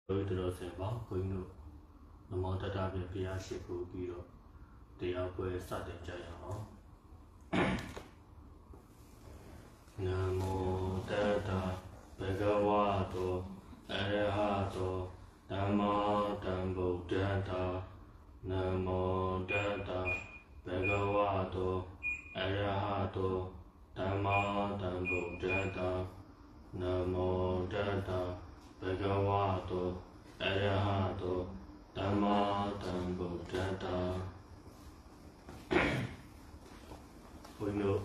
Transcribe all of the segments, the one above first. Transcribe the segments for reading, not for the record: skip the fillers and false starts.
တော်စင်ပါဘုန်းကြီးတို့နမောတတပြဘုရားရှိခိုးပြီးတော့တရားပွဲစတင်ကြရအောင်နမောတတဘဂဝတောအရဟတောဓမ္မတံဗုဒ္ဓံတာနမောတတဘဂဝတောအရဟတောဓမ္မတံဗုဒ္ဓံတာနမောတတဘဂဝတောအရဟတောဓမ္မတံဗုဒ္ဓံတာဘုန်းကြီးတို့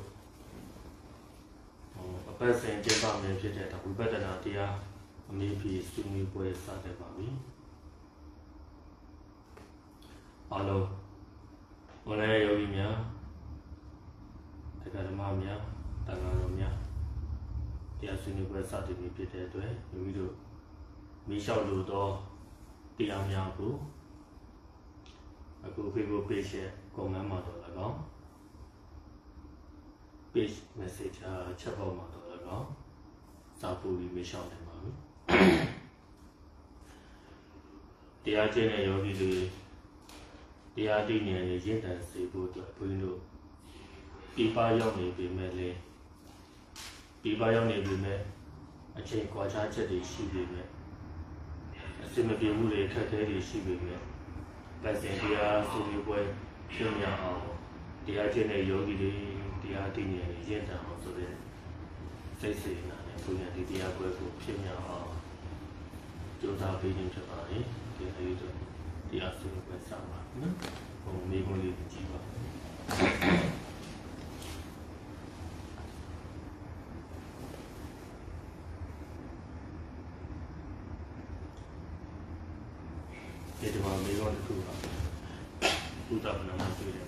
အပတ်စဉ်ကျင့်ပမယ်ဖြစ်တဲ့ဝိပဿနာတရားအမေဖြေဆွေးနွေးပွဲစတင်ပါပြီအားလုံးဘုန်းလည်းယောဂီများတရားဓမ္မများတန်ခါတော်များတရားဆွေးနွေးပွဲစတင်ပြီဖြစ်တဲ့အတွက်ယောဂီတို့မိလျှောက်လို့တော့တရားများကိုအခု Facebook page ရဲ့ comment မှာတော့၎င်း page message ချက်ပေါက်မှာတော့၎င်းစာပို့ပြီးမိလျှောက်နိုင်ပါဘူးတရားကျင့်တဲ့ယောဂီတွေတရားသိဉာဏ်နဲ့ရင့်တန်စေဖို့အတွက်ဘုန်းကြီးတို့ပြပရောက်နေပြီမဲ့လေပြပရောက်နေပြီမဲ့အချိန်ကွာခြားချက်တွေရှိပြီမဲ့အစမပြေမှုတွေခက်ခဲတွေရှိပြီမဲ့ပတ်စင်တရားဆွေးနွေးပွဲရှင်းပြအောင်တရားကျင့်တဲ့ယောဂီတွေတရားသိဉာဏ်နဲ့ရင့်တန်အောင်ဆိုတဲ့စိတ်စေနာနဲ့ဘုရားဒီတရားပွဲကိုဖြစ်မြောက်အောင်ကြိုးစားပေးခြင်းဖြစ်ပါတယ်ဒီအဲဒီတော့တရားဆွေးနွေးပွဲစပါနော်ဟိုမိခွန်းလေးကြည့်ပါဒီမှာမိခွန်းတစ်ခုပါဘုဒ္ဓဘာသာမှာတွေ့တယ်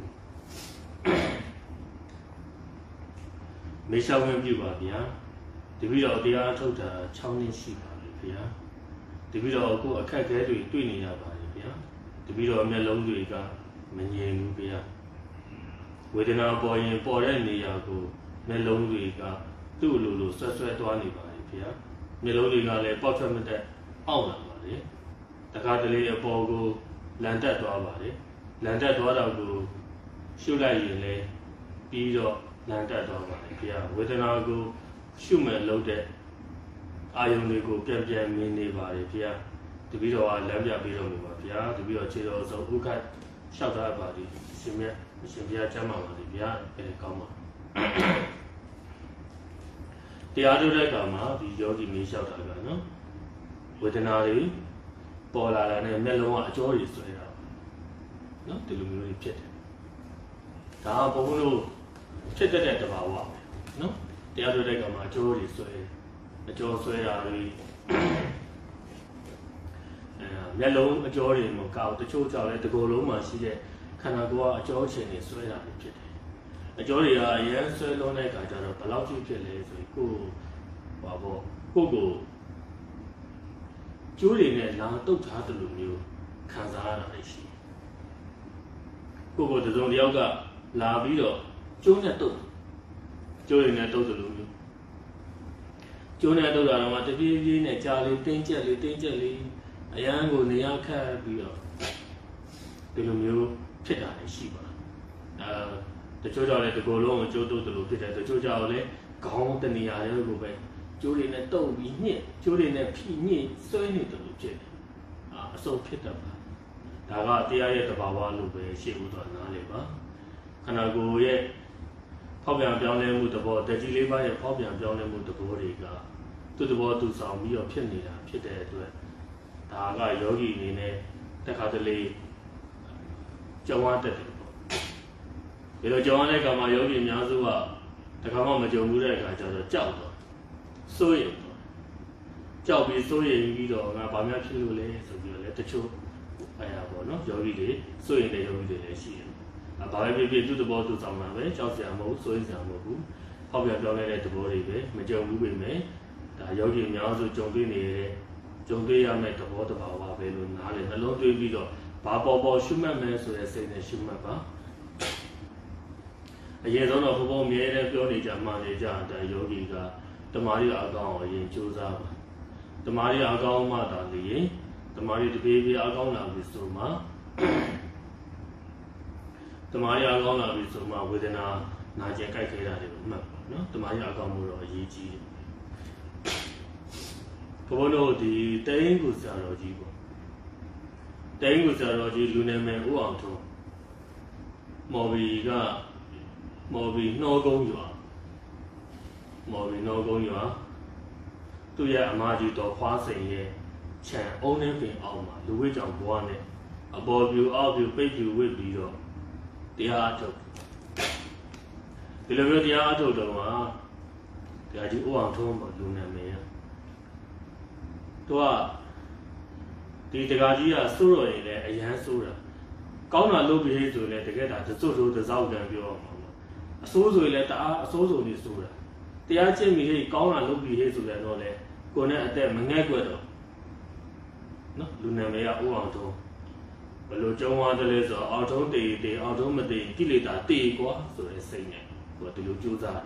မေရှောင်းဝင်ပြုပါဗျာတပည့်တော်တရားထုတ်တာ6နှစ်ရှိပါပြီဗျာတပည့်တော်အခုအခက်အခဲတွေတွေ့နေရပါတယ်ဗျာတပည့်တော်မျက်လုံးတွေကမငြိမ်ဘူးဗျာဝေဒနာပေါ်ရင်ပေါ်တဲ့နေရာကိုမျက်လုံးတွေကသူ့လိုလိုဆွဲဆွဲသွားနေပါတယ်ဗျာမျက်လုံးတွေကလည်းပေါက်ထွက်မတက်အောင့်လာပါတယ်တခါတလေအပေါ်ကိုလန်တက်သွားပါတယ်လန်တက်သွားတော့ကိုရှုလိုက်ရင်လည်းပြီးတော့လန်တက်သွားပါတယ်ဗျာဝေဒနာကိုရှုမဲ့လို့တဲ့အာယုန်တွေကိုပြန်ပြန်မြင်နေပါတယ်ဗျာတပည့်တော်ကလမ်းပြပေးတော်မူပါဗျာတပည့်တော်ခြေတော်ဆုံးဥက္ကဋ္ဌလျှောက်ထားပါသည်ရှင်မြတ်ရှင်ဘုရားကျမ်းပါပါသည်ဗျာအဲကောင်းပါတရားထုတ်တဲ့အခါမှာဒီယောဂီမေးလျှောက်တာကနော်ဝေဒနာတွေပေါ်လာတာနဲ့မျက်လုံးကအကြောတွေဆွဲတာနော်ဒီလိုမျိုးတွေဖြစ်တယ်ဒါကဘုန်းကြီးတို့ဖြစ်တတ်တဲ့တဘာဝပဲနော်တရားထုတ်တဲ့အခါမှာအကြောတွေဆွဲအကျော်ဆွဲတာတွေမျက်လုံးအကျော်တွေမကောက်တချို့ကြောင့်လည်းတကိုယ်လုံးမှာရှိတဲ့ခန္ဓာကိုယ်ကအကျော်ချင်တွေဆွဲတာတွေဖြစ်တယ်အကျော်တွေကအရင်ဆွဲလုံးတဲ့အခါကျတော့ဘယ်လောက်ဖြစ်လဲဆိုရင်ကိုကျိုးတွေနဲ့လာတုတ်ထားတယ်လို့မျိုးခံစားရတာရှိကိုတစုံတယောက်ကလာပြီးတော့ကျိုးနဲ့တုတ်ကျိုးတွေနဲ့တုတ်တယ်လို့မျိုးကျိုးနဲ့တုတ်တာတော့တပြေးပြေးနဲ့ကြာလေးတင်းကျက်လေးအရန်ကိုနေရာခတ်ပြီးတော့ဒီလိုမျိုးဖြစ်တာရှိပါတချို့ကြောင့်လည်းဒီကိုယ်လုံးကိုကျိုးတုတ်တယ်လို့ဖြစ်တယ်တချို့ကြောင့်လည်းခေါင်းတနေရာလေးကိုပဲကျိုးတွေနဲ့တုတ်ပြီးညှစ်ကျိုးတွေနဲ့ဖိညှစ်ဆွဲနေတယ်လို့ဖြစ်တယ်အစုံဖြစ်တတ်ပါဒါကတရားရဲ့တဘာဝလို့ပဲရှေ့ဦးတော့နားလေပါခန္ဓာကိုယ်ရဲ့ဖောက်ပြန်ပြောင်းလဲမှုသဘောတကြီးလေးပါးရဲ့ဖောက်ပြန်ပြောင်းလဲမှုသဘောတွေကသူ့သဘောသူဆောင်ပြီးတော့ဖြစ်နေတာဖြစ်တဲ့အတွက်ဒါကယောဂီအနေနဲ့တခါတလေကြောင်းဝတက်တယ်ပေါ့ဒီလိုကြောင်းဝတဲ့အခါမှာယောဂီအများစုကတခါမှမကြုံဘူးတဲ့အခါကျတော့ကြောက်တော့စိုးရိမ်တော့ကြောက်ပြီးစိုးရိမ်ပြီးတော့ငါဘာများဖြစ်လို့လဲဆိုပြီးတော့လည်းတချို့ပေါ့နော်ယောဂီတွေစိုးရိမ်တဲ့ယောဂီတွေလည်းရှိတယ်ဘာပဲဖြစ်ဖြစ်သူ့သဘောသူဆောင်တာပဲကြောက်စရာမဟုတ်စိုးရိမ်စရာမဟုတ်ဘူးဟောက်ပြပြောင်းလဲတဲ့သဘောတွေပဲမကြုံဘူးပဲမယ်ဒါယောဂီအများစုကြုံတွေ့နေတဲ့ကြုံတွေ့ရမယ့်သဘောတဘာဝပဲလို့နားလေနှလုံးသွင်းပြီးတော့ဘာပေါ်ရှုမှတ်မယ်ဆိုတဲ့စိတ်နဲ့ရှုမှတ်ပါအရင်ဆုံးတော့ဘုဘုံမြဲတဲ့ပြောနေကြမှနေကြတဲ့ယောဂီကတမာရီအကောင်အရင်ကြိုးစားပါတမာရီအကောင်းမှသာလေတမာရီတပြေးပြေးအကောင်းလာပြီဆိုမှတမာရီအကောင်းလာပြီဆိုမှဝေဒနာနာကျင်ကြိုက်ခဲတာတွေကိုမှတ်ပါနော်တမာရီအကောင်းမှုတော့အရေးကြီးတယ်ဘုန်းတော်ဒီတိန်ကူဆရာတော်ကြီးပေါ့တိန်ကူဆရာတော်ကြီးလူနာမည်ဦးအောင်ထုံးမော်ဘီနှောကုန်းရွာမော်ဘီနှောကုန်းရွာသူ့ရဲ့အမကြီးတော်ခွားစိန်ရဲ့ခြံအုံးနှင်းပင်အောက်မှာလူဝိကြောင်ဘွားနဲ့အပေါ်ပြူအောက်ပြူပိတ်ပြူဝစ်ပြီးတော့တရားအထုတ်ဒီလိုမျိုးတရားအထုတ်တော့မှာတရားကြီးဦးအောင်ထုံးပေါ့လူနာမည်ရသူကဒီတရားကြီးကစိုးတော်ရင်လည်းအရန်စိုးတာကောင်းတာလုပ်ပြီးဆိုရင်လည်းတကယ်ဒါစွတ်တစောက်ကန်ပြောမှာပေါ့အစိုးဆိုရင်လည်းတအားအစိုးဆိုနေစိုးတာတရားကျင့်ပြီးဟဲ့ကောင်းတာလုပ်ပြီးဟဲ့ဆိုလည်းတော့လေကိုယ်နဲ့အသက်မငဲ့ကွက်တော့နော်လူနာမည်ကဦးအောင်ထုံးဘယ်လိုကြုံသွားတယ်လဲဆိုတော့အောင်ထုံးတေအောင်ထုံးမတေကိလေသာတေကွာဆိုတဲ့စိတ်နဲ့ကိုယ်ဒီလိုကြိုးစား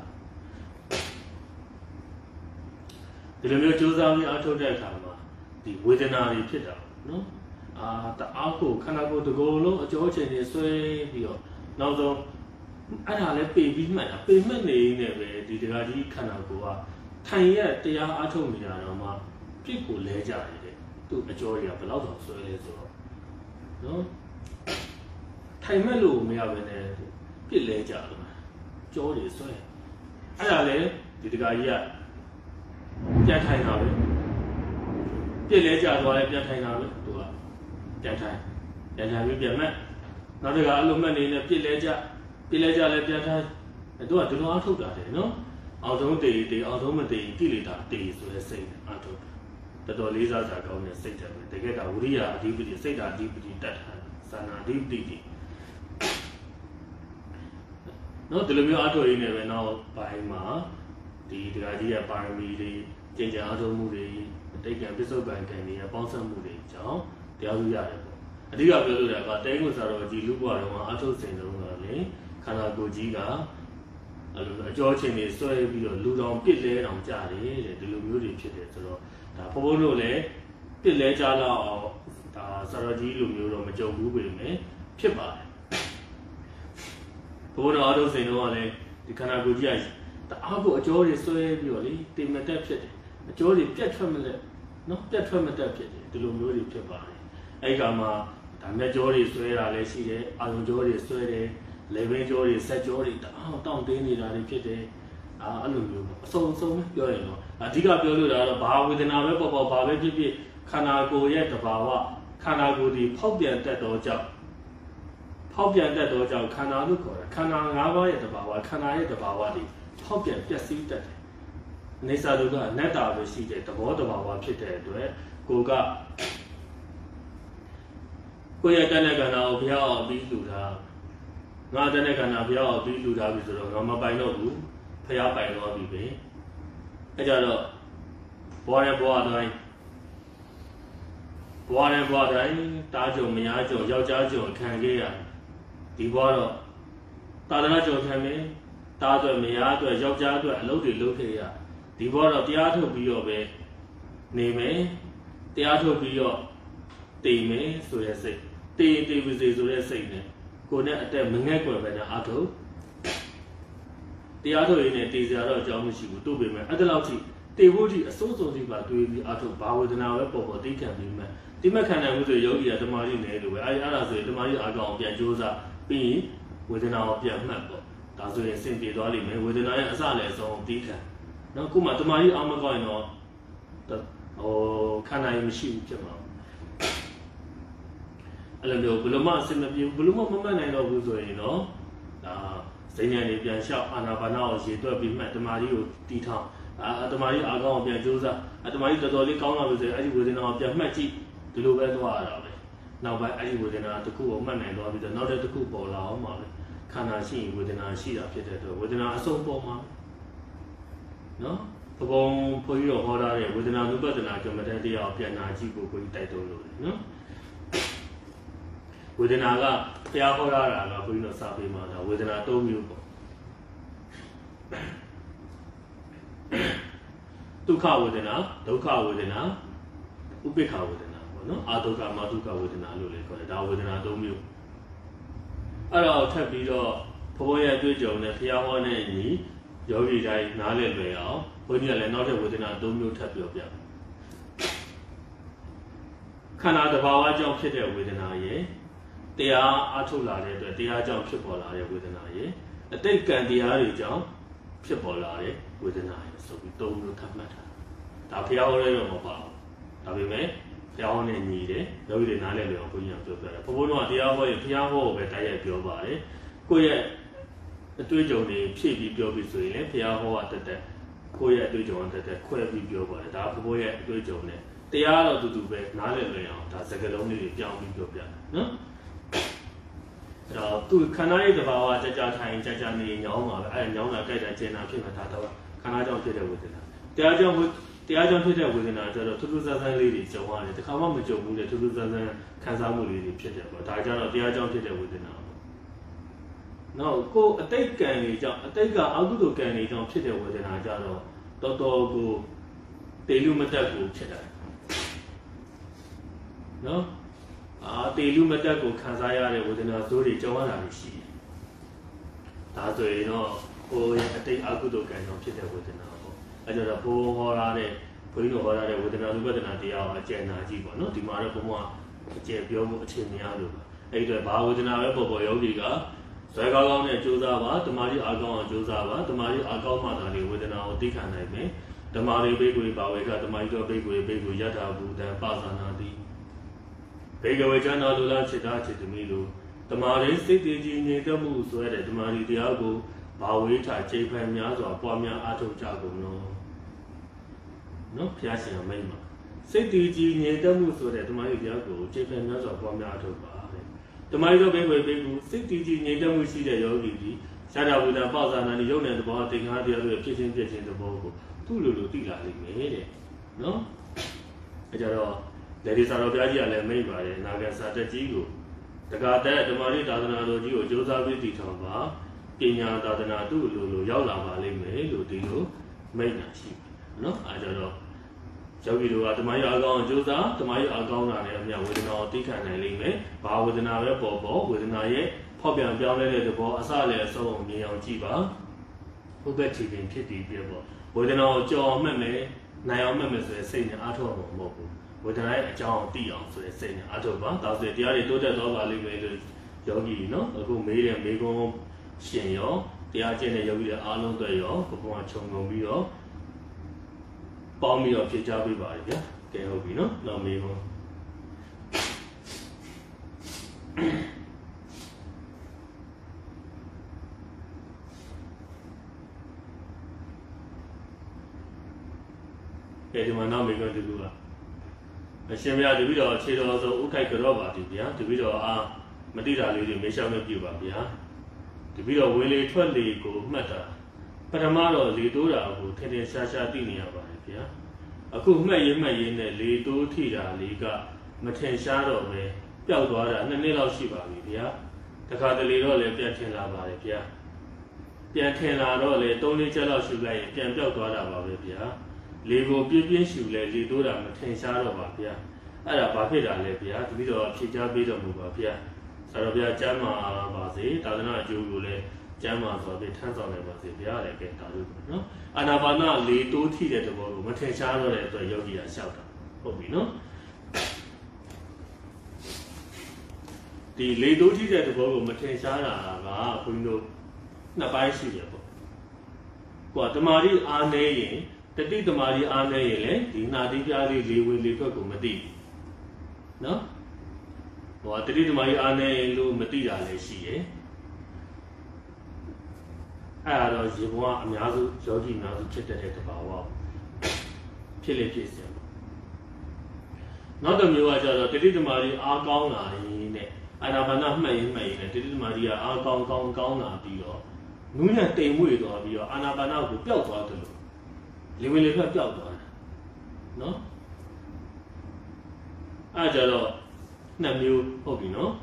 ဒီလိုမျိုးကြိုးစားပြီးအထုတ်တဲ့အခါမှာဒီဝေဒနာတွေဖြစ်တာနော်တအားကိုခန္ဓာကိုယ်တစ်ကိုယ်လုံးအကျော်ချင်နေဆွဲပြီးတော့နောက်ဆုံးအဲ့ဒါလည်းပေပြီးမှတ်တာပေမှတ်နေနေပဲဒီတရားကြီးခန္ဓာကိုယ်ကထိုင်ရတရားအထုတ်နေတာတော့မှပြစ်ကိုလဲကြတယ်တဲ့သူ့အကျော်ကြီးကဘယ်လောက်တော့ဆွဲလဲဆိုတော့နော်ထိုင်မဲ့လို့မရဘဲနဲ့ပြစ်လဲကြတယ်ကျော်တွေဆွဲအဲ့ဒါလည်းဒီတရားကြီးကပြန်ထိုင်တာပဲပြစ်လဲကြသွားလဲပြန်ထိုင်တာပဲသူကပြန်ထိုင်ပြီးပြန်မဲ့နောက်တကအလုံးမဲ့နေနဲ့ပြစ်လဲကြလဲပြန်ထိုင်သူကဒီလိုအထုတ်တာတယ်နော်အောင်ထုံးတေအောင်ထုံးမတေကိလေသာတေဆိုတဲ့စိတ်အထုတ်တော်တော်လေးစားကြကောင်းတဲ့စိတ်တယ်ပဲတကယ်တော့ဝိရိယအဓိပတိစိတ်ဓာတ်အဓိပတိတတ်တာသာနာအဓိပတိနော်ဒီလိုမျိုးအထုတ်ရင်းနဲ့ပဲနောက်ပိုင်းမှာဒီတရားကြီးရဲ့ပါရမီတွေကျင့်ကြံအထုတ်မှုတွေအတိတ်ကံပစ္စုပန်ကံတွေပေါင်းစပ်မှုတွေကြောင့်တရားစုရတယ်ပေါ့အဓိကပြောလို့တာကတဲကိုစာတော်ကြီးလူ့ဘဝတော်မှာအထုတ်စဉ်တုန်းကလေခန္ဓာကိုယ်ကြီးကအကျော်ချင်းတွေဆွဲပြီးတော့လူတော်ပြစ်လဲတောင်ကြတယ်တဲ့ဒီလိုမျိုးတွေဖြစ်တယ်ဆိုတော့ဒါဘုန်းဘုန်းတို့လည်းပြစ်လဲကြတော့အောင်ဒါစာတော်ကြီးလိုမျိုးတော့မကြုံဘူးပြင်မယ်ဖြစ်ပါတယ်ဘုန်းတော်အထုတ်စဉ်တုန်းကလည်းဒီခန္ဓာကိုယ်ကြီးကတအားကိုအကျော်တွေဆွဲပြီးတော့လေတင်မတက်ဖြစ်တယ်အကျော်တွေပြတ်ထွက်မလဲနော်ပြတ်ထွက်မတက်ဖြစ်တယ်ဒီလိုမျိုးတွေဖြစ်ပါတယ်အဲ့ကမှာဒါမဲ့ကျော်တွေဆွဲတာလည်းရှိတယ်အာရုံကျော်တွေဆွဲတယ်လေဘင်းကျော်တွေဆက်ကျော်တွေတောင့်တင်းနေတာတွေဖြစ်တယ်အဲ့လိုမျိုးပေါ့အစုံပဲပြောရင်တော့အဓိကပြောလို့တာကတော့ဘာဝေဒနာပဲပေါ့ဘာပဲဖြစ်ဖြစ်ခန္ဓာကိုယ်ရဲ့တဘာဝခန္ဓာကိုယ်ဒီဖောက်ပြန်တတ်တော့ကြောင့်ခန္ဓာလို့ခေါ်တယ်ခန္ဓာ၅ပါးရဲ့တဘာဝခန္ဓာရဲ့တဘာဝတွေဖောက်ပြန်ပျက်စီးတတ်တယ်အနေစာတို့ကအနတ္တပဲရှိတဲ့သဘောတဘာဝဖြစ်တဲ့အတွက်ကိုယ့်ရဲ့တဏ္ဍကန္နာကိုဘုရားအောင်ပြီးလူတာငါတဏ္ဍကန္နာဘုရားအောင်ပြီးလူတာပြီဆိုတော့ငါမပိုင်တော့ဘူးဘုရားပိုင်တော့ပြီပဲအဲကြတော့ဘွားတိုင်းတားကြုံမယားကြုံယောက်ျားကြုံခံခဲ့ရဒီဘွားတော့တာသနာကြုံခံမယ်တားအတွက်မယားအတွက်ယောက်ျားအတွက်အလုပ်တွေလုပ်ခဲ့ရဒီဘွားတော့တရားထုတ်ပြီးတော့ပဲနေမယ်တရားထုတ်ပြီးတော့တည်မယ်ဆိုတဲ့စိတ်တည်ပါစေဆိုတဲ့စိတ်နဲ့ကိုယ်နဲ့အတက်မငဲ့ကွယ်ပဲနဲ့အထုတ်တရားထုတ်ရင်းနဲ့တည်စရာတော့အကြောင်းမရှိဘူးတို့ပေမဲ့အဲ့ဒါလောက်ထိတည်ဖို့ထိအစိုးစုံထိပါတွေးပြီးအထုတ်ဘာဝေဒနာပဲပေါ်သိခံပြီးမှဒီမဲ့ခံနိုင်မှုဆိုယောဂီကဓမ္မရီနယ်လို့ပဲအဲ့ဒါဆိုရင်ဓမ္မရီအာကောင်ပြန်ကြိုးစားပြီးဝေဒနာကိုပြန်မှတ်ပေါ့ဒါဆိုရင်စင်ပြေသွားလိမ့်မယ်ဝေဒနာရဲ့အစလည်းအဆုံးသိခံနော်ခုမှဓမ္မရီအာမကောင်းရင်တော့ခံနိုင်မရှိဘူးဖြစ်မှာအဲ့လိုမျိုးဘလို့မှအစင်မပြေဘူးဘလို့မှမမှတ်နိုင်တော့ဘူးဆိုရင်တော့ဒါစိတ်ဉာဏ်တွေပြန်လျှောက်အာနာပါနာကိုရေတွက်ပြီးမှဓမ္မရီကိုတီးထောင်ဓမ္မရီအာကောင်ကိုပြန်ကြိုးစားဓမ္မရီတော်တော်လေးကောင်းလာလို့ဆိုရင်အဲ့ဒီဝေဒနာကိုပြန်မှတ်ကြည့်ဒီလိုပဲသွားရတာပဲနောက်ပိုင်းအဲ့ဒီဝေဒနာတစ်ခုကိုမှတ်နိုင်သွားပြီးတော့နောက်တစ်ခုပေါ်လာအောင်ပါပဲခန္ဓာရှိရင်ဝေဒနာရှိတာဖြစ်တဲ့အတွက်ဝေဒနာအဆုံးပေါ်မှာနော်ဘုံဘုန်းကြီးတော်ဟောထားတဲ့ဝေဒနာနုပဒနာကမ္မဋ္ဌာန်းတရားကိုပြန်နာကြည့်ဖို့ကိုကြီးတိုက်တွန်းလို့နော်ဝေဒနာကတရားဟောထားတာကဘုန်းကြီးတော်စာပေမှာဒါဝေဒနာ၃မျိုးပေါ့ဒုက္ခဝေဒနာဒုက္ခဝေဒနာဥပိ္ပခဝေဒနာပေါ့နော်အာတုကမာတုကဝေဒနာလို့လည်းခေါ်တယ်ဒါဝေဒနာ၃မျိုးအဲ့တော့ထပ်ပြီးတော့ဘုန်းရဲ့အတွေ့အကြုံနဲ့ဖျားဟောတဲ့ညီယောဂီတိုင်းနားလည်လွယ်အောင်ဘုန်းကြီးကလည်းနောက်ထပ်ဝေဒနာ၃မျိုးထပ်ပြောပြခန္ဓာတဘာဝကြောင့်ဖြစ်တဲ့ဝေဒနာရဲ့တရားအထုတ်လာတဲ့အတွက်တရားကြောင့်ဖြစ်ပေါ်လာတဲ့ဝေဒနာရဲ့အတိတ်ကံတရားတွေကြောင့်ဖြစ်ပေါ်လာတဲ့ဝေဒနာရဲ့ဆိုပြီး၃မျိုးထပ်မှတ်ထားဒါဖျားဟောရဲတော့မပါဘူးဒါပေမဲ့ဖျားဟောနဲ့ညီတယ်ယောဂီတွေနားလည်လွယ်အောင်ဘုန်းကြီးကပြောပြတယ်ဘုန်းတော်ကတရားဟောရင်ဖျားဟောကိုပဲတိုက်ရိုက်ပြောပါတယ်ကိုယ့်ရဲ့အတွေ့အကြုံတွေဖြည့်ပြီးပြောပြီးဆိုရင်လည်းဘုရားဟောတာတက်ကိုယ့်ရဲ့အတွေ့အကြုံတက်ခွဲပြီးပြောပါတယ်ဒါဘုရားရဲ့အတွေ့အကြုံနဲ့တရားတော့တူတူပဲနားလည်လွယ်အောင်ဒါစကားလုံးလေးတွေပြောင်းပြီးပြောပြတယ်နော်အဲ့တော့သူခန္ဓာရဲ့သဘာဝကြာထိုင်ကြာနေညောင်းပါပဲအဲ့ညောင်းတာကြိုက်တာကျင်တာဖြစ်နေတာတော့ခန္ဓာကြောင့်ဖြစ်တဲ့ဝေဒနာတရားကြောင့်ဖြစ်တဲ့ဝေဒနာကျတော့ထူးထူးဆန်းဆန်းလေးတွေကြုံရတယ်တခါမှမကြုံဘူးတဲ့ထူးထူးဆန်းဆန်းခံစားမှုလေးတွေဖြစ်တယ်ပေါ့ဒါကြတော့တရားကြောင့်ဖြစ်တဲ့ဝေဒနာနောက်ကိုအတိတ်ကံတွေကြောင့်အတိတ်ကအကုသိုလ်ကံတွေကြောင့်ဖြစ်တဲ့ဝေဒနာကြတော့တော်တော်ကိုတေလူမတက်ကိုဖြစ်တယ်နော်တေလူမတက်ကိုခံစားရတဲ့ဝေဒနာဆိုးတွေကြုံရတာရှိတယ်ဒါဆိုရင်တော့ကိုရဲ့အတိတ်အကုသိုလ်ကံကြောင့်ဖြစ်တဲ့ဝေဒနာပေါ့အဲကြတော့ဘိုးဟောရတဲ့ဘုန်းကြီးတို့ဟောရတဲ့ဝေဒနာဥပဒနာတရားကိုအကျဉ်းနာကြည့်ပေါ့နော်ဒီမှာတော့ဘုံကအကျယ်ပြောမှုအချိန်များလို့ပါအဲ့ဒီတော့ဘာဝေဒနာပဲပေါ်ယောဂီကဇွဲကောင်းကောင်းနဲ့ကြိုးစားပါဓမ္မကြီးအာကောင်းအောင်ကြိုးစားပါဓမ္မကြီးအာကောင်းမှသာလေဝေဒနာကိုသိခံနိုင်မယ်ဓမ္မတွေဘေးကိုပါဝေကဓမ္မကြီးတို့ဘေးကိုယထာဘူတံပါဇာနာတိဘေကဝေချန္တာလူလားจิตတာจิตသမီးလို့ဓမ္မတွေစိတ်တည်ကြည်ငြိမ်သက်မှုဆိုရတဲ့ဓမ္မကြီးတရားကိုဘာဝေထခြေဖန်များစွာပွားများအားထုတ်ကြကုန်လို့နော်ဖျားရှင်မိတ်မှာစိတ်တည်ကြည်ငြိမ်သက်မှုဆိုတဲ့ဓမ္မကြီးတရားကိုခြေဖန်များစွာပွားများအားထုတ်ပါဓမ္မရီတို့ဘေးကိုစိတ်တည်ကြည်ငြိမ်သက်မှုရှိတဲ့ယောဂီကြီးရှားတာဝိဒ္ဓပေါဇာနာနဲ့ယုံတဲ့သဘောသင်္ခါရတရားတွေဖြစ်ချင်းသဘောကိုသူ့လိုသိလာလိမ့်မယ်တဲ့နော်အဲကြတော့လေဒီစာတော်ဘုရားကြီးကလည်းမိတ်ပါတယ်နာဂန်စာတက်ကြီးကိုတက္ကတဲ့ဓမ္မရီသာသနာတော်ကြီးကိုကြိုးစားပြီးတည်ထောင်ပါပညာသာသနာသူ့လိုရောက်လာပါလိမ့်မယ်လို့ဒီလိုမိတ်နာရှိနော်အဲကြတော့ယောဂီတို့ကဓမ္မရီအကောင်းကြိုးစားဓမ္မရီအကောင်းတာနဲ့အမြဝေဒနာကိုသိခံနိုင်လိမ့်မယ်။ဘာဝေဒနာပဲပေါ်ဝေဒနာရဲ့ဖောက်ပြန်ပြောင်းလဲတဲ့သဘောအစလည်းအဆုံးမြင်အောင်ကြည့်ပါ။ဘုဒ္ဓချီပင်ဖြစ်တည်ပြပေါ့ဝေဒနာကိုကြော်မှတ်မယ်နိုင်အောင်မှတ်မယ်ဆိုရင်စိတ်နဲ့အားထုတ်မှာမဟုတ်ဘူး။ဝေဒနာရဲ့အကြောင်းသိအောင်ဆိုရင်စိတ်နဲ့အားထုတ်ပါ။ဒါဆိုရင်တရားတွေတိုးတက်သွားပါလိမ့်မယ်လို့ယောဂီနော်အခုမေးတဲ့မေကုန်းရှင်ရောတရားကျင့်တဲ့ယောဂီတွေအားလုံးတွေရောဘုရားခြုံငုံပြီးတော့ပေါင်းပြီးတော့ဖြေချပေးပါရဗျာကဲဟုတ်ပြီနော်နောက်မေးခွန်းကဲဒီမှာနောက်မေးခွန်းတူကအရှင်မြတ်တပည့်တော်ခြေတော်ဆုံးဥထိုက်ကြောပါပြီဗျာတပည့်တော်အားမတိတာလေးတွေမေးလျှောက်နေပြပါဗျာတပည့်တော်ဝင်လေထွက်လေကိုမှတ်တာပထမတော့လေတိုးတာကိုထင်ထင်ရှားရှားသိနေရပါတယ်ဗျာအခုမှတ်ရင်နဲ့လေတိုးထိတာလေးကမထင်ရှားတော့ပဲပျောက်သွားတာ2နှစ်လောက်ရှိပါပြီဗျာတခါတလေတော့လည်းပြန်ထင်လာပါတယ်ဗျာပြန်ထင်လာတော့လေ3-4ချက်လောက်ရှူလိုက်ရင်ပြန်ပျောက်သွားတာပါပဲဗျာလေကိုပြင်းရှူလဲလေတိုးတာမထင်ရှားတော့ပါဗျာအဲ့ဒါဘာဖြစ်တာလဲဗျာတပည့်တော်ဖြေချပေးတော်မူပါဗျာဆရာတော်ဗျာကျမ်းမာပါစေသာသနာအကျိုးကိုလည်းကျမ်းမာစွာဖြင့်ထမ်းဆောင်နိုင်ပါစေဗျာလည်းကဲဒါလို့နော်အာနာပါနလေတိုးထိတဲ့သဘောကိုမထင်ရှားတော့တဲ့အတွက်ယောဂီကလျှောက်တာဟုတ်ပြီနော်ဒီလေတိုးထိတဲ့သဘောကိုမထင်ရှားတာကဘုန်းကြီးတို့နှစ်ပိုင်းရှိတယ်ပေါ့ကိုယ်တမာရီအားနေရင်တတိတမာရီအားနေရင်လည်းဒီနာတိပြားလေးလေဝင်လေထွက်ကိုမသိဘူးနော်ဟောတတိတမာရီအားနေလို့မသိတာလည်းရှိတယ်အဲ့ဒါတော့ရေဘဝအများစုယောဂီများစုဖြစ်တဲ့တဘာဝဖြစ်လေဖြစ်စရာနောက်တစ်မျိုးကကျတော့တတိတမာရီအားကောင်းလာရင်နဲ့အာနာပါနမှတ်ရင်နဲ့တတိတမာရီကအားကောင်းလာပြီးတော့နူးညံ့တိမ်မွေ့သွားပြီးတော့အာနာပါနကိုပျောက်သွားတယ်လို့လေဝင်လေထွက်ပျောက်သွားတယ်နော်အဲ့ကြတော့နှစ်မျိုးဟုတ်ပြီနော်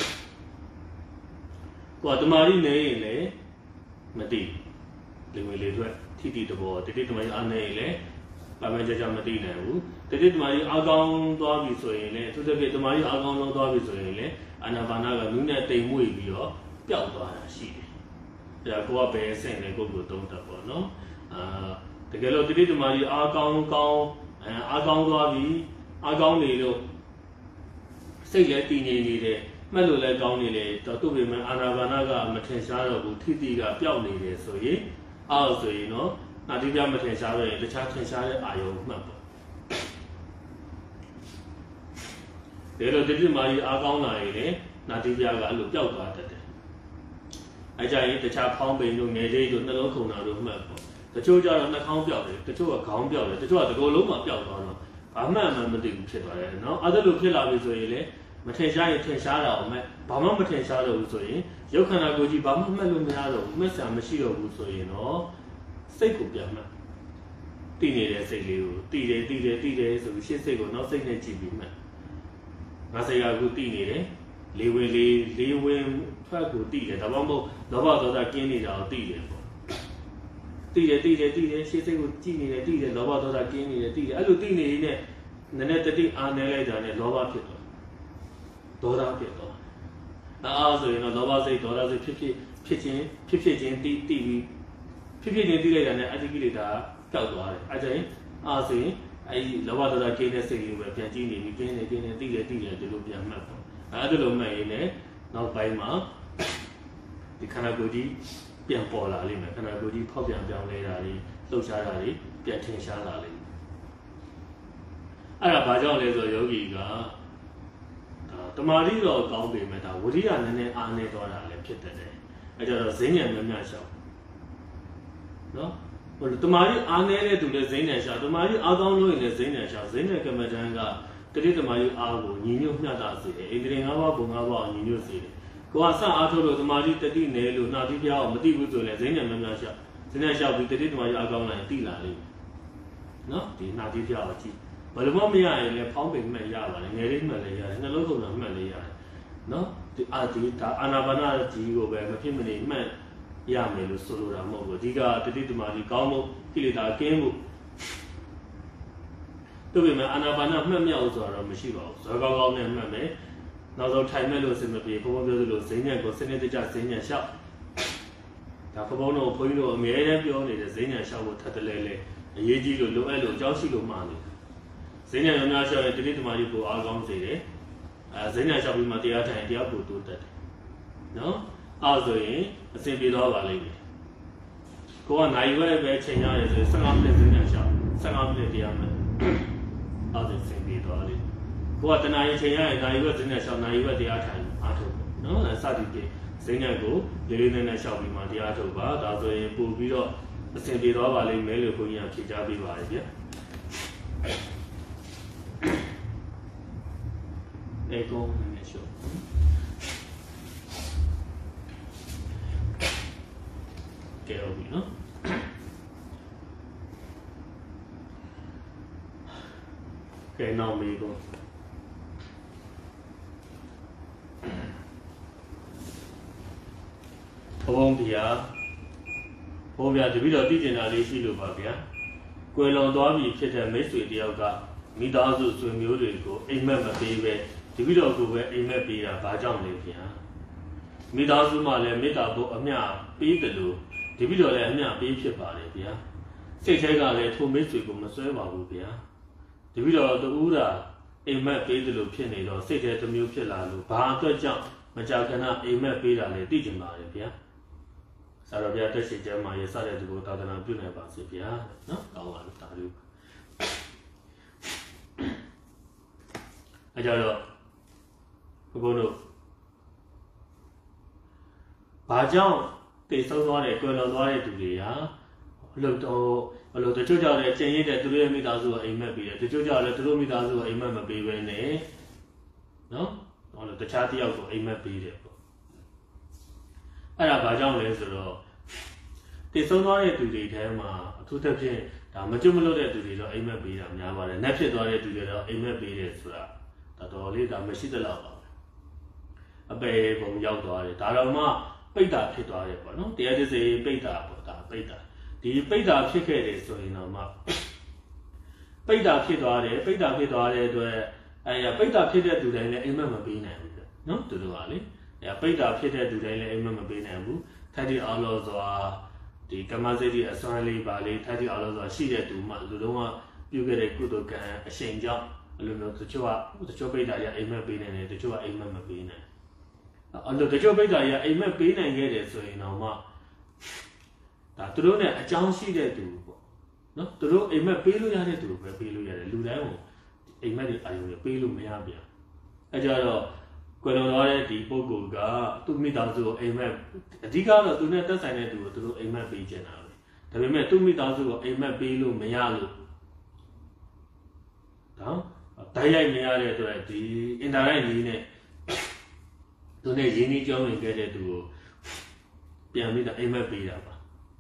ကိုယ်တမာရီနေရင်လေမသိလေဝင်လေထွက်ထိတဘောတတိတမာရီအားနေရင်လေပါမကြမသိနိုင်ဘူးတတိတမာကြီးအားကောင်းသွားပြီဆိုရင်လည်းသူတပြည့်တမာကြီးအားကောင်းလုံးသွားပြီဆိုရင်လည်းအာနာပါနာကနူးနဲ့တိမ်မွေ့ပြီးတော့ပျောက်သွားတာရှိတယ်။ဒါကိုကပဲဆင့်တယ်ကိုယ်ကိုသုံးတတ်ပေါ့နော်။တကယ်လို့တတိတမာကြီးအားကောင်းသွားပြီအားကောင်းနေလို့စိတ်လည်းတည်ငြိမ်နေတယ်မှတ်လို့လည်းကောင်းနေတယ်တော့သူ့ပေမဲ့အာနာပါနာကမထင်ရှားတော့ဘူးထိတိကပျောက်နေတယ်ဆိုရင်အောက်ဆိုရင်တော့နာတိပြမထင်ရှားတော့ရင်တခြားထင်ရှားတဲ့အာယုံမှတ်ပေါ့ဒါလို့တတိမာကြီးအားကောင်းလာရင်လည်းနာတိပြကအဲ့လိုပျောက်သွားတတ်တယ်အဲကြရင်တခြားဖောင်းပိန်တို့ငယ်လေးတို့နှလုံးခုန်တာတို့မှတ်ပေါ့တချို့ကျတော့နှာခေါင်းပျောက်တယ်တချို့ကခေါင်းပျောက်တယ်တချို့ကတကိုယ်လုံးမှပျောက်သွားတော့ဘာမှမသိဘူးဖြစ်သွားတယ်နော်အဲ့ဒါလိုဖြစ်လာပြီဆိုရင်လည်းမထင်ရှားရင်ထင်ရှားတာအောင်မဲ့ဘာမှမထင်ရှားတော့ဘူးဆိုရင်ရုပ်ခန္ဓာကိုယ်ကြီးဘာမှမှတ်လို့မရတော့ဘူးမှတ်စရာမရှိတော့ဘူးဆိုရင်တော့စိတ်ကိုပြန်မှတ်တည်နေတဲ့စိတ်လေးကိုတည်တယ်ဆိုပြီးရှင်းစိတ်ကိုနောက်စိတ်နဲ့ကြည့်ပြီးမှတ်ငါစိတ်ကအခုတည်နေတယ်လေးဝင်ထွက်ကိုတည်တယ်ဒါမှမဟုတ်လောဘဒေါသကင်းနေတာကိုတည်တယ်ပေါ့တည်တယ်ရှင်းစိတ်ကိုကြည့်နေတယ်တည်တယ်လောဘဒေါသကင်းနေတယ်တည်တယ်အဲ့လိုတည်နေရင်လည်းနည်းနည်းတတိအားနေလိုက်တာနဲ့လောဘဖြစ်သွားဒေါသဖြစ်သွားအားဆိုရင်တော့လောဘစိတ်ဒေါသစိတ်ဖြစ်ချင်းတည်ပြီးဖြစ်ချင်းတည်လိုက်တာနဲ့အတ္တိကိလေသာပျောက်သွားတယ်အဲဒါရင်အားဆိုရင်အဲဒီလောဘဒေါသကင်းတဲ့စိတ်လေးပဲပြန်ကြည့်နေပြီးကင်းနေတည်တယ်ဒီလိုပြန်မှတ်ပေါ့အဲ့ဒါလိုမှတ်ရင်လည်းနောက်ပိုင်းမှာဒီခန္ဓာကိုယ်ကြီးပြန်ပေါ်လာလိမ့်မယ်ခန္ဓာကိုယ်ကြီးဖောက်ပြန်ပြောင်းလဲတာတွေလှုပ်ရှားတာတွေပြန်ထင်ရှားလာလိမ့်မယ်အဲ့ဒါဘာကြောင့်လဲဆိုတော့ယောဂီကတမာတိတော့ကောင်းပေမဲ့ဒါဝိရိယနည်းနည်းအားနေသွားတာလည်းဖြစ်တတ်တယ်အဲကြတော့ဇိဉ္ဉံများများရှောက်နော်ဟိုတမာတိအားနေတဲ့သူလည်းဇိဉ္ဉံရှောက်တမာတိအားကောင်းလို့ရင်လည်းဇိဉ္ဉံရှောက်ဇိဉ္ဉံကမ္မဋ္ဌာန်းကတတိတမာတိအားကိုညီညွတ်မျှတစေတယ်ဣန္ဒြေ၅ပါးဘုံ၅ပါးညီညွတ်စေတယ်ကိုကစအားထုတ်လို့တမာတိတတိနယ်လို့နှာတိပြားကိုမသိဘူးဆိုရင်ဇိဉ္ဉံများများရှောက်ဇိဉ္ဉံရှောက်ပြီးတတိတမာတိအားကောင်းလာရင်သိလာလိမ့်မယ်နော်ဒီနှာတိပြားကိုကြည့်ဘယ်လိုမှမရရင်လည်းဖောင်းပင်မှတ်ရပါတယ်ငယ်လေးမှတ်လည်းရတယ်နှလုံးခုန်တာမှတ်လည်းရတယ်နော်ဒီဒါအာနာပါနကြီးကိုပဲမဖြစ်မနေမှတ်ရမယ်လို့ဆိုလိုတာမဟုတ်ဘူးအဓိကတတိတမာတိကောင်းမှုကိလေသာကင်းမှုတို့ပေမဲ့အာနာပါနမှတ်မြောက်ဆိုတာတော့မရှိပါဘူးဇောကောင်းနဲ့မှတ်မယ်နောက်ဆုံးထိုင်မဲ့လို့အစင်မပြေဘုံဘုံပြောသလိုဇိဉ္ဉံကိုစနစ်တကျဇိဉ္ဉံလျှောက်ဒါဘုံတို့ဘုန်းကြီးတို့အမြဲတမ်းပြောနေတဲ့ဇိဉ္ဉံလျှောက်ဖို့ထပ်တလဲလဲအရေးကြီးလို့လိုအပ်လို့အကြောင်းရှိလို့မှားနေဇိဉ္ဉံများလျှောက်ရင်တတိတမာတိကိုအားကောင်းစေတယ်ဇိဉ္ဉံလျှောက်ပြီးမှတရားထိုင်တရားကိုတိုးတက်တယ်နော်အဲ့ဆိုရင်အစဉ်ပြေတော့ပါလိမ့်မယ်ကိုကနိုင်ရွက်ပဲချိန်ရတယ်ဆိုရင်15မိနစ်ဇိဉ္ဉံလျှောက်15မိနစ်တရားမှအဲ့ဒါအစဉ်ပြေတော့လေကိုကတနာရီချိန်ရရင်နိုင်ရွက်ဇိဉ္ဉံလျှောက်နိုင်ရွက်တရားထိုင်အားထုတ်နော်စသည်ဖြင့်ဇိဉ္ဉံကိုလေးနက်နက်လျှောက်ပြီးမှတရားထုတ်ပါဒါဆိုရင်ပို့ပြီးတော့အစဉ်ပြေတော့ပါလိမ့်မယ်လို့ခွန်ကြီးကဖြေကြားပေးပါတယ်ဗျအေကုံနဲ့ရှုကဲဟုတ်ပြီနော်ကဲနောက်မေကုံဘုံဗျာတပည့်တော်သိကျင်တာလေးရှိလို့ပါဗျာကွယ်လွန်သွားပြီဖြစ်တဲ့မိတ်ဆွေတယောက်ကမိသားစုဆွေမျိုးတွေကိုအိမ်မက်မပေးပဲတပည့်တော်ကိုပဲအိမ်မက်ပေးတာဘာကြောင့်လဲဗျာမိသားစုမှလည်းမေတ္တာဖို့အမျှပေးတယ်လို့တပည့်တော်လည်းအမျှပေးဖြစ်ပါတယ်ဗျာစိတ်ထဲကလည်းထိုမိတ်ဆွေကိုမစွဲပါဘူးဗျာတပည့်တော်တူးတာအိမ်မက်ပေးတယ်လို့ဖြစ်နေတော့စိတ်ထဲတစ်မျိုးဖြစ်လာလို့ဘာအတွက်ကြောင့်မကြာခဏအိမ်မက်ပေးတာလဲသိကျင်ပါတယ်ဗျာဆရာတော်ဘုရားတက်ရှိကျမ်းမှာရစတဲ့သူကိုသာသနာပြုနိုင်ပါစေဗျာနော်ကောင်းပါလို့တာလို့အကြတော့ဘုန်းတို့ဘာကြောင့်တိတ်ဆုံးသွားတဲ့ကွယ်လွန်သွားတဲ့သူတွေဟာဘလို့တချို့ကြောင့်လည်းကျင်ရတဲ့သူတို့ရဲ့မိသားစုကိုအိမ်မက်ပေးတယ်တချို့ကြောင့်လည်းသူတို့မိသားစုကိုအိမ်မက်မပေးဘဲနဲ့နော်ဟောလို့တခြားတစ်ယောက်ကိုအိမ်မက်ပေးတယ်ပေါ့အဲ့ဒါဘာကြောင့်လဲဆိုတော့တိတ်ဆုံးသွားတဲ့သူတွေထဲမှာအထူးသဖြင့်ဒါမကျွတ်မလွတ်တဲ့သူတွေတော့အိမ်မက်ပေးတာများပါတယ်။နှက်ဖြစ်သွားတဲ့သူတွေတော့အိမ်မက်ပေးတယ်ဆိုတာတော်လေးဒါမရှိသလောက်ပါပဲ။အပေပုံရောက်သွားတယ်ဒါတော့မှပိတ်တာဖြစ်သွားတယ်ပေါ့နော်။တရားသစ္စာပိတ်တာပေါ့ဒါပိတ်တာဒီပိတ်တာဖြစ်ခဲ့တယ်ဆိုရင်တော့မှပိတ်တာဖြစ်သွားတဲ့အတွက်ပိတ်တာဖြစ်တဲ့သူတိုင်းလည်းအိမ်မက်မပေးနိုင်ဘူးနော်သူတို့ကလေပိတ်တာဖြစ်တဲ့သူတိုင်းလည်းအိမ်မက်မပေးနိုင်ဘူးထိုက်တိအောင်လို့ဆိုတာဒီကမ္မစိတ်ဒီအစွမ်းလေးပါလေထိုက်တိအောင်လို့ဆိုတာရှိတဲ့သူမှလူလုံးကပြုခဲ့တဲ့ကုသိုလ်ကံအရှိန်ကြောင့်အလိုမျိုးတချို့ပိတ်တာရအိမ်မက်ပေးနိုင်တယ်တချို့ကအိမ်မက်မပေးနိုင်အဲ့လိုတချို့ပိတ်တာရအိမ်မက်ပေးနိုင်ခဲ့တယ်ဆိုရင်တော့မှဒါသူတို့နဲ့အကြောင်းရှိတဲ့သူပေါ့နော်သူတို့အိမ်မက်ပေးလို့ရတဲ့သူပဲပေးလို့ရတယ်လူတိုင်းကိုအိမ်မက်တွေအာရုံတွေပေးလို့မရပြန်အဲကြတော့ကွယ်လွန်သွားတဲ့ဒီပုဂ္ဂိုလ်ကသူ့မိသားစုကိုအိမ်မက်အဓိကတော့သူနဲ့သက်ဆိုင်တဲ့သူကိုသူတို့အိမ်မက်ပေးချင်တာပဲဒါပေမဲ့သူ့မိသားစုကိုအိမ်မက်ပေးလို့မရလို့နော်တိုက်ရိုက်မရတဲ့အတွက်ဒီအင်တာနက်ကြီးနဲ့သူနဲ့ရင်းနှီးကြောင်းနေခဲ့တဲ့သူကိုပြန်ပြီးတော့အိမ်မက်ပေးတာပါ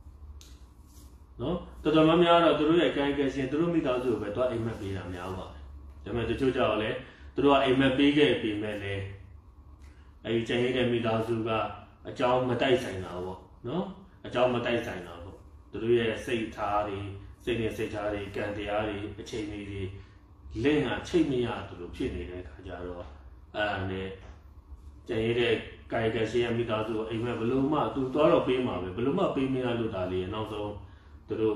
နော်တော်တော်များများတော့သူတို့ရဲ့ကံကံရှင်သူတို့မိသားစုကိုပဲတွားအိမ်မက်ပေးတာများပါတယ်ဒါပေမဲ့တချို့ကြောင့်လည်းသူတို့ကအိမ်မက်ပေးခဲ့ပေမဲ့လည်းအဲဒီကျန်ရတဲ့မိသားစုကအကြောင်းမတိုက်ဆိုင်တာပေါ့နော်အကြောင်းမတိုက်ဆိုင်တာပေါ့သူတို့ရဲ့စိတ်ထားတွေစိတ်နဲ့စိတ်ထားတွေကံတရားတွေအချိန်တွေလင့်ကချိတ်မရသူလိုဖြစ်နေတဲ့ခါကျတော့အဲ့ဒါနဲ့ကျန်ရတဲ့ကာယကံရှင်ရဲ့မိသားစုကိုအိမ်မက်ဘလို့မှသူသွားတော့ပေးမှာပဲဘလို့မှပေးမရလို့ဒါလေးနောက်ဆုံးသူတို့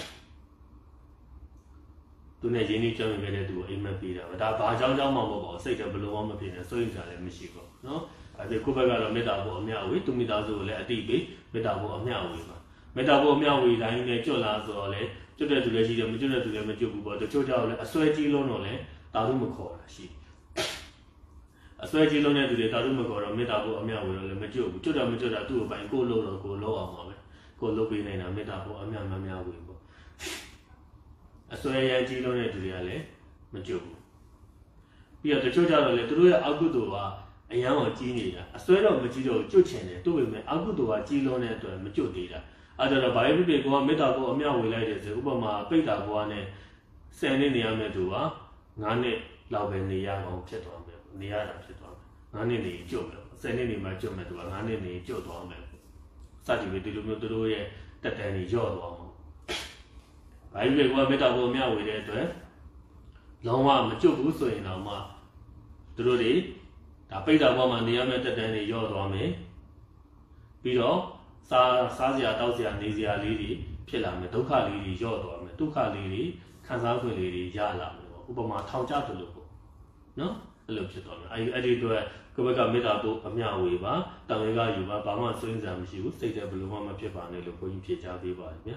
သူနဲ့ရင်းနှီးကြောင်းခဲ့တဲ့သူကိုအိမ်မက်ပေးတာပဲဒါဘာကြောင့်မှမဟုတ်ပါဘူးစိတ်ကဘလို့မှမဖြစ်နေစိုးရိမ်ကြလည်းမရှိဘူးနော်အဲဒီကိုယ့်ဘက်ကတော့မေတ္တာဖို့အမြဝေသူမိသားစုကိုလည်းအတိပေးမေတ္တာဖို့အမြဝေပါမေတ္တာဖို့အမြဝေတိုင်းနဲ့ကြွလာဆိုတော့လေကျွတ်တဲ့သူလည်းရှိတယ်မကျွတ်တဲ့သူလည်းမကျွတ်ဘူးပေါ့တချို့ကြောင့်လည်းအစွဲကြီးလုံးတော့လည်းတာရုမခေါ်တာရှိအစွဲကြီးလုံးတဲ့သူတွေတာရုမခေါ်တော့မေတ္တာဖို့အမြဝေတော့လည်းမကျွတ်ဘူးကျွတ်တော့မကျွတ်တာသူ့ကိုပိုင်ကိုလုံးတော့ကိုလုံးအောင်ပါပဲကိုလုံးပေးနေတာမေတ္တာဖို့အမြမများဝေပေါ့အစွဲရကြီးလုံးတဲ့သူတွေကလည်းမကျွတ်ဘူးပြီးတော့တချို့ကြတော့လေသူတို့ရဲ့အကုသိုလ်ကအရန်ကိုကြီးနေတာအစွဲတော့မကြီးတော့ကျွတ်ချင်တယ်တို့ပေမဲ့အကုသိုလ်ကကြီးလုံးတဲ့အတွက်မကျွတ်သေးတာအဲ့တော့ဘာပဲဖြစ်ဖြစ်ကိုကမေတ္တာကိုအမြဝေလိုက်တယ်ဆိုဥပမာပိတ်တာဘွားနဲ့10နှစ်နေရမယ်သူက9နှစ်လောက်ပဲနေရအောင်ဖြစ်သွားမယ်နေရတာဖြစ်သွားမယ်9နှစ်နေကျွတ်မယ်10နှစ်နေမှကျွတ်မယ်သူက9နှစ်နေကျွတ်သွားမယ်စသည်ပဲဒီလိုမျိုးသူတို့ရဲ့တက်တန်းကြီးရော့သွားမှာဘာပဲဖြစ်ကိုကမေတ္တာကိုအမြဝေတဲ့အတွက်လုံးဝမကျွတ်ဘူးဆိုရင်တော့မှသူတို့တွေဒါပိတ်တာဘွားမှာနေရမယ်တက်တန်းကြီးရော့သွားမယ်ပြီးတော့စားစရာတောက်စရာနေစရာလေးတွေဖြစ်လာမယ်ဒုက္ခလေးတွေရော့သွားမယ်ဒုက္ခလေးတွေခံစားခွင့်လေးတွေရလာမယ်ပေါ့ဥပမာထောင်ကျတယ်လို့ပေါ့နော်အဲ့လိုဖြစ်သွားမယ်အဲ့ဒီအတွက်ကိုယ့်ဘက်ကမေတ္တာပို့အမျှဝေပါတန်ဝေကယူပါဘာမှစွန့်စရာမရှိဘူးစိတ်ထဲဘယ်လိုမှမဖြစ်ပါနဲ့လို့ဘုန်းကြီးဖြေချပေးပါဗျာ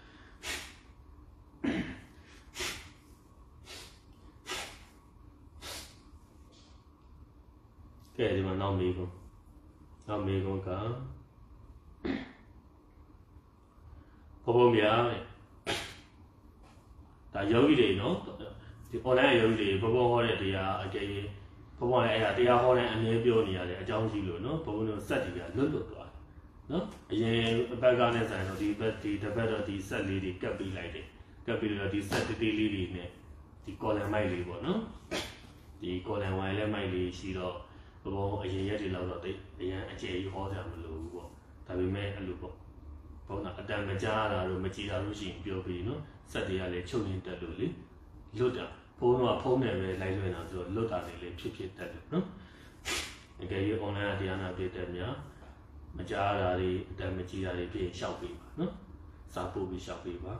ကဲဒီမှာနောက်မေးကုန်ကဘုံမြာဒါယောဂီတွေနော်ဒီ online ယောဂီတွေဘုံဟောတဲ့တရားအကျဉ်းဘုံလည်းအဲ့ဒါတရားဟောတဲ့အမြဲပြောနေရတဲ့အကြောင်းကြီးလို့နော်ဘုံတို့စက်တွေကလွတ်သွားတယ်နော်အရင်အပတ်ကနဲ့ဆိုင်တော့ဒီတစ်ပတ်တော့ဒီစက်လေးတွေကပ်ပြီးလိုက်တယ်ကပ်ပြီးတော့ဒီစက်တေးလေးတွေနဲ့ဒီ column မိုက်လေးပေါ့နော်ဒီ column wire လဲမိုက်လေးရှိတော့ဘုံအရင်ရက်တွေလောက်တော့အရင်အကျယ်ကြီးဟောကြမလို့ဘူးပေါ့ဒါပေမဲ့အဲ့လိုပေါ့ဘုံကအတန်မကြားတာတို့မကြည်တာတို့ရှိရင်ပြောပြီးနော်စက်တွေကလည်းချုပ်ရင်းတက်လို့လေလွတ်တာဘုံတော့ဖုံးတယ်ပဲလိုက်လွှင့်တာဆိုတော့လွတ်တာတွေလည်းဖြစ်တက်တယ်နော်အကယ်၍ online တရားနာပြတဲ့များမကြားတာတွေအတန်မကြည်တာတွေဖြစ်ရှောက်ပေးပါနော်စာပို့ပြီးရှောက်ပေးပါ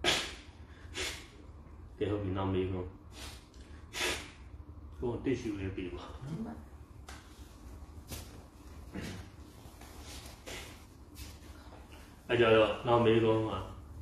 ကဲဟုတ်ပြီနောက်မေးကုန်ဘုံတိရှိလေးပေးပါအဲ့ကြတော့နောက်မေးကုန်က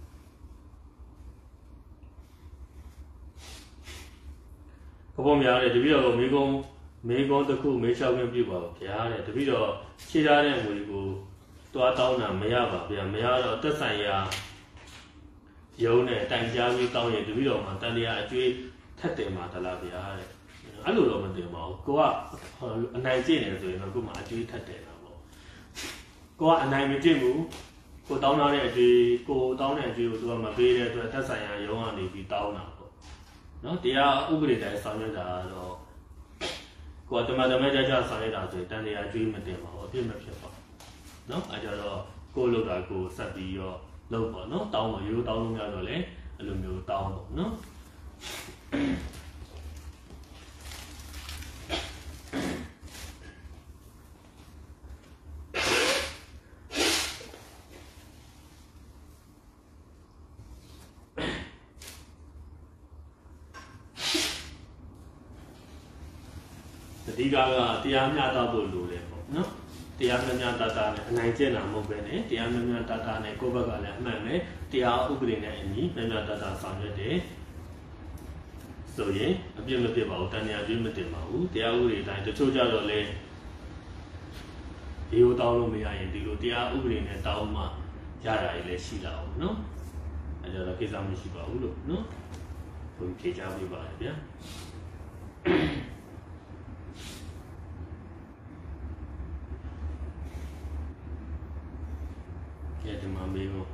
ဘုံများတဲ့တပည့်တော်မေးကုန်တစ်ခုမေးလျှောက်ခွင့်ပြုပါဘုရားတဲ့တပည့်တော်ခြေထားတဲ့ငွေကိုသွားတောင်းတာမရပါဗျာမရတော့သက်ဆိုင်ရာရုံးနဲ့တိုင်ကြားပြီးတောင်းရင်တပည့်တော်မှာတန်တရားအကျွေးထက်တယ်မှာတလားဗျာတဲ့အဲ့လိုတော့မတင်ပါဘူးကိုကအနိုင်ကျင့်နေဆိုရင်တော့ကို့မှာအကျွေးထက်တယ်တာပေါ့ကိုကအနိုင်မကျင့်ဘူးကိုတောင်းတဲ့အကျွေးကိုတောင်းတဲ့အကျွေးကိုသူကမပေးတဲ့အတွက်သက်ဆိုင်ရာရုံးကနေပြီးတောင်းတာပေါ့နော်တရားဥပဒေတိုင်းဆောင်ရွက်တာတော့ကိုယ်တမန်တော်ကြကြဆောင်ရွက်တာဆိုရင်တန်တရားကျွေးမတင်ပါဘူးအပြစ်မဖြစ်ပါဘူးနော်အဲကြတော့ကိုလုပ်တာကိုဆက်ပြီးတော့လုပ်ပါနော်တောင်းပါရိုးတောင်းလို့မရတော့လေအဲ့လိုမျိုးတောင်းပေါ့နော်ဒီကတရားမျှတဖို့လိုတယ်ပေါ့နော်တရားမျှမျှတတနဲ့အနိုင်ကျင့်တာမဟုတ်ပဲနဲ့တရားမျှမျှတတနဲ့ကိုယ့်ဘက်ကလည်းအမှန်နဲ့တရားဥပဒေနဲ့အညီမျှမျှတတဆောင်ရွက်တယ်ဆိုရင်အပြစ်မပြစ်ပါဘူးတဏှာပြစ်မတင်ပါဘူးတရားဥပဒေအတိုင်းတချို့ကြတော့လေဒီလိုတောင်းလို့မရရင်ဒီလိုတရားဥပဒေနဲ့တောင်းမှရတာလည်းရှိလာအောင်နော်အဲကြတော့ကိစ္စမရှိပါဘူးလို့နော်ဘုရားဖြေချပေးပါလေဗျာဒီမှာမေးဖို့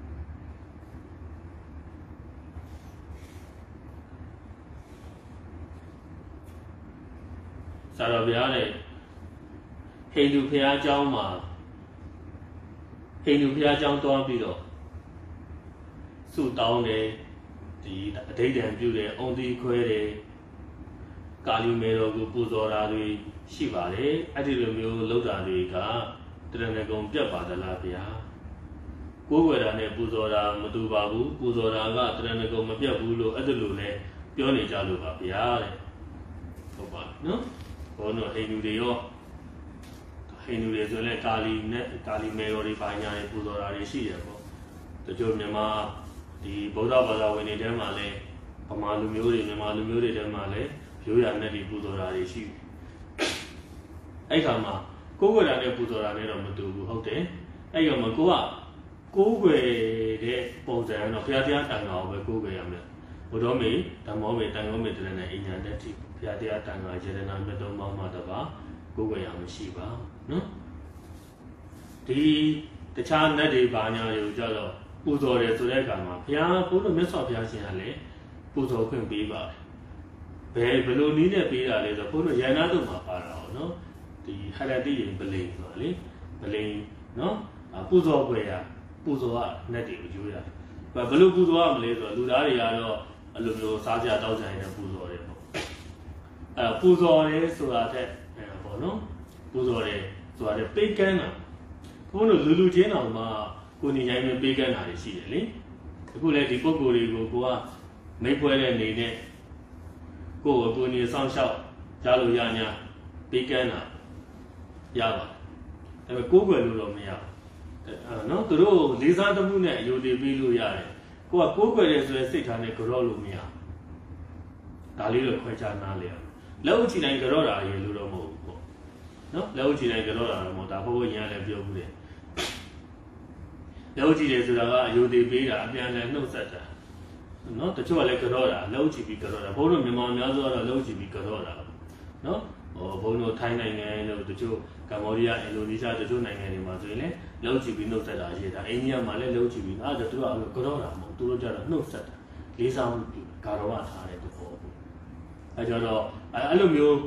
ဆရာတော်ဘုရားတဲ့ဟိန္ဒူဘုရားကျောင်းမှာဟိန္ဒူဘုရားကျောင်းတွားပြီးတော့ဆုတောင်းတယ်ဒီအဓိဋ္ဌာန်ပြုတယ်အုံသီးခွဲတယ်ကာလီမေတော်ကိုပူဇော်တာတွေရှိပါတယ်အဲ့ဒီလိုမျိုးလုပ်တာတွေကတရဏဂုံပြတ်ပါသလားဗျာကိုယ်ဝယ်တာနဲ့ပူဇော်တာမတူပါဘူးပူဇော်တာကတရဏဂုံမပြတ်ဘူးလို့အဲ့ဒါလိုလဲပြောနေကြလို့ပါဗျာတဲ့ဟုတ်ပါနော်ဘောနော်ဟိန္ဒူတွေရောဟိန္ဒူတွေဆိုရင်ကာလီနဲ့ကာလီမေတော်တွေပါညာတွေပူဇော်တာတွေရှိတယ်ပေါ့တချို့မြန်မာဒီဗုဒ္ဓဘာသာဝင်တွေထဲမှာလဲဗမာလူမျိုးတွေမြန်မာလူမျိုးတွေထဲမှာလဲရိုးရာနဲ့ဒီပူဇော်တာတွေရှိတယ်အဲ့ခါမှာကိုယ်ဝယ်တာနဲ့ပူဇော်တာနဲ့တော့မတူဘူးဟုတ်တယ်အဲ့ခါမှာကိုယ်ွယ်တဲ့ပုံစံတော့ဘုရားတရားတန်ခါကိုပဲကိုယ်ွယ်ရမယ်ဘုဒ္ဓမေဓမ္မောမေတန်ခေါမေတရဏအိညာတတိဘုရားတရားတန်ခါယေရနာမြတ်တော်မှာတပါကိုယ်ွယ်ရမရှိပါနော်ဒီတခြားနတ်တွေဘာညာတွေကိုကြတော့ပူဇော်တယ်ဆိုတဲ့အခါမှာဘုရားဘုရားမြတ်စွာဘုရားရှင်ကလည်းပူဇော်ခွင့်ပေးပါတယ်ဘယ်လိုနည်းနဲ့ပေးတာလဲဆိုတော့ဘုရားရဟနာတို့မှာပါတာပေါ့နော်ဒီဟရတိရင်ပလိန်ဆိုတာလေပလိန်နော်ပူဇော်ခွင့်ရပူဇော်ကနတ်တွေကိုယူရတယ်ဘယ်လိုပူဇော်ရမလဲဆိုတော့လူသားတွေကတော့အလိုမျိုးစားကြတောက်ကြရင်ပူဇော်တယ်ပေါ့ပူဇော်တယ်ဆိုတာတဲ့ပေါ့နော်ပူဇော်တယ်ဆိုတာတဲ့ပေးကမ်းတာဘုန်းတို့လူချင်းတော်မှာကိုနေရိုင်းနဲ့ပေးကမ်းတာတွေရှိတယ်လေအခုလည်းဒီပုံကိုယ်တွေကိုကိုကမိတ်ပွဲတဲ့နေနဲ့ကိုနေဆောင်လျှောက်ကြားလို့ရညာပေးကမ်းတာရပါတယ်ဒါပေမဲ့ကိုယ်ွယ်လို့တော့မရဘူးနော်သူတို့လေးစားသမှုနဲ့အယုဒိပေးလို့ရတယ်ကိုကကိုယ်ွယ်တယ်ဆိုတဲ့စိတ်ထားနဲ့ကြော့လို့မရဒါလေးတော့ခွဲခြားနားလေရလက်ဥချီတိုင်းကြော့တာရေလို့တော့မဟုတ်ဘူးပေါ့နော်လက်ဥချီတိုင်းကြော့တာတော့မဟုတ်ဒါဘိုးဘုရားလည်းပြောဘူးတယ်လက်ဥချီတယ်ဆိုတာကအယုဒိပေးတာအပြန်လည်းနှုတ်ဆက်တာနော်တချို့ကလည်းကြော့တာလက်ဥချီပြီးကြော့တာဘိုးတို့မြန်မာများဆိုတော့လက်ဥချီပြီးကြော့တာနော်ဘုန်းတို့ထိုင်းနိုင်ငံတို့တချို့ကမ္ဘောဒီးယားအင်ဒိုနီးရှားတချို့နိုင်ငံတွေမှာဆိုရင်လည်းလှုပ်ချပြီးနှုတ်ဆက်တာရှိတာအိန္ဒိယမှာလည်းလှုပ်ချပြီးအဲ့ဒါသူကကြောတော့တာမဟုတ်သူတို့ကြတော့နှုတ်ဆက်တာလေးစားမှုပြုဂါရဝထားတဲ့သဘောပေါ့အဲ့ကြတော့အဲ့လိုမျိုး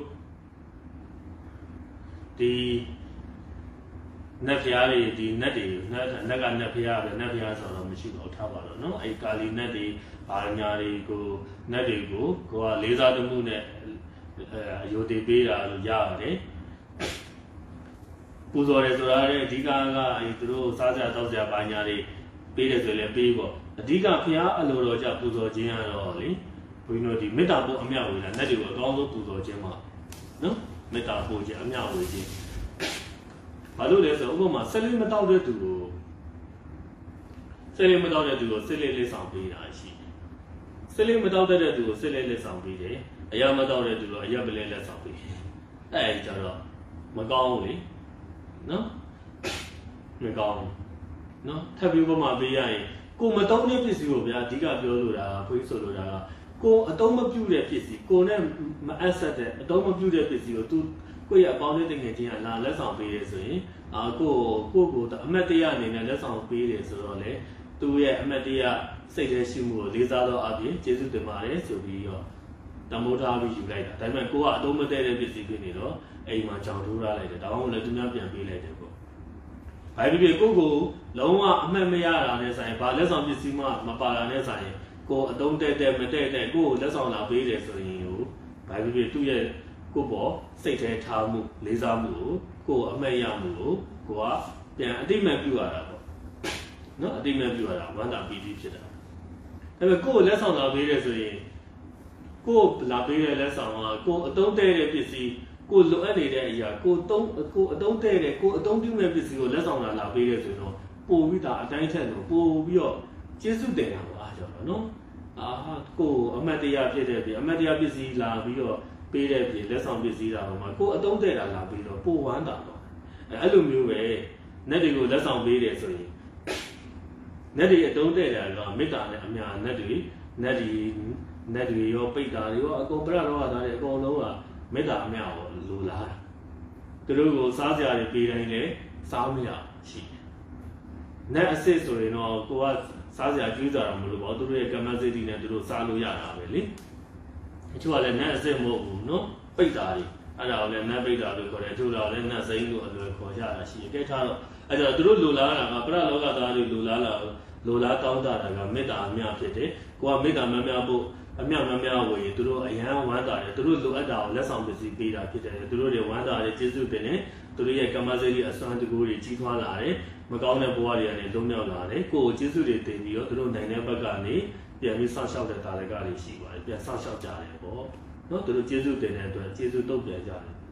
ဒီနတ်ဖျားတွေဒီနတ်တွေနတ်ကနတ်ဖျားပဲနတ်ဖျားဆိုတော့မရှိတော့ထားပါတော့နော်အဲ့ကာလီနတ်တွေဘာညာတွေကိုနတ်တွေကိုကိုကလေးစားမှုနဲ့အယုဒိပေးတာလို့ရပါတယ်ပူဇော်တယ်ဆိုတာလည်းအဓိကသူတို့စားကြတောက်ကြပါညာတွေပေးတယ်ဆိုလည်းပေးပေါ့အဓိကဘုရားအလိုတော်ကြပူဇော်ခြင်းကတော့လေဘုန်းကြီးတို့ဒီမေတ္တာပို့အမြဝေတာနတ်တွေကိုအကောင်းဆုံးပူဇော်ခြင်းပါနော်မေတ္တာပို့ခြင်းအမြဝေခြင်းဘာလို့လဲဆိုတော့ဥပမာဆက်လေးမတောက်တဲ့သူကိုဆက်လေးမတောက်တဲ့သူကိုဆက်လေးလေးဆောင်ပေးတာရှိတယ်ဆက်လေးမတောက်တဲ့သူကိုဆက်လေးလေးဆောင်ပေးတယ်အရာမတော့တဲ့သူတော့အရာပလဲလက်ဆောင်ပေးအဲ့ဒီကြတော့မကောင်းဘူးလေနော်မကောင်းဘူးနော်ထပ်ပြီးဥပမာပေးရရင်ကိုမတုံးတဲ့ပစ္စည်းကိုဗျာအဓိကပြောလို့တာခွေးဆိုလို့တာကကိုအတုံးမပြုတ်တဲ့ပစ္စည်းကိုနဲ့မအပ်ဆက်တဲ့အတုံးမပြုတ်တဲ့ပစ္စည်းကိုသူကိုယ့်ရဲ့အပေါင်းတဲ့တကယ်ချင်းကလာလက်ဆောင်ပေးတယ်ဆိုရင်ကိုအမတ်တရအနေနဲ့လက်ဆောင်ပေးတယ်ဆိုတော့လေသူ့ရဲ့အမတ်တရစိတ်ထဲရှိမှုကိုလေးစားတော့အပြင်ကျေးဇူးတင်ပါတယ်ဆိုပြီးတော့တမိုးထားပြီးယူလိုက်တာဒါပေမဲ့ကိုကအတုံးမတဲ့ပစ္စည်းဖြစ်နေတော့အိမ်မှာကြောင်ထိုးထားလိုက်တယ်ဒါမှမဟုတ်လည်းသူများပြန်ပေးလိုက်တယ်ပေါ့ဘာဖြစ်ဖြစ်ကိုလုံးဝအမှတ်မရတာနဲ့ဆိုင်ဘာလက်ဆောင်ပစ္စည်းမှမပါတာနဲ့ဆိုင်ကိုအတုံးတဲ့မတဲ့ကိုလက်ဆောင်လာပေးတယ်ဆိုရင်ကိုဘာဖြစ်ဖြစ်သူ့ရဲ့ကိုပေါ်စိတ်ထဲထားမှုလေးစားမှုကိုအမှတ်ရမှုကိုကပြန်အတိမတ်ပြုရတာပေါ့နော်အတိမတ်ပြုရတာဝန္တာပီတိဖြစ်တာဒါပေမဲ့ကိုလက်ဆောင်လာပေးတယ်ဆိုရင်ကိုလာပေးတဲ့လက်ဆောင်ကကိုအတုံးတဲ့ပစ္စည်းကိုလိုအပ်နေတဲ့အရာကိုအတုံးတဲ့ကိုအတုံးပြုမဲ့ပစ္စည်းကိုလက်ဆောင်လာပေးတယ်ဆိုတော့ပို့ပြီးတာအတိုင်းထက်တော့ပို့ပြီးတော့ကျေးဇူးတင်တာပါအားကြောင့်နော်ကိုအမတ်တရားဖြစ်တဲ့ပြီအမတ်တရားပစ္စည်းလာပြီးတော့ပေးတဲ့ပြီလက်ဆောင်ပစ္စည်းတာဟိုမှာကိုအတုံးတဲ့တာလာပြီးတော့ပို့ဝမ်းတာတော့အဲ့လိုမျိုးပဲနတ်တွေကိုလက်ဆောင်ပေးတယ်ဆိုရင်နတ်တွေအတုံးတဲ့တာကမေတ္တာနဲ့အများနတ်တွေရောပိတ်တာတွေရောအကုန်ပြရတော့တာတွေအကုန်လုံးကမေတ္တာအများကိုလိုလားတာသူတို့ကိုစားကြတွေပေးတိုင်းလည်းစားမရရှိတယ်နတ်အစ်စ်ဆိုရင်တော့ကိုကစားစရာကျွေးကြတာမလို့ပေါ့သူတို့ရဲ့ကမ္မစိတ်တွေနဲ့သူတို့စားလို့ရတာပဲလေအချို့ကလည်းနတ်အစ်စ်မဟုတ်ဘူးနော်ပိတ်တာတွေအဲ့ဒါကိုလည်းနတ်ပိတ်တာလို့ခေါ်တယ်အချို့ကလည်းနတ်စိမ့်လို့အလွယ်ခေါ်ကြတာရှိတယ်ကဲထားတော့အဲ့တော့သူတို့လိုလားတာကပရလောကသားတွေလိုလားတောင်းတတာကမေတ္တာအများဖြစ်တယ်ကိုကမေတ္တာမများဖို့အများမများဝေသူတို့အယံဝမ်းသာတယ်သူတို့လိုအပ်တာကိုလက်ဆောင်ပစ္စည်းပေးတာဖြစ်တယ်သူတို့တွေဝမ်းသာတယ်ကျေးဇူးတင်တယ်သူတို့ရဲ့ကမ္မစိတ်တွေအစွမ်းတကူတွေကြီးထွားလာတယ်မကောင်းတဲ့ဘဝတွေကနေလုံးမြောက်လာတယ်ကိုယ်ကျေးဇူးတွေတင်ပြီးတော့သူတို့နိုင်တဲ့ဘက်ကနေပြန်ပြီးဆောက်ရှောက်တဲ့တာလကတွေရှိပါတယ်ပြန်ဆောက်ရှောက်ကြတယ်ပေါ့နော်သူတို့ကျေးဇူးတင်တဲ့အတွက်ကျေးဇူးတုံ့ပြန်ကြတယ်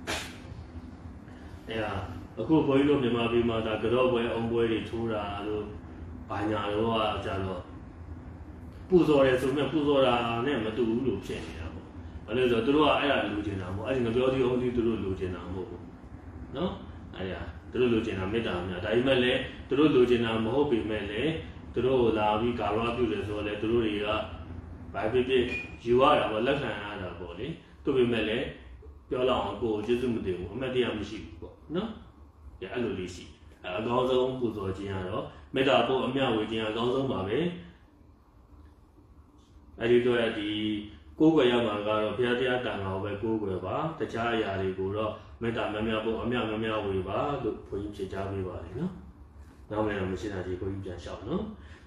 အဲ့ဒါအခုဘုန်းကြီးတို့မြန်မာပြည်မှာဒါကြော့ပွဲအုံပွဲတွေထိုးတာလို့ဘာညာတော့ကြတော့ပူဇော်ရဲဆိုမြတ်ပူဇော်တာနဲ့မတူဘူးလို့ဖြစ်နေတာပေါ့ဘာလို့လဲဆိုတော့သူတို့ကအဲ့ဒါလိုချင်တာပေါ့အဲ့ဒီငပြောသီးအောင်သီးသူတို့လိုချင်တာမဟုတ်ဘူးနော်အဲ့ဒါသူတို့လိုချင်တာမေတ္တာများဒါပေမဲ့လည်းသူတို့လိုချင်တာမဟုတ်ပေမဲ့လည်းသူတို့လာပြီးကာရပြုတယ်ဆိုတော့လေသူတို့တွေကဘာဖြစ်ဖြစ်ယူရတာပေါ့လက်ခံရတာပေါ့လေသူပေမဲ့လည်းပြောလောက်အောင်ကိုယ်ကျေးဇူးမတင်ဘူးအမတ်တရားမရှိဘူးပေါ့နော်အဲ့လိုလေးရှိအကောင်းဆုံးပူဇော်ခြင်းကတော့မေတ္တာပို့အမြဝေခြင်းအကောင်းဆုံးပါပဲအဲ့ဒီတော့ဒီကိုးကွယ်ရမှာကတော့ဘုရားတရားတန်ခါကိုပဲကိုးကွယ်ပါတခြားအရာတွေကိုတော့မေတ္တာမများဖို့အမြမများဝေပါလို့ဘုန်းကြီးဖြေကြားပေးပါလေနော်နောက်လည်းမရှိတာဒီဘုန်းကြီးပြန်လျှောက်နော်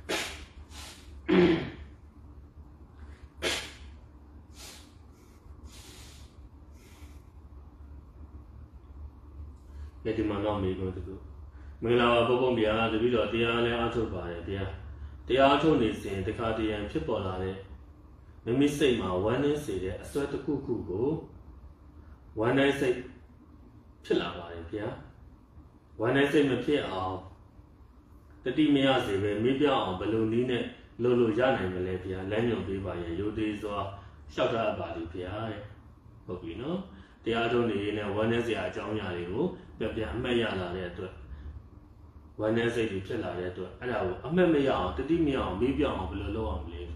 ဒီမှာတော့မေးလို့တူမင်္ဂလာပါဘုန်းဘုရားတပည့်တော်တရားလည်းအားထုတ်ပါတယ်တရားထုတ်နေစဉ်တခါတရံဖြစ်ပေါ်လာတဲ့မိမိစိတ်မှာဝမ်းနည်းစေတဲ့အစွဲတစ်ခုခုကိုဝမ်းနည်းစိတ်ဖြစ်လာပါတယ်ဗျာဝမ်းနည်းစိတ်မဖြစ်အောင်တတိမရစေပဲမေ့ပြောင်းအောင်ဘယ်လိုနည်းနဲ့လို့ရနိုင်မလဲဗျာလမ်းညွှန်ပေးပါရင်ရိုသေစွာလျှောက်ထားပါလိမ့်ဗျာတဲ့ဟုတ်ပြီနော်တရားထုတ်နေရင်ဝမ်းနည်းစရာအကြောင်းအရာတွေကိုပြန်အမှတ်ရလာတဲ့အတွက်ဝမ်းနည်းစိတ်တွေဖြစ်လာတဲ့အတွက်အဲ့ဒါကိုအမှတ်မရအောင်တတိမရအောင်မေ့ပြောင်းအောင်ဘယ်လိုလုပ်အောင်လဲ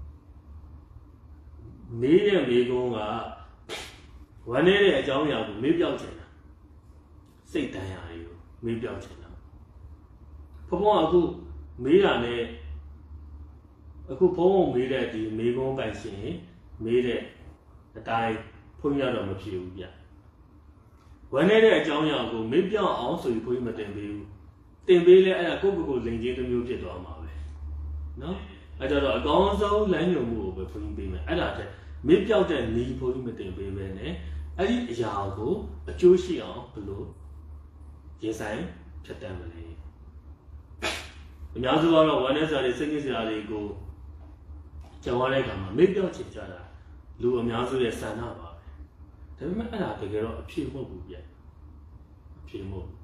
မေးတဲ့မေးကုန်းကဝမ်းနည်းတဲ့အကြောင်းအရာကိုမေးပြောက်ချင်တာစိတ်တန်ရာတွေကိုမေးပြောက်ချင်တာဘုံအခုမေးတာနဲ့အခုဘုံမေးတဲ့ဒီမေးကုန်းပိုင်ရှင်မေးတဲ့အတိုင်းဘုန်းကြီးတော့မဖြစ်ဘူးဗျဝမ်းနည်းတဲ့အကြောင်းအရာကိုမေးပြောက်အောင်ဆိုပြီးဘုန်းကြီးမတင်ပေးဘူးတင်ပေးလဲအဲ့ဒါကိုယ့်လိန်ချင်းတစ်မျိုးဖြစ်သွားမှာပဲနော်အဲ့တော့အကောင်းဆုံးလမ်းညွှန်မှုကိုပဲဘုန်းကြီးပေးမယ်အဲ့ဒါတဲ့မေ့ပြောက်တဲ့နီးဘုန်းကြီးမတင်ပေးပဲနဲ့အဲ့ဒီအရာကိုအကျိုးရှိအောင်ဘယ်လိုရင်ဆိုင်ဖြတ်တန်းမလဲအများစုကတော့ဝမ်းနည်းစရာတွေစိတ်ညစ်စရာတွေကိုကြော်ရတဲ့အခါမှာမေ့ပြောက်ချင်ကြတာလူအများစုရဲ့ဆန္ဒပါပဲဒါပေမဲ့အဲ့ဒါတကယ်တော့အဖြစ်မဟုတ်ဘူးဗျအဖြစ်မဟုတ်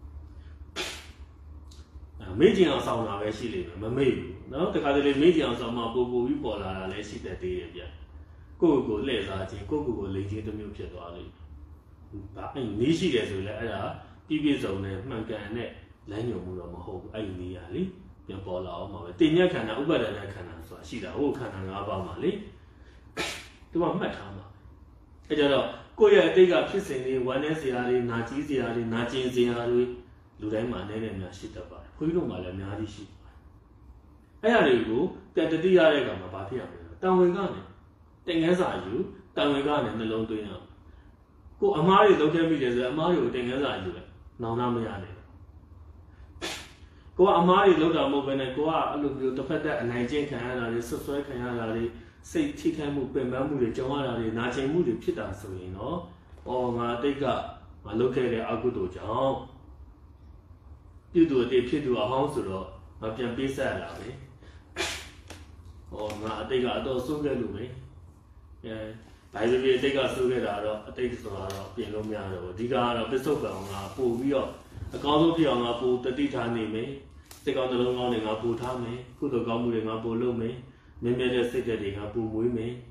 မေ့ကျင်အောင်ဆောင်တာပဲရှိလိမ့်မယ်မမေ့ဘူးเนาะတခါတလေမေ့ကျင်အောင်ဆောင်မှပို့ပြီးပေါ်လာတာလည်းရှိတတ်သေးတယ်ဗျကိုယ့်ကိုလှည့်စားခြင်းကိုယ့်ကိုလိမ်ခြင်းတစ်မျိုးဖြစ်သွားလိမ့်မယ်ဒါအဲ့နီးရှိတယ်ဆိုလည်းအဲ့ဒါပြည့်စုံတဲ့မှန်ကန်တဲ့လမ်းညွှန်မှုတော့မဟုတ်ဘူးအဲ့ဒီနေရာလေပြန်ပေါ်လာအောင်ပါပဲတင်ညက်ခန္ဓာဥပါဒနာခန္ဓာဆိုတာရှိတာဟိုခန္ဓာ၅ပါးမှာလေသူကမှတ်ထားမှာအဲ့ကြတော့ကိုယ့်ရဲ့အတိတ်ကဖြစ်စဉ်တွေဝမ်းနည်းစရာတွေနာကျင်စရာတွေလူတိုင်းမှာနည်းနည်းများရှိတတ်ပါတယ်ခွေးတို့မှလည်းအများကြီးရှိပါတယ်အဲ့ဒါတွေကိုပြန်တတိရတဲ့အခါမှာဘာဖြစ်ရမလဲတန်ဝင်ကနေတင်ငန်းစာယူတန်ဝင်ကနေနှလုံးသွင်းအောင်ကိုအမားတွေလုံးခဲ့မိတယ်ဆိုရင်အမားတွေကိုတင်ငန်းစာယူလိုက်နောင်နာမရနဲ့ကိုကအမားတွေလောက်တာမဟုတ်ဘဲနဲ့ကိုကအဲ့လိုမျိုးတစ်ဖက်သက်အနိုင်ကျင့်ခံရတာတွေဆွဆွဲခံရတာတွေစိတ်ထိခိုက်မှုပင်ပန်းမှုတွေကြုံရတာတွေနာကျင်မှုတွေဖြစ်တာဆိုရင်တော့ငါအတိတ်ကငါလုပ်ခဲ့တဲ့အကုသိုလ်ကြောင့်ပြုသူအတိတ်ဖြစ်သူအဟောင်းဆိုတော့ငါပြန်ပေးဆက်ရတာပဲငါအတိတ်ကအတော့စိုးခဲ့လို့ပဲဘာပဲဖြစ်အတိတ်ကစိုးခဲ့တာတော့အတိတ်ဆိုတာတော့ပြင်လို့မရတော့ဘူးအဓိကကတော့ပစ္စုပန်ငါပို့ပြီးတော့အကောင်းဆုံးဖြစ်အောင်ငါပို့တတိထားနေမယ်စိတ်ကောင်းနှလုံးကောင်းတွေငါပို့ထားမယ်ကုသိုလ်ကောင်းမှုတွေငါပို့လုပ်မယ်မြဲမြဲတဲ့စိတ်တွေငါပို့မွေးမယ်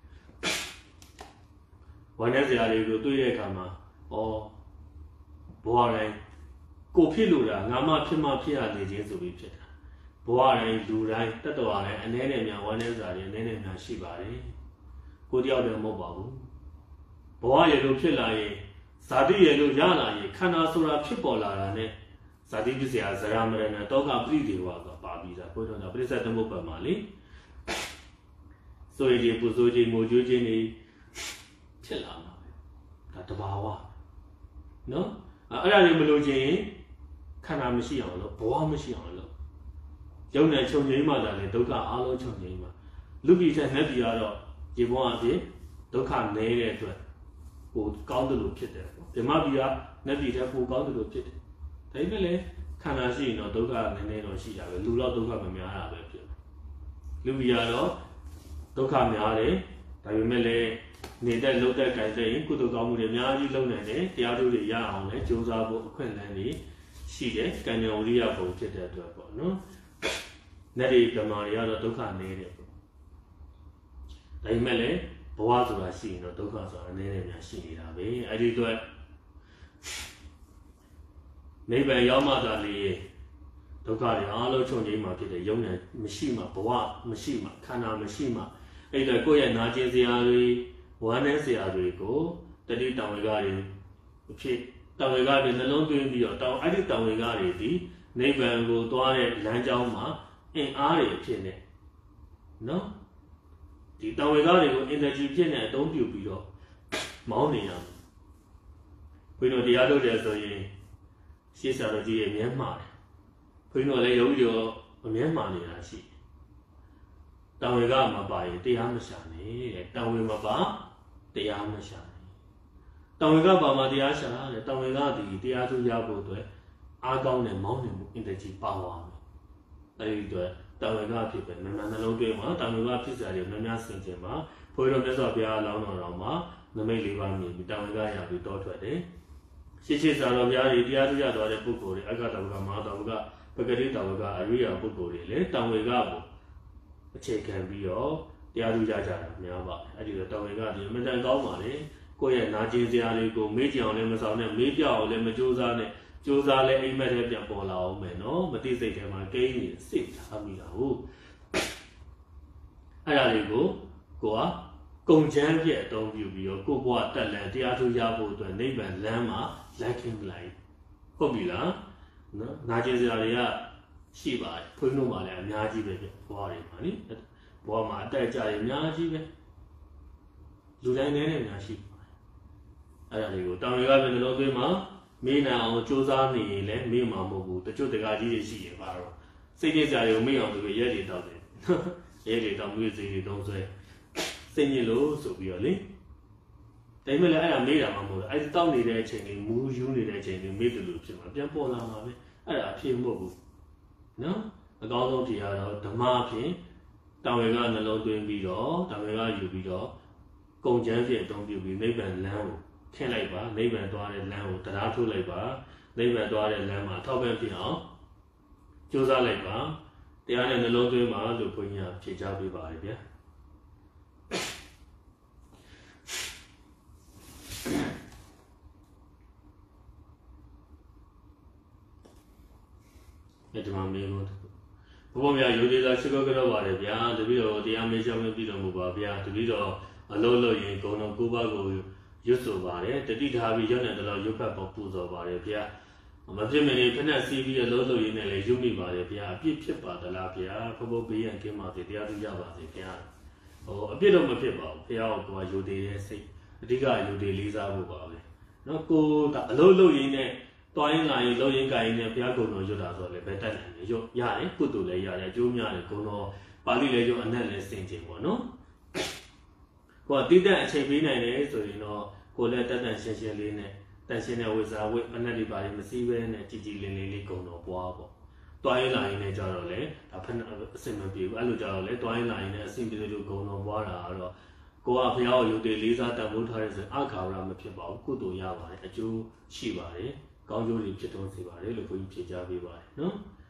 ဝမ်းနည်းစရာတွေကိုတွေ့တဲ့အခါမှာဘဝတိုင်းကိုဖြစ်လို့တာငါမှဖြစ်မှဖြစ်ရနေခြင်းဆိုပြီးဖြစ်တာဘဝတိုင်းလူတိုင်းတတ်တော်တိုင်းအနည်းနဲ့များဝမ်းနည်းစရာတွေအနည်းနဲ့များရှိပါတယ်ကိုတယောက်တည်းမဟုတ်ပါဘူးဘဝရဲ့လို့ဖြစ်လာရင်ဇာတိရဲ့လို့ရလာရင်ခန္ဓာဆိုတာဖြစ်ပေါ်လာတာနဲ့ဇာတိပစ္စယဇရာမရဏတောကပရိဒေဝကပါပြီးတာဘုရားတော်ပရိစ္ဆေသမုပ္ပါမှာလေဆိုရင်ပူဇော်ခြင်းငိုကြွေးခြင်းတွေဖြစ်လာမှာပဲဒါတဘာဝနော်အဲ့ဒါတွေမလို့ခြင်းခန္ဓာမရှိအောင်လို့ဘဝမရှိအောင်လို့ယုံနဲ့ခြုံငိမ့်မှသာလေဒုက္ခအလုံးခြုံငိမ့်မှလူပြည်တဲ့နတ်ပြည်ကတော့ဒီဘဝအဖြစ်ဒုက္ခနည်းတဲ့အတွက်ကိုကောင်းတယ်လို့ဖြစ်တယ်ဓမ္မပြည်ကနတ်ပြည်တဲ့ကိုကောင်းတယ်လို့ဖြစ်တယ်ဒါပေမဲ့လည်းခန္ဓာရှိရင်တော့ဒုက္ခနည်းနည်းတော့ရှိတာပဲလူတော့ဒုက္ခမများတာပဲဖြစ်လူပြည်ကတော့ဒုက္ခများတယ်ဒါပေမဲ့လည်းနေတဲ့လှုပ်တဲ့ကြိုင်တဲ့ရင်ကုသိုလ်ကောင်းမှုတွေအများကြီးလုပ်နိုင်တယ်တရားတို့တွေရအောင်လည်းကြိုးစားဖို့အခွင့်အလမ်းတွေရှိတယ်ကံဉာဏ်ဝိရိယပုံဖြစ်တဲ့အတွက်ပေါ့နော်။net တွေဓမ္မတွေကတော့ဒုက္ခနည်းတယ်ပေါ့။ဒါပေမဲ့လည်းဘဝဆိုတာရှိရင်တော့ဒုက္ခဆိုတာနည်းနည်းများရှိနေတာပဲ။အဲဒီအတွက်နိဗ္ဗာန်ရောက်မှသာလေဒုက္ခတွေအားလုံးချုပ်ငြိမ်းမှဖြစ်တယ်။ယုံနဲ့မရှိမှဘဝမရှိမှခန္ဓာမရှိမှအဲ့ဒါကိုယ့်ရဲ့နာကျင်စရာတွေဝမ်းနည်းစရာတွေကိုတတိတောင်ဝေကတွေဖြစ်တောင်ဝေကတွေနှလုံးသွင်းပြီးတော့အဲ့ဒီတောင်ဝေကတွေဒီနိဗ္ဗာန်ကိုသွားတဲ့လမ်းကြောင်းမှာအင်အားတွေဖြစ်နေနော်ဒီတောင်ဝေကတွေကို energy ဖြစ်နေအသုံးပြုပြီးတော့မောင်းနေရမယ်ဘုန်းတော်တရားထုတ်တယ်ဆိုရင်ရှေ့ဆရာတော်ကြီးရဲ့မျက်မှောက်တယ်ဘုန်းတော်လည်းယောဂီတို့အမျက်မှောက်နေတာရှိတောင်ဝေကမှာပါရင်တရားမရှာနဲ့တဲ့တောင်ဝေမှာပါတရားမရှာနဲ့တောင်ဝေကပါမှာတရားရှာတယ်တောင်ဝေကဒီတရားထုတ်ရဖို့အတွက်အားကောင်းတဲ့မောင်းနေမှု energy ပါဝါမယ်အဲဒီအတွက်တောင်ဝေကဖြစ်ပဲနန္ဒနှလုံးသွင်းမှာတောင်ဝေကဖြစ်စရာတွေများများဆင်ခြင်မှာဘုရားတော်မြတ်စွာဘုရားလောင်းတော်မှာနမိတ်လေးပါမြင်ပြီးတောင်ဝေကရပြီးတောထွက်တယ်ရှေ့စာတော်ဘုရားတွေတရားထုတ်ရတော်တဲ့ပုဂ္ဂိုလ်တွေအက္ခတောင်ဝေကမဟာတောင်ဝေကပဂတိတောင်ဝေကအရိယာပုဂ္ဂိုလ်တွေလည်းတောင်ဝေကကိုအခြေခံပြီးတော့တရားထုတ်ကြတာများပါတယ်အဲ့ဒီတော့တောင်ဝေကဒီအမှန်တန်ကောင်းပါလေကိုယ့်ရဲ့နာကျင်စရာတွေကိုမေ့ကြအောင်လည်းမဆောင်နဲ့မေ့ပြအောင်လည်းမကြိုးစားနဲ့ကြိုးစားလဲအိမ်မက်ထဲပြန်ပေါ်လာအောင်မယ်နော်မသိစိတ်ထဲမှာကိန်းနေစိတ်ထားမိတာဟုတ်အဲ့ဒါလေးကိုကကုံချမ်းပြည့်အသုံးပြုပြီးတော့ကိုယ့်ဘဝတက်လန်တရားထုတ်ရဖို့အတွက်နိဗ္ဗာန်လမ်းမှာလိုက်ခင်းလိုက်ဟုတ်ပြီလားနော်နာကျင်စရာတွေကရှိပါတယ်ခွင်းတို့မှလည်းအများကြီးပဲဘဝတွေမှာနိဘဝမှာအတက်အကျတွေအများကြီးပဲလူတိုင်းနဲ့များရှိပါတယ်အဲ့ဒါလေးကိုတောင်တွေကပဲနှလုံးသွင်းမှာမေးနိုင်အောင်စူးစမ်းနေရင်လည်းမေးမှာမဟုတ်ဘူးတချို့တကားကြီးတွေရှိရင်ပါတော့စိတ်ကြကြတွေကိုမေးအောင်ဆိုပြီးရဲတွေတောက်တယ်ရဲတွေတောက်ပြီးစိတ်တွေတုံးဆွဲစိတ်ညစ်လို့ဆိုပြီးတော့လေဒါပေမဲ့လည်းအဲ့ဒါမေးတာမှမဟုတ်ဘူးအဲ့ဒီတောက်နေတဲ့အချိန်လေးမူးယူနေတဲ့အချိန်လေးမေးတယ်လို့ဖြစ်မှာပြန်ပေါ်လာမှာပဲအဲ့ဒါအဖြစ်မဟုတ်ဘူးနော်အကောင်းဆုံးတရားတော့ဓမ္မအဖြစ်တောင်ဝေကနှလုံးသွင်းပြီးတော့တောင်ဝေကယူပြီးတော့ကုံချမ်းဖြစ်အသုံးပြုပြီးနိဗ္ဗာန်လမ်းကိုခင်းလိုက်ပါနိဗ္ဗာန်သွားတဲ့လမ်းကိုတရားထုတ်လိုက်ပါနိဗ္ဗာန်သွားတဲ့လမ်းမှာထောက်ပံ့ဖြစ်အောင်ကြိုးစားလိုက်ပါတရားနဲ့နှလုံးသွင်းပါလို့ဘုန်းကြီးကဖြေချပေးပါတယ်ဗျာဒီမှာမေးလို့ဘုရားမြတ်ရိုသေသာရှိခိုးကြတော့ပါတယ်ဗျာတပည့်တော်တရားမေးချောင်းပြီးတော်မူပါဗျာတပည့်တော်အလုံးလို့ရင်ဂုဏ်တော်ကိုးပါးကိုရွတ်ဆိုပါတယ်တတိထားပြီးရုပ်နဲ့တလို့ရုပ်ဖတ်ပေါ်ပူဇော်ပါတယ်ဗျာမဖြစ်မနေဖက်နဲ့စီးပြီးအလုံးလို့ရင်လည်းရုပ်မိပါတယ်ဗျာအပြစ်ဖြစ်ပါသလားဗျာဘုဘဘေးရန်ကင်းပါစေတရားသူရပါစေဗျာအပြစ်တော့မဖြစ်ပါဘူးဘုရားကရိုသေရဲ့စိတ်အဓိကရိုသေလေးစားဖို့ပါပဲနော်ကိုကအလုံးလို့ရင်နဲ့တတွိုင်းလာရင်လုံရင်ကိုင်းနဲ့ဘုရားကုံတော်ရွတ်တာဆိုလည်းပဲတက်နိုင်တယ်ရွတ်ရတယ်ကုသိုလ်လည်းရတယ်အကျိုးများတယ်ကုံတော်ပါဠိလည်းရွတ်အနက်လည်းစင်ကြင်ပေါ့နော်ကိုကတိတက်အချိန်ပေးနိုင်တယ်ဆိုရင်တော့ကိုလည်းတက်တန်ရှင်းရှင်းလေးနဲ့တန်ရှင်းတဲ့ဝိဇာဝိအနက်တွေပါမစည်းပဲနဲ့ကြည်ကြည်လင်းလင်းလေးကုံတော်ပွားပေါ့တွိုင်းလာရင်လည်းကြတော့လေဒါဖက်အစင်မပြေဘူးအဲ့လိုကြတော့လေတွိုင်းလာရင်လည်းအစင်ပြေလို့ကုံတော်ပွားတာတော့ကိုကဘုရားကိုယုတ်တယ်လေးစားတန်ဖိုးထားရဆိုအခါရမဖြစ်ပါဘူးကုသိုလ်ရပါတယ်အကျိုးရှိပါတယ်ကောင်းကျိုးတွေဖြစ်ထွန်းစေပါတယ်လို့ဘုန်းကြီးဖြေကြားပေးပါတယ်နော်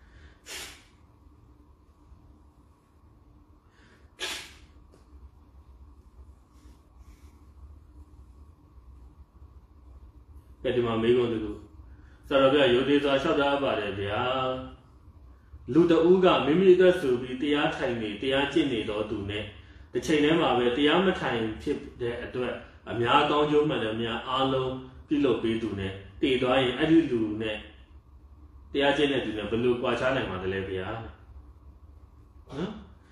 ဒီမှာမေးခွန်းတူဆရာတော်ပြရိုသေစွာလျှောက်ထားပါတယ်ဗျာလူတဦးကမိမိအတွက်ဆိုပြီးတရားထိုင်နေတရားကျင့်နေတော်သူနဲ့တစ်ချိန်တည်းမှာပဲတရားမထိုင်ဖြစ်တဲ့အတွက်အများကောင်းကျိုးမှန်တယ်များအားလုံးပြုလုပ်ပေးသူနဲ့တည်သွားရင်အဲ့ဒီလူနဲ့တရားကျင့်တဲ့သူနဲ့ဘယ်လိုကြွားချနိုင်မှာလဲဗျာနော်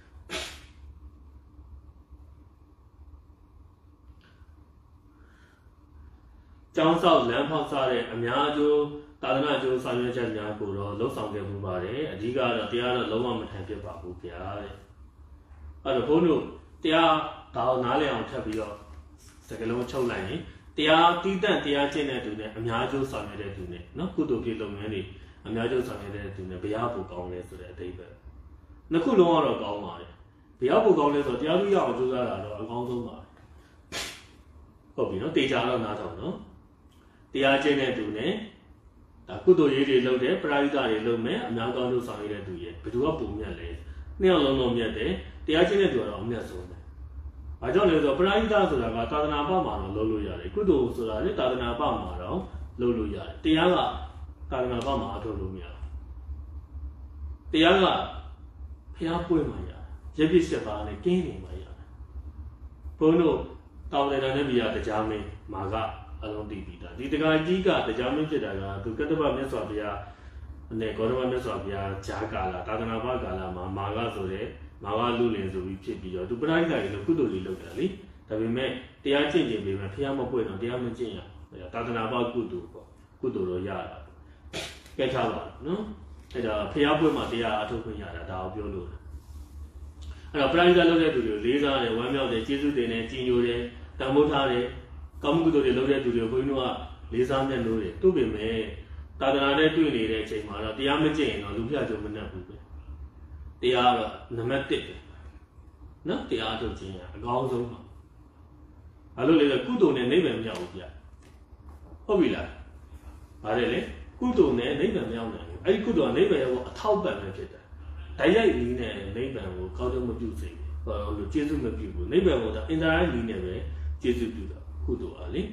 ကျောင်းဆောက်လမ်းဖောက်စားတဲ့အများကျိုးသာသနာကျိုးဆောင်ရွက်ချက်များကိုတော့လှုပ်ဆောင်ခဲ့မှုပါတယ်အဓိကတော့တရားတော့လုံးဝမထိုင်ဖြစ်ပါဘူးဗျာတဲ့အဲ့တော့ဘုန်းတို့တရားဒါကိုနားလည်အောင်ထပ်ပြီးတော့စကလုံးချုပ်လိုက်ရင်တရားတီးတန့်တရားကျင့်တဲ့သူနဲ့အများကျိုးဆောင်ရွက်တဲ့သူနဲ့နော်ကုသိုလ်ပြုလုပ်ငန်းတွေအများကျိုးဆောင်ရွက်တဲ့သူနဲ့ဘုရားပို့ကောင်းလဲဆိုတဲ့အဓိပ္ပာယ်နှစ်ခုလုံးကတော့ကောင်းပါတယ်ဘုရားပို့ကောင်းလဲဆိုတရားသူရအောင်ကြိုးစားတာတော့အကောင်းဆုံးပါဟုတ်ပြီနော်တေချာတော့နားထောင်နော်တရားကျင့်တဲ့သူနဲ့ဒါကုသိုလ်ရေးတွေလုပ်တယ်ပရိသတ်တွေလုပ်မယ်အများကောင်းလို့ဆောင်ရတဲ့သူရဲ့ဘယ်သူကပုံမြတ်လဲနှစ်ယောက်လုံးလုံးမြတ်တယ်တရားကျင့်တဲ့သူကတော့အမြတ်ဆုံးပဲ။ဘာကြောင့်လဲဆိုတော့ပရိသတ်ဆိုတာကသာသနာ့ဘမှာတော့လုပ်လို့ရတယ်ကုသိုလ်ဆိုတာလေသာသနာ့ဘမှာတော့လုပ်လို့ရတယ်တရားကသာသနာ့ဘမှာအထုတ်လို့မရဘူးတရားကဖျားပွင့်မှရတယ်ရပြည့်စက်ပါနဲ့ကင်းနေမှရတယ်ဘုန်းတို့တောင်းတတဲ့နေရာတရားမင်းမာကအလုံးတည်ပြီးသားဒီတက္ကကြီးကတရားမင်းဖြစ်တာကသူကတ္တဗမြတ်စွာဘုရားနဲ့ဂေါတမမြတ်စွာဘုရားဂျာကာလာသာသနာ့ဘကာလာမှာမာကဆိုတဲ့မာကလူလင်ဆိုပြီးဖြစ်ပြီးတော့သူပရိသတ်တွေလို့ကုသိုလ်တွေလုပ်တာလေဒါပေမဲ့တရားကျင့်ကြင်ပြီးမှဖျားမပွင့်တော့တရားမကျင့်ရသာသနာ့ဘကုသိုလ်ပေါ့ကုသိုလ်တော့ရတာကဲထားပါနော်အဲ့ဒါဖျားပွင့်မှတရားအထုတ်ခွင့်ရတာဒါကိုပြောလို့အဲ့တော့ပရိသတ်လုပ်တဲ့သူတွေလေးစားတယ်ဝမ်းမြောက်တယ်ကျေးဇူးတင်တယ်ကြည်ညိုတယ်တန်ဖိုးထားတယ်ကောင်းမှုကုသိုလ်တွေလုပ်တဲ့သူတွေကိုဘုန်းကြီးတို့ကလေးစားမြတ်လို့တယ်သူ့ပေမဲ့သာသနာနဲ့တွေ့နေတဲ့အချိန်မှာတော့တရားမကျင့်ရင်တော့လူပြကြုံမနှက်ဘူးပဲတရားတော့နံပါတ်1ပဲနော်တရားထုတ်ခြင်းကအကောင်းဆုံးပါဘာလို့လဲဆိုကုသိုလ်နဲ့နိဗ္ဗာန်မရောက်ဘူးဗျဟုတ်ပြီလားဗါတယ်လေကုသိုလ်နဲ့နိဗ္ဗာန်မရောက်နိုင်ဘူးအဲ့ဒီကုသိုလ်ကနိဗ္ဗာန်ရောက်အထောက်ပံ့ပဲဖြစ်တယ်တိုက်ရိုက်နည်းနဲ့နိဗ္ဗာန်ကိုကောင်းကျိုးမပြုစေဘူးဟိုလိုကျေးဇူးမပြုဘူးနိဗ္ဗာန်ကိုဒါအင်တာနက်နည်းနဲ့ပဲကျေးဇူးပြုတာကုသိုလ်အားလေ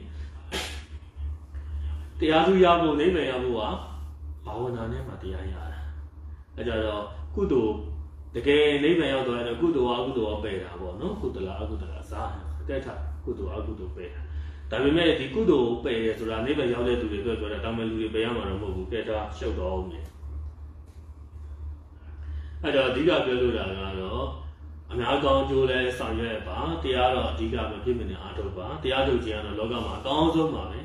တရားသူရဖို့နိဗ္ဗာန်ရဖို့ကဘာဝနာနဲ့မှတရားရတာအဲကြတော့ကုသိုလ်တကယ်နိဗ္ဗာန်ရောက်တော့ရင်ကုသိုလ်အကုသိုလ်ပယ်တာပေါ့နော်ကုသလအကုသလစားအတက်ထကုသိုလ်အကုသိုလ်ပယ်တာဒါပေမဲ့ဒီကုသိုလ်ပယ်ရဆိုတာနိဗ္ဗာန်ရောက်တဲ့သူတွေအတွက်ပြောတာတောင်းမဲ့လူတွေပယ်ရမှာတော့မဟုတ်ဘူးကဲထားရှုပ်တော့အောင်လေအဲတော့အဓိကပြောလို့တာကတော့အများကောင်းကျိုးလဲဆောင်ရွက်ပါတရားတော့အဓိကမဖြစ်မနေအားထုတ်ပါတရားထုတ်ခြင်းကတော့လောကမှာအကောင်းဆုံးပါပဲ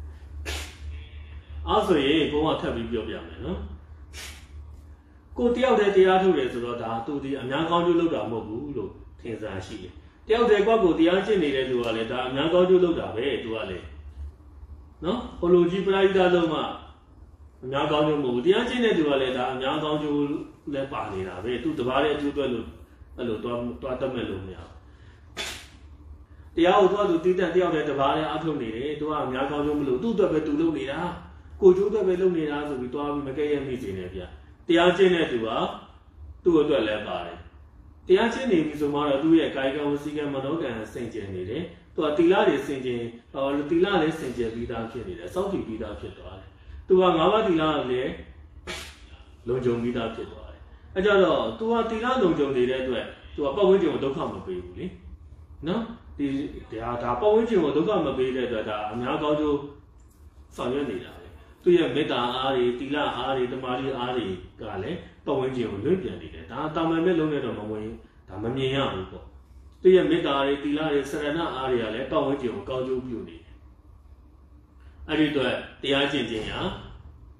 အဲ့ဆိုရင်ဘုန်းကထပ်ပြီးပြောပြမယ်နော်ကိုတယောက်တည်းတရားထုတ်တယ်ဆိုတော့ဒါသူဒီအများကောင်းကျိုးလုပ်တာမဟုတ်ဘူးလို့ထင်စားရှိတယ်တယောက်တည်းကိုတရားကျင့်နေတဲ့လူကလည်းဒါအများကောင်းကျိုးလုပ်တာပဲသူကလည်းနော်ဟိုလိုကြီးပရိသတ်လုံးမှအများကောင်းကျိုးမဟုတ်ဘူးတရားကျင့်တဲ့လူကလည်းဒါအများကောင်းကျိုးလည်းပါနေတာပဲသူတပါးရဲ့အကျိုးအတွက်လို့အဲ့လိုသွားတတ်မဲ့လို့မရဘူးတရားကိုသူတည်တံ့တယောက်တည်းတပါးလည်းအထုတ်နေတယ်သူကအများကောင်းကျိုးမလို့သူ့အတွက်ပဲသူလုပ်နေတာကိုကျိုးအတွက်ပဲလုပ်နေတာဆိုပြီးသွားပြီးမကဲ့ရဲ့မိစေနဲ့ဗျတရားကျင့်တဲ့သူကသူ့အတွက်လည်းပါတယ်တရားကျင့်နေပြီဆိုမှတော့သူ့ရဲ့ကာယကံဝစီကံမနောကံစင်ကြယ်နေတယ်သူကတီလာတွေစင်ကြယ်တီလာလည်းစင်ကြယ်ပြီးသားဖြစ်နေတယ်စောင့်တည်ပြီးသားဖြစ်သွားတယ်သူက၅ပါးတီလာလည်းလုံခြုံပြီးသားဖြစ်သွားတယ်အဲကြတော့သူကတီလာလုံခြုံနေတဲ့အတွက်သူကပတ်ဝန်းကျင်ကိုဒုက္ခမပေးဘူးလေနော်ဒီဒါပတ်ဝန်းကျင်ကိုဒုက္ခမပေးတဲ့အတွက်ဒါအများကောင်းကျိုးဆောင်ရွက်နေတာပဲသူရဲ့မေတ္တာအားတွေတီလာအားတွေတမာတိအားတွေကလည်းပတ်ဝန်းကျင်ကိုလွင့်ပြန်နေတယ်ဒါတာမန်မဲ့လုံးနဲ့တော့မဝင်ဒါမမြင်ရဘူးပေါ့သူရဲ့မေတ္တာတွေတီလာတွေစရဏအားတွေကလည်းပတ်ဝန်းကျင်ကိုကောင်းကျိုးပြုနေတယ်အဲ့ဒီအတွက်တရားကျင့်ခြင်းဟာ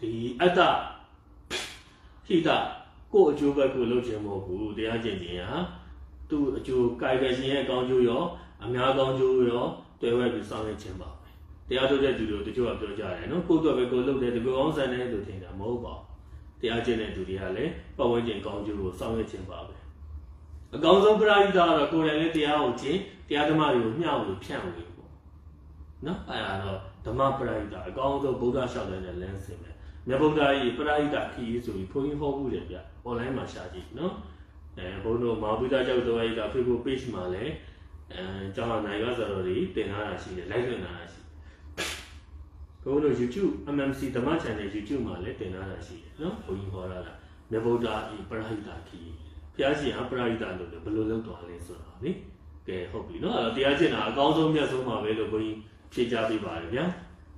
ဒီအတ္တဟိတကိုအကျိုးဘက်ကိုလုပ်ခြင်းမဟုတ်ဘူးတရားကျင့်ခြင်းဟာသူ့အကျိုးကာယကရှင်ရဲ့အကောင်းကျိုးရောအများကောင်းကျိုးရောတွဲဝဲပြီးဆောင်ရွက်ခြင်းပါပဲတရားထုတ်တဲ့သူတို့တချို့ကပြောကြတယ်နော်ကိုယ့်အတွက်ပဲကိုလုပ်တယ်ဒီကိုအောင်ဆန်တယ်လို့ထင်တာမဟုတ်ပါဘူးတရားကျင့်တဲ့သူတွေကလည်းပတ်ဝန်းကျင်ကောင်းကျိုးကိုဆောင်ရွက်ခြင်းပါပဲအကောင်းဆုံးပရိသတ်ကတော့ကိုယ်တိုင်လည်းတရားကိုကျင့်တရားဓမ္မတွေကိုမျှဝေဖြန့်ဝေပေါ့နော်အဲ့ဒါတော့ဓမ္မပရိသတ်အကောင်းဆုံးဗုဒ္ဓလျှောက်တဲ့လမ်းစဉ်ပဲမြတ်ဗုဒ္ဓရဲ့ပရိသတ်ခီးဆိုပြီးဘုန်းကြီးဟောဘူးတယ်ဗျ online မှာရှာကြည့်နော်ဘုန်းတော်မဟာဗုဒ္ဓကျောက်တော်ရဲ့ Facebook page မှာလည်းကျောင်းနိုင်ရဆိုတော့ဒီတင်ထားတာရှိတယ် live တင်ထားတာရှိဘုန်းတော် YouTube MMC ဓမ္မ channel YouTube မှာလည်းတင်ထားတာရှိတယ်နော်ဘုန်းကြီးဟောတာမြတ်ဗုဒ္ဓရဲ့ပရိသတ်ခီးဘုရားရှင်ဟာပရိသတ်လို့ဘယ်လိုလုပ်တော်လဲဆိုတော့လေကဲဟုတ်ပြီနော်အဲ့တော့တရားကျင့်တာအကောင်းဆုံးမြတ်ဆုံးပါပဲလို့ဘုန်းကြီးဖြေကြားပေးပါတယ်ဗျာ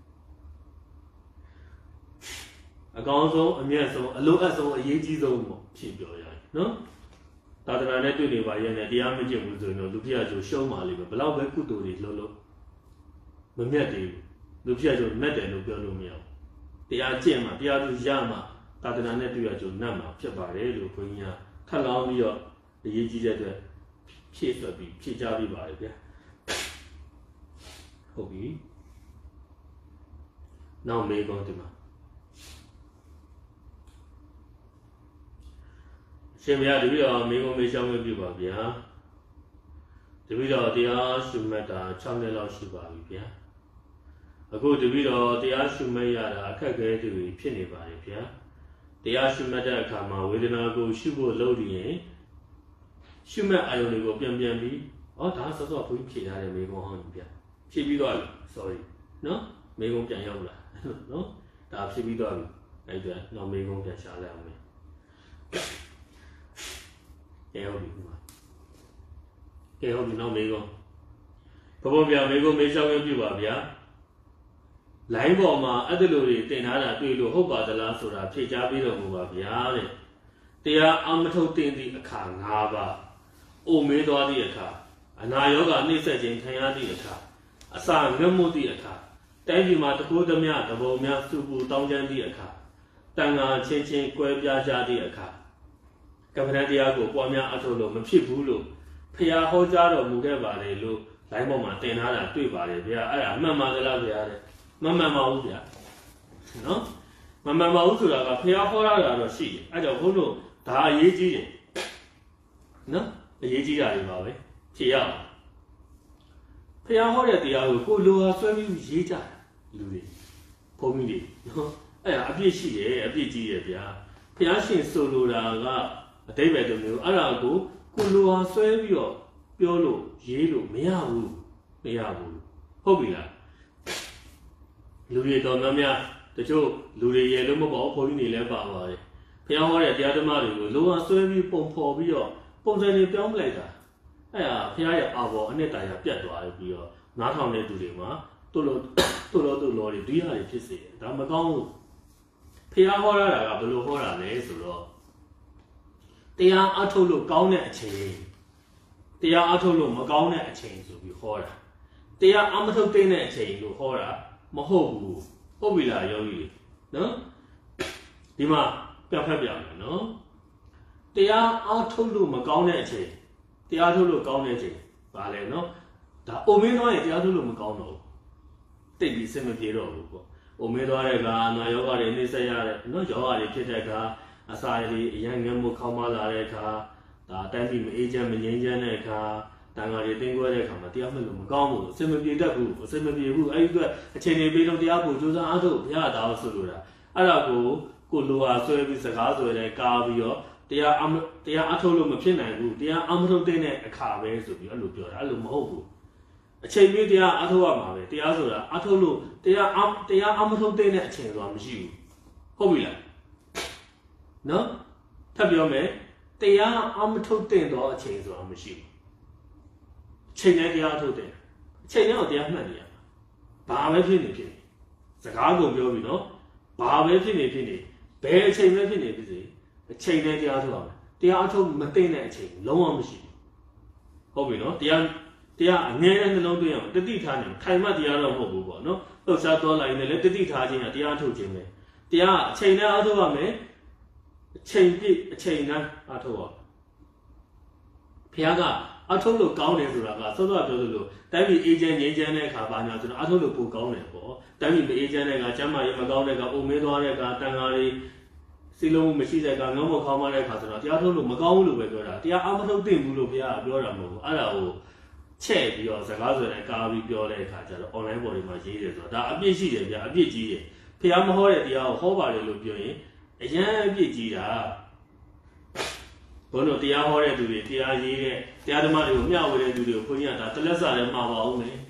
အကောင်းဆုံးအမြတ်ဆုံးအလိုအပ်ဆုံးအရေးကြီးဆုံးပေါ့ဖြေပြောရတယ်နော်သာသနာနဲ့တွေ့နေပါရဲ့နဲ့တရားမကျင့်ဘူးဆိုရင်တော့လူပြကျိုးရှုံးပါလိမ့်မယ်ဘလောက်ပဲကုသိုလ်တွေလှုပ်လို့မမြတ်သေးဘူးလူပြကျိုးနဲ့တယ်လို့ပြောလို့မရဘူးတရားကျင့်မှတရားသူရမှသာသနာနဲ့တွေ့ရကျိုးနတ်မှာဖြစ်ပါတယ်လို့ဘုန်းကြီးကထပ်လောင်းပြီးတော့အရေးကြီးတဲ့အတွက်ဖြည့်ဆွတ်ပြီးဖြည့်ချပေးပါတယ်ဗျာဟုတ်ပြီနောက်မေးကောင်းဒီမှာရှင်ဗျာတပည့်တော်မေးခွန်းမေးရှောင်းပြပါဗျာတပည့်တော်တရားရှုမှတ်တာ6နှစ်လောက်ရှိပါပြီဗျာအခုတပည့်တော်တရားရှုမှတ်ရတာအခက်အခဲတွေဖြစ်နေပါတယ်ဗျာတရားရှုမှတ်တဲ့အခါမှာဝေဒနာကိုရှုဖို့လုပ်ရင်ရှုမှတ်အာရုံတွေကိုပြန်ပြီးဒါစောစောဘုန်းကြီးဖြေထားတဲ့မေးခွန်းဟောဗျာဖြေပြီးတော့ sorry နော်မေးခွန်းပြန်ရောက်လာနော်ဒါဖြေပြီးတော့အဲ့ဒါနောက်မေးခွန်းပြန်ရှာလိုက်အောင်မယ်ကဲဟုတ်ပြီနောက်မေးကောဘဘဗျာမေးကောမေးရှောင်းရပြပါဗျာလိုင်းပေါ်မှာအဲ့ဒီလိုတွေတင်ထားတာတွေ့လို့ဟုတ်ပါသလားဆိုတာဖြေချပေးတော်မူပါဗျာတဲ့တရားအမထုတ်တင်သည့်အခါ၅ပါးအိုမေးသွားသည့်အခါအနာယောဂနှိမ့်ဆက်ခြင်းခံရသည့်အခါအစာငတ်မှုသည့်အခါတိုင်းပြည်မှာတကိုးသမျှတဘုံများစုပူတောင်းကျမ်းသည့်အခါတန်ဃာချင်းချင်းကွဲပြားကြသည့်အခါကမ္မဋ္ဌာန်းတရားကိုပွားများအထောက်လို့မဖြစ်ဘူးလို့ဖျားဟောကြားတော်မူခဲ့ပါတယ်လို့လိုင်းပေါ်မှာတင်ထားတာတွေ့ပါတယ်ဗျာအဲ့ဒါမှန်ပါသလားဗျာတဲ့မမှန်ပါဘူးဗျာနော်မမှန်ပါဘူးဆိုတာကဖျားဟောတာတော့ရှိတယ်အဲ့တော့ဘုန်းတို့ဒါအရေးကြီးတယ်နော်အရေးကြီးတာတွေပါပဲဖြေရအောင်ဖျားဟောတဲ့တရားကိုလိုဟာဆွဲပြီးရေးကြတယ်လူတွေဘုန်းကြီးတွေနော်အဲ့ဒါအပြစ်ရှိတယ်အပြစ်ကြီးတယ်ဗျာဖျားရှင်ဆိုလိုတာကအတိတ်ပဲတမျိုးအဲ့ဒါကိုလိုဟာဆွဲပြီးတော့ပြောလို့ရေးလို့မရဘူးဟုတ်ပြီလားလူတွေတော်များများတချို့လူတွေရေလို့မပေါ့ဘုန်းကြီးတွေလည်းပါပါတယ်ဖျားဟောတဲ့တရားဓမ္မတွေကိုလိုဟာဆွဲပြီးပုံဖော်ပြီးတော့ပုံစံတွေပြောင်းပလိုက်တာအဲ့ဒါဖျားရဲ့အာဘော်အနှစ်တရာပြတ်သွားပြီးတော့နားထောင်တဲ့သူတွေမှာတို့လောတွေဒုရတွေဖြစ်စေတယ်ဒါမကောင်းဘူးဖျားဟောရတာကဘယ်လိုဟောတာလဲဆိုတော့တရားအထုတ်လို့ကောင်းတဲ့အချိန်တရားအထုတ်လို့မကောင်းတဲ့အချိန်ဆိုပြီးဟောတာတရားအမထုတ်တဲ့အချိန်လို့ဟောတာမဟုတ်ဘူးဟုတ်ပြီလားယောဂီနော်ဒီမှာပြဖက်ပြမယ်နော်တရားအထုတ်လို့မကောင်းတဲ့အချိန်တရားထုတ်လို့ကောင်းတဲ့အချိန်ပါလေနော်ဒါအိုမင်းသွားရင်တရားထုတ်လို့မကောင်းတော့ဘူးတိတ်ပြီးစင်မပြေတော့ဘူးပေါ့အိုမင်းသွားတဲ့ကနာယောဂတွေနှိမ့်ဆက်ရတဲ့နော်ယောဂတွေဖြစ်တဲ့ကအစာရည်အရန်ငတ်မှုခေါင်းမလာတဲ့အခါဒါတိုင်းပြည်မအေးချမ်းမငြိမ်းချမ်းတဲ့အခါတန်ဃာတွေတင်းကွဲတဲ့အခါမှာတရားမဲ့လို့မကောင်းဘူးအစင်မပြေတတ်ဘူးအစင်မပြေဘူးအဲ့ဒီအတွက်အချိန်တွေပေးလို့တရားကိုကြိုးစားအားထုတ်ဘုရားတော်ဆိုလိုတာအဲ့ဒါကိုလိုဟာဆွဲပြီးစကားဆွဲတယ်ကားပြီးတော့တရားအားထုတ်လို့မဖြစ်နိုင်ဘူးတရားအမထုတ်တဲ့အခါပဲဆိုပြီးအဲ့လိုပြောတာအဲ့လိုမဟုတ်ဘူးအချိန်ပြည့်တရားအားထုတ်ရမှာပဲတရားဆိုတာအားထုတ်လို့တရားအမထုတ်တဲ့အချိန်ဆိုတာမရှိဘူးဟုတ်ပြီလားနော်ထပ်ပြောမယ်တရားအမထုတ်တော့အချိန်ဆိုတာမရှိဘူးအချိန်နဲ့တရားထုတ်တယ်အချိန်နဲ့တရားမှတ်နေရမှာဘာပဲဖြစ်နေစကားကုန်ပြောပြီနော်ဘာပဲဖြစ်နေဘယ်အချိန်ပဲဖြစ်နေဖြစ်စေအချိန်နဲ့တရားထုတ်ရမယ်တရားအထုတ်မသိတဲ့အချိန်လုံးဝမရှိဘူးဟုတ်ပြီနော်တရားအငြင်းတဲ့နှလုံးသွင်းအောင်တတိထားနေထိုင်မှတရားတော့မဟုတ်ဘူးပေါ့နော်လှုပ်ရှားသွားလိုက်ရင်လည်းတတိထားခြင်းကတရားထုတ်ခြင်းပဲတတရားအချိန်နဲ့အားထုတ်ရမယ်အချိန်ပြည့်အချိန်နဲ့အားထုတ်ရဘုရားကအထုတ်လို့ကောင်းတယ်ဆိုတာကစောစောပြောသလိုတိုင်းပြည်အေဂျင့်ငြိမ်းချမ်းတဲ့အခါဘာညာဆိုတော့အထုတ်လို့ပိုကောင်းတယ်ပေါ့တိုင်းပြည်မအေဂျင့်တဲ့ကကျမ်းမာရေးမကောင်းတဲ့ကအုံမင်းသွားတဲ့ကတန်ဃာတွေစီလုံးမရှိတဲ့ကငေါ့မခေါင်းမတဲ့အခါဆိုတော့တရားထုတ်လို့မကောင်းဘူးလို့ပဲပြောတာတရားအမထုတ်သင့်ဘူးလို့ဘုရားကပြောတာမဟုတ်ဘူးအဲ့ဒါကိုချက်ပြီးတော့စကားဆိုတဲ့ကားပြီးပြောတဲ့အခါကျတော့ online ပေါ်တွေမှာရေးတယ်ဆိုတော့ဒါအပြစ်ရှိတယ်ဗျာအပြစ်ကြီးတယ်ဘုရားမဟောတဲ့တရားကိုဟောပါတယ်လို့ပြောရင်အရန်အပြစ်ကြီးတာဘုန်းတော်တရားဟောတဲ့သူတွေတရားရေးတဲ့တရားဓမ္မတွေကိုမျှဝေတဲ့သူတွေကိုဘုန်းကြီးကဒါတလက်စာလည်းမှာပါအောင်မယ်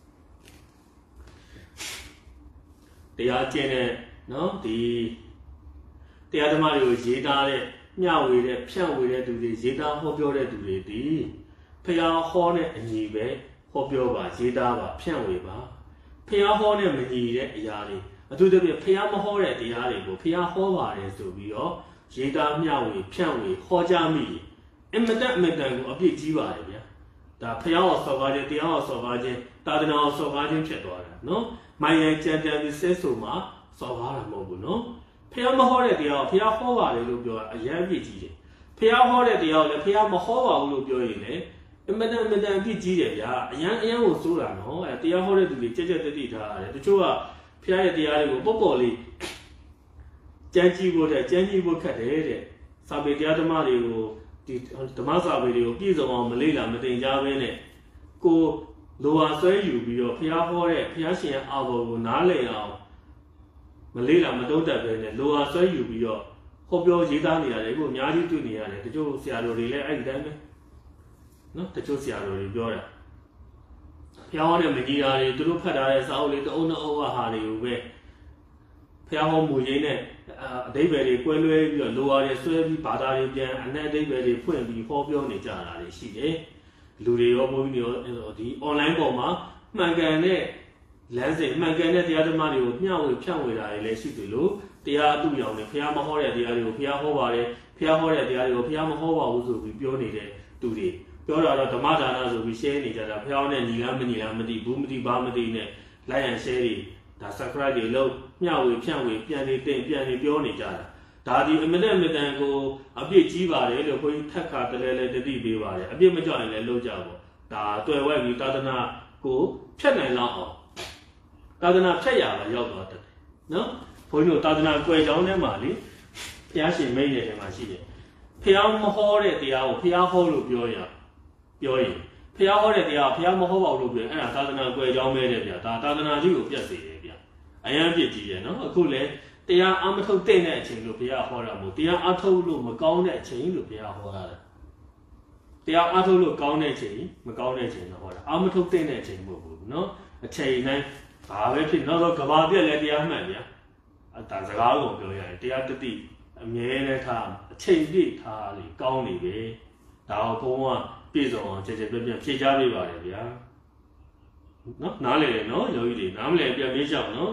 တရားကျင့်တဲ့နော်ဒီတရားဓမ္မတွေကိုရေးသားတဲ့မျှဝေတဲ့ဖြန့်ဝေတဲ့သူတွေရေးသားဟောပြောတဲ့သူတွေဒီဖျားဟောတဲ့အညီပဲဟောပြောပါရေးသားပါဖြန့်ဝေပါဖျားဟောတဲ့မညီတဲ့အရာတွေအထူးသဖြင့်ဖျားမဟောတဲ့တရားတွေကိုဖျားဟောပါတယ်ဆိုပြီးတော့ရေးသားမျှဝေဖြန့်ဝေဟောကြားမိအမတန်ကိုအပြည့်ကြီးပါတယ်ဗျာဒါဖျားအောင်စော်ကားခြင်းတရားအောင်စော်ကားခြင်းသာသနာအောင်စော်ကားခြင်းဖြစ်သွားတာနော်မိုင်ရန်ကြံတန်ပြီးဆဲဆိုမှစော်ကားတာမဟုတ်ဘူးနော်ဖျားမဟောတဲ့တရားကိုဖျားဟောပါတယ်လို့ပြောတာအရန်အပြည့်ကြီးတယ်ဖျားဟောတဲ့တရားကိုလည်းဖျားမဟောပါဘူးလို့ပြောရင်လည်းအမတန်အပြည့်ကြီးတယ်ဗျာအရန်ကိုစိုးတာနော်အဲတရားဟောတဲ့သူတွေကြက်တတိထားရတယ်တချို့ကဖျားရဲ့တရားတွေကိုပေါ့လေးကြမ်းကြည့်ဖို့တဲ့ကြမ်းကြည့်ဖို့ခက်တယ်တဲ့စာပေတရားဓမ္မတွေကိုဒီဓမ္မစာပေတွေကိုပြည့်စုံအောင်မလေ့လာမသင်ကြားဘဲနဲ့ကိုလိုဟာဆွဲယူပြီးတော့ဖျားဟောတဲ့ဖျားရှင်ရဲ့အာဘော်ကိုနားလည်အောင်မလေ့လာမတုံ့တက်ဘဲနဲ့လိုဟာဆွဲယူပြီးတော့ဟောပြောရေးသားနေရတယ်ကိုအများကြီးတွေ့နေရတယ်တချို့ဆရာတော်တွေလည်းအဲ့ဒီတိုင်းပဲနော်တချို့ဆရာတော်တွေပြောတာဖျားဟောတဲ့မကြီးတာတွေသူတို့ဖတ်ထားတဲ့စာအုပ်လေးတအုပ်နှစ်အုပ်ဟာတွေကိုပဲဖျားဟောမူရင်းနဲ့အဓိပ္ပာယ်တွေကွဲလွဲပြီးတော့လိုဟာတွေဆွဲပြီးဘာသာတွေပြန်အနက်အဓိပ္ပာယ်တွေဖွင့်ပြီးဟောပြောနေကြတာတွေရှိတယ်လူတွေရောဘုန်းကြီးတွေရောဒီ online ပေါ်မှာမှန်ကန်တဲ့လမ်းစဉ်မှန်ကန်တဲ့တရားဓမ္မတွေကိုမျှဝေဖြန့်ဝေတာတွေလည်းရှိတယ်လို့တရားအတူရောင်နဲ့ဖျားမဟောတဲ့တရားတွေကိုဖျားဟောပါတယ်ဖျားဟောတဲ့တရားတွေကိုဖျားမဟောပါဘူးဆိုပြီးပြောနေတဲ့သူတွေပြောတာတော့ဓမ္မဒါနဆိုပြီး share နေကြတာဖျားနဲ့ညီလားမညီလားမသိဘူးမသိဘာမသိနဲ့လိုက်ရန် share တွေဒါ subscribe တွေလုပ်မျှဝေဖြန့်ဝေပြန်နေတင်ပြန်နေပြောနေကြတာဒါဒီအမတန်ကိုအပြည့်ကြီးပါတယ်လို့ခွင့်ထက်ခါတလဲလဲတတိပေးပါတယ်အပြည့်မကြောက်ရင်လည်းလုပ်ကြပါဒါတွေ့ဝဲပြီးသာသနာကိုဖြတ်နိုင်လောက်အောင်သာသနာဖြတ်ရပါရောက်သွားတယ်နော်ဘုန်းကြီးတို့သာသနာကွယ်ကြောင်းထဲမှာလေဘုရားရှင်မိတ်တဲ့ထဲမှာရှိတယ်ဖျားမဟောတဲ့တရားကိုဖျားဟောလို့ပြောရင်ဖျားဟောတဲ့တရားဖျားမဟောပါဘူးလို့ပြောရင်အဲ့ဒါသာသနာကွယ်ကြောင်းပဲတဲ့ဗျာဒါသာသနာကြီးကိုပြတ်စေတယ်ဗျာအယံပြစ်ကြီးတယ်နော်အခုလေတရားအမထုတ်တဲ့အချိန်လို့ဘုရားဟောတာမဟုတ်တရားအထုတ်လို့မကောင်းတဲ့အချိန်လို့ဘုရားဟောတာတရားအထုတ်လို့ကောင်းတဲ့အချိန်မကောင်းတဲ့အချိန်တော့ဟောတာအမထုတ်တဲ့အချိန်မဟုတ်ဘူးနော်အချိန်တိုင်းဘာပဲဖြစ်နောက်တော့ကဘာပြက်လဲတရားမှန်ဗျာဒါစကားကိုပြောရတယ်တရားတတိအမြဲတမ်းထားအချိန်ပြည့်ထားလေကောင်းနေပဲဒါကိုဘုန်းကပြည့်စုံအောင်ကြည်ပြည့်ဖြည့်ချပေးပါတယ်ဗျာနော်နားလေတယ်နော်ယောဂီတွေနားမလဲပြန်မေးကြအောင်နော်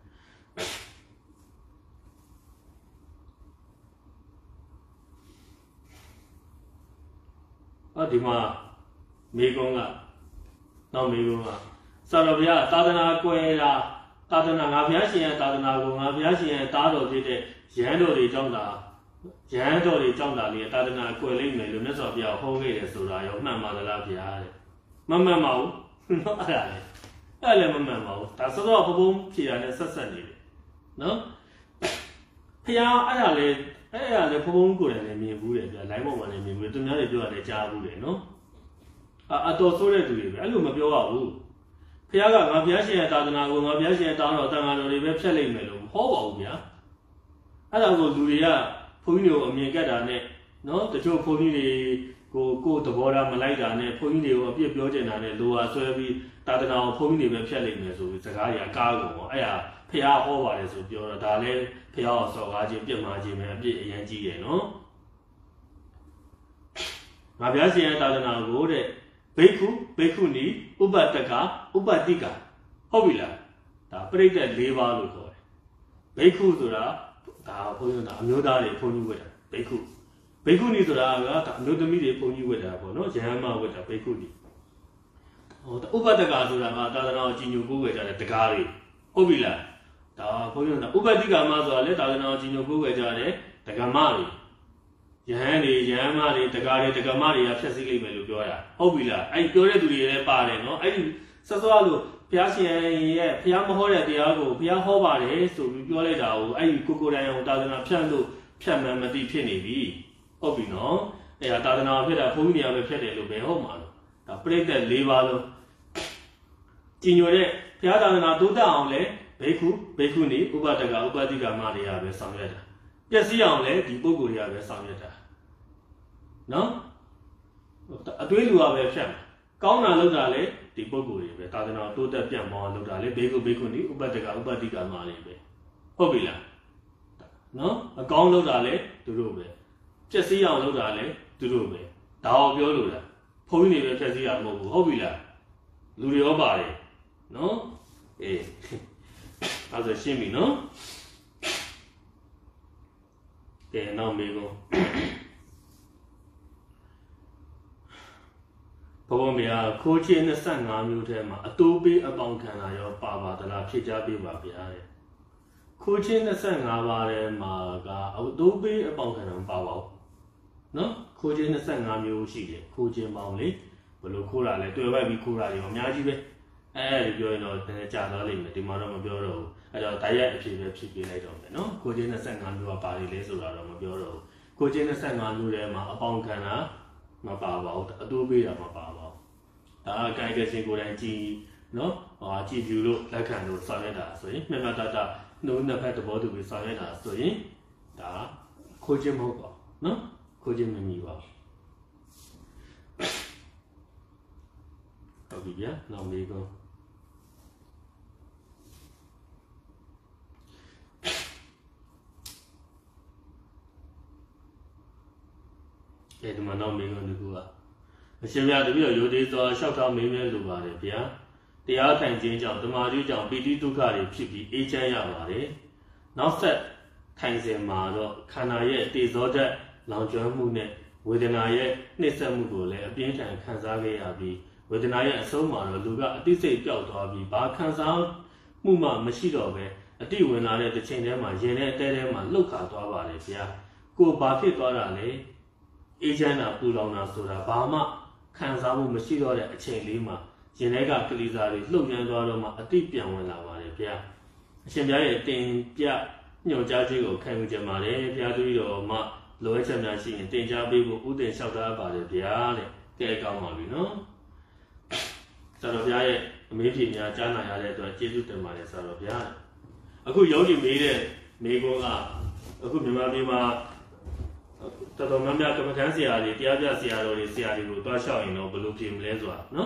ဒီမှာမေကုန်းကနောက်မေကုန်းကဆရာတော်ဘုရားသာသနာကွယ်တာသာသနာငါဘုရားရှင်ရဲ့သာသနာကိုငါဘုရားရှင်ရဲ့တားတော်ဖြစ်တဲ့ရဟန်းတော်တွေကြောင့်တာရဟန်းတော်တွေကြောင့်တာလေသာသနာကွယ်လိမ့်မယ်လို့မြတ်စွာဘုရားဟောခဲ့တယ်ဆိုတာရောမှန်ပါသလားဘုရားတဲ့မမှန်ပါဘူးနော်အဲ့ဒါလည်းမမှန်ပါဘူးဒါစောစောဘုံဖြေရတဲ့ဆက်ဆက်နေတယ်နော်ဘုရားအဲ့ဒါလည်းဘုံကိုယ်တိုင်လည်းမြင်ဘူးတယ်ဗျာ line ပေါ်မှာလည်းမြင်ဘူးသူများတွေပြောရတယ်ကြားဘူးတယ်နော်အတော်ဆိုးတဲ့သူတွေပဲအဲ့လိုမပြောရဘူးဘုရားကငါဘုရားရှင်ရဲ့သာသနာကိုငါဘုရားရှင်ရဲ့တားတော်တန်ခါတော်တွေပဲဖြတ်လိုက်မယ်လို့မဟောပါဘူးဗျာအဲ့ဒါကိုလူတွေကဘုန်းကြီးတွေကိုအမြင်ကက်တာနဲ့နော်တချို့ဘုန်းကြီးတွေကိုသဘောထားမလိုက်တာနဲ့ဘုန်းကြီးတွေကိုအပြစ်ပြောကျင်တာနဲ့လိုဟာဆွဲပြီးသာသနာကိုဘုန်းကြီးတွေပဲဖြတ်လိုက်မယ်ဆိုပြီးစကားကြီးကားကုန်ပေါ့အဲ့ဒါဖျားဟောပါတယ်ဆိုပြောတော့ဒါလည်းဖျားအောင်စော်ကားခြင်းပြစ်မှားခြင်းပဲအပြစ်အရင်ကြီးတယ်နော်ငါဘုရားရှင်ရဲ့သာသနာကိုတဲ့ဘိက္ခုနီဥပတကဥပတိကဟုတ်ပြီလားဒါပြိဋ္ဌာ၄ပါးလို့ခေါ်တယ်ဘိက္ခုဆိုတာဒါဘုန်းကြီးကအမျိုးသားတွေဘုန်းကြီးဝတ်တာဘိက္ခုနီဆိုတာကဒါအမျိုးသမီးတွေဘုန်းကြီးဝတ်တာပေါ့နော်ယဟန်မဝတ်တာဘိက္ခုနီဥပတကဆိုတာကသာသနာကိုကြီးညိုကိုးွယ်ကြတဲ့တကားတွေဟုတ်ပြီလားဒါဘုန်းကြီးတို့ဥပတိကမဆိုတာလေသာသနာကြီးညိုကိုယ်ွယ်ကြတယ်တက္ကမတွေယဟန်တွေယဟန်မတွေတက္ကတွေတက္ကမတွေကဖြတ်စည်းလိုက်မယ်လို့ပြောတာဟုတ်ပြီလားအဲ့ပြောတဲ့သူတွေလည်းပါတယ်နော်အဲ့ဒီဆက်စွားလို့ဘုရားရှင်ရဲ့ဘုရားမဟောတဲ့တရားကိုဘုရားဟောပါတယ်ဆိုပြီးပြောလိုက်တာကိုအဲ့ဒီကိုတိုင်အောင်သာသနာဖြတ်လို့ဖြတ်မှန်မသိဖြစ်နေပြီဟုတ်ပြီနော်အဲ့ဒါသာသနာဖြစ်တာဘုန်းကြီးများပဲဖြစ်တယ်လို့ပဲဟုတ်မှာလို့ဒါပြိဿ၄ပါးလုံးကြီးညိုတဲ့ဘုရားသာသနာတိုးတက်အောင်လဲဘေခုနေဥပဒကဥပတိကမတွေကပဲဆောင်ရွက်တာပျက်စီးအောင်လဲဒီပုဂ္ဂိုလ်တွေကပဲဆောင်ရွက်တာနော်အတွေးလူကပဲဖြတ်မှာကောင်းတာလုပ်တာလဲဒီပုဂ္ဂိုလ်တွေပဲသာသနာတိုးတက်ပြန့်ပေါင်းလုပ်တာလဲဘေခုနေဥပဒကဥပတိကမတွေပဲဟုတ်ပြီလားနော်အကောင်းလုပ်တာလဲသူတို့ပဲပျက်စီးအောင်လုပ်တာလဲသူတို့ပဲဒါအောင်ပြောလို့လားဘုန်းကြီးတွေပဲပျက်စီးရမဟုတ်ဘူးဟုတ်ပြီလားလူတွေရောပါတယ်နော်အေးအဲ့ဒါရှင်းပြီနော်ကဲနောက်မေးကုန်ဘုရားမေယာခိုးခြင်း25မျိုးထဲမှာအတိုးပေးအပေါင်းခံတာရောပါပါသလားဖြည့်ချပေးပါဗျာတဲ့ခိုးခြင်း25ပါးထဲမှာကအတိုးပေးအပေါင်းခံတာမပါပါဘူးနော်ခိုးခြင်း25မျိုးရှိတယ်ခိုးခြင်းပေါင်းလေဘယ်လိုခိုးတာလဲတွေ့ပိုက်ပြီးခိုးတာတွေအများကြီးပဲအဲ့ဒီပြောရင်တော့တကယ်ကြာသွားလိမ့်မယ်ဒီမှာတော့မပြောတော့ဘူးအဲ့တော့တိုက်ရိုက်အဖြစ်ပဲဖြစ်ပြလိုက်တော့မယ်နော်ခိုးခြင်း25မျိုးကပါလိမ့်လေဆိုတာတော့မပြောတော့ဘူးခိုးခြင်း25မျိုးထဲမှာအပေါင်းခံတာမပါပါဘူးအတိုးပေးတာမပါပါဘူးဒါကကိုင်ကရှင်ကိုယ်တိုင်ကြည်နော်ကြည်ပြူလို့လက်ခံလို့ဆောင်ရွက်တာဆိုရင်မြတ်တတနှုတ်နှစ်ဖက်သဘောတူပြီးဆောင်ရွက်တာဆိုရင်ဒါခိုးခြင်းမဟုတ်ပါဘူးနော်ခိုးခြင်းမမီပါဘူးဟုတ်ပြီဗျာနောက်မေးကောဒီမှာနောက်မေးခွန်းတစ်ခုကအရှင်မြတ်တပည့်တော်ရိုသေစွာလျှောက်ထားမေးမြန်းလိုပါတယ်ဗျာတရားထိုင်ခြင်းကြောင့်ဓမ္မကြီးကြောင့်ပိဋိဒုက္ခတွေဖြစ်ပြီးအေးချမ်းရပါတယ်နောက်ဆက်ထိုင်စဉ်မှာတော့ခန္ဓာရဲ့တေဇောဓာတ်လောင်ကျွမ်းမှုနဲ့ဝေဒနာရဲ့နှိမ့်ဆက်မှုကိုလည်းအပြင်းထန်ခံစားခဲ့ရပြီးဝေဒနာရဲ့အဆုံးမှာတော့လူကအတိစိတ်ပျောက်သွားပြီးဘာခံစားမှုမှမရှိတော့ပဲအတိဝင်လာတဲ့တစ်ချိန်တည်းမှာရင်ထဲအတဲထဲမှာလှုပ်ခါသွားပါတယ်ဗျာကိုဘာဖြစ်သွားတာလဲအေးချမ်းတာပူလောင်တာဆိုတာဘာမှခံစားမှုမရှိတော့တဲ့အချိန်လေးမှာရင်ထဲကကလေးစားတွေလှုပ်ရမ်းသွားတော့မှအတိပြန်ဝင်လာပါတယ်ဗျာအရှင်ဘုရားရဲ့တင်ပြညွှန်ကြားခြင်းကိုခံယူကြပါတယ်ဘုရားသူတော်မှလိုအပ်ချက်များရှိရင်တင်ကြားပေးဖို့ဥတင်လျှောက်ထားပါတယ်ဗျာတဲ့ကဲကောင်းပါပြီနော်ဆရာတော်ဘုရားရဲ့အမေးဖြေများကြားနာရတဲ့အတွက်ကျေးဇူးတင်ပါတယ်ဆရာတော်ဘုရားအခုယောဂီမေးတဲ့မေးခွန်းကအခုမြန်မာပြည်မှာတော်တော်များများကမ္မထမ်းဆရာတွေတရားပြဆရာတော်တွေဆရာတွေကိုတွားလျှောက်ရင်တော့ဘယ်လိုဖြေမလဲဆိုတာနော်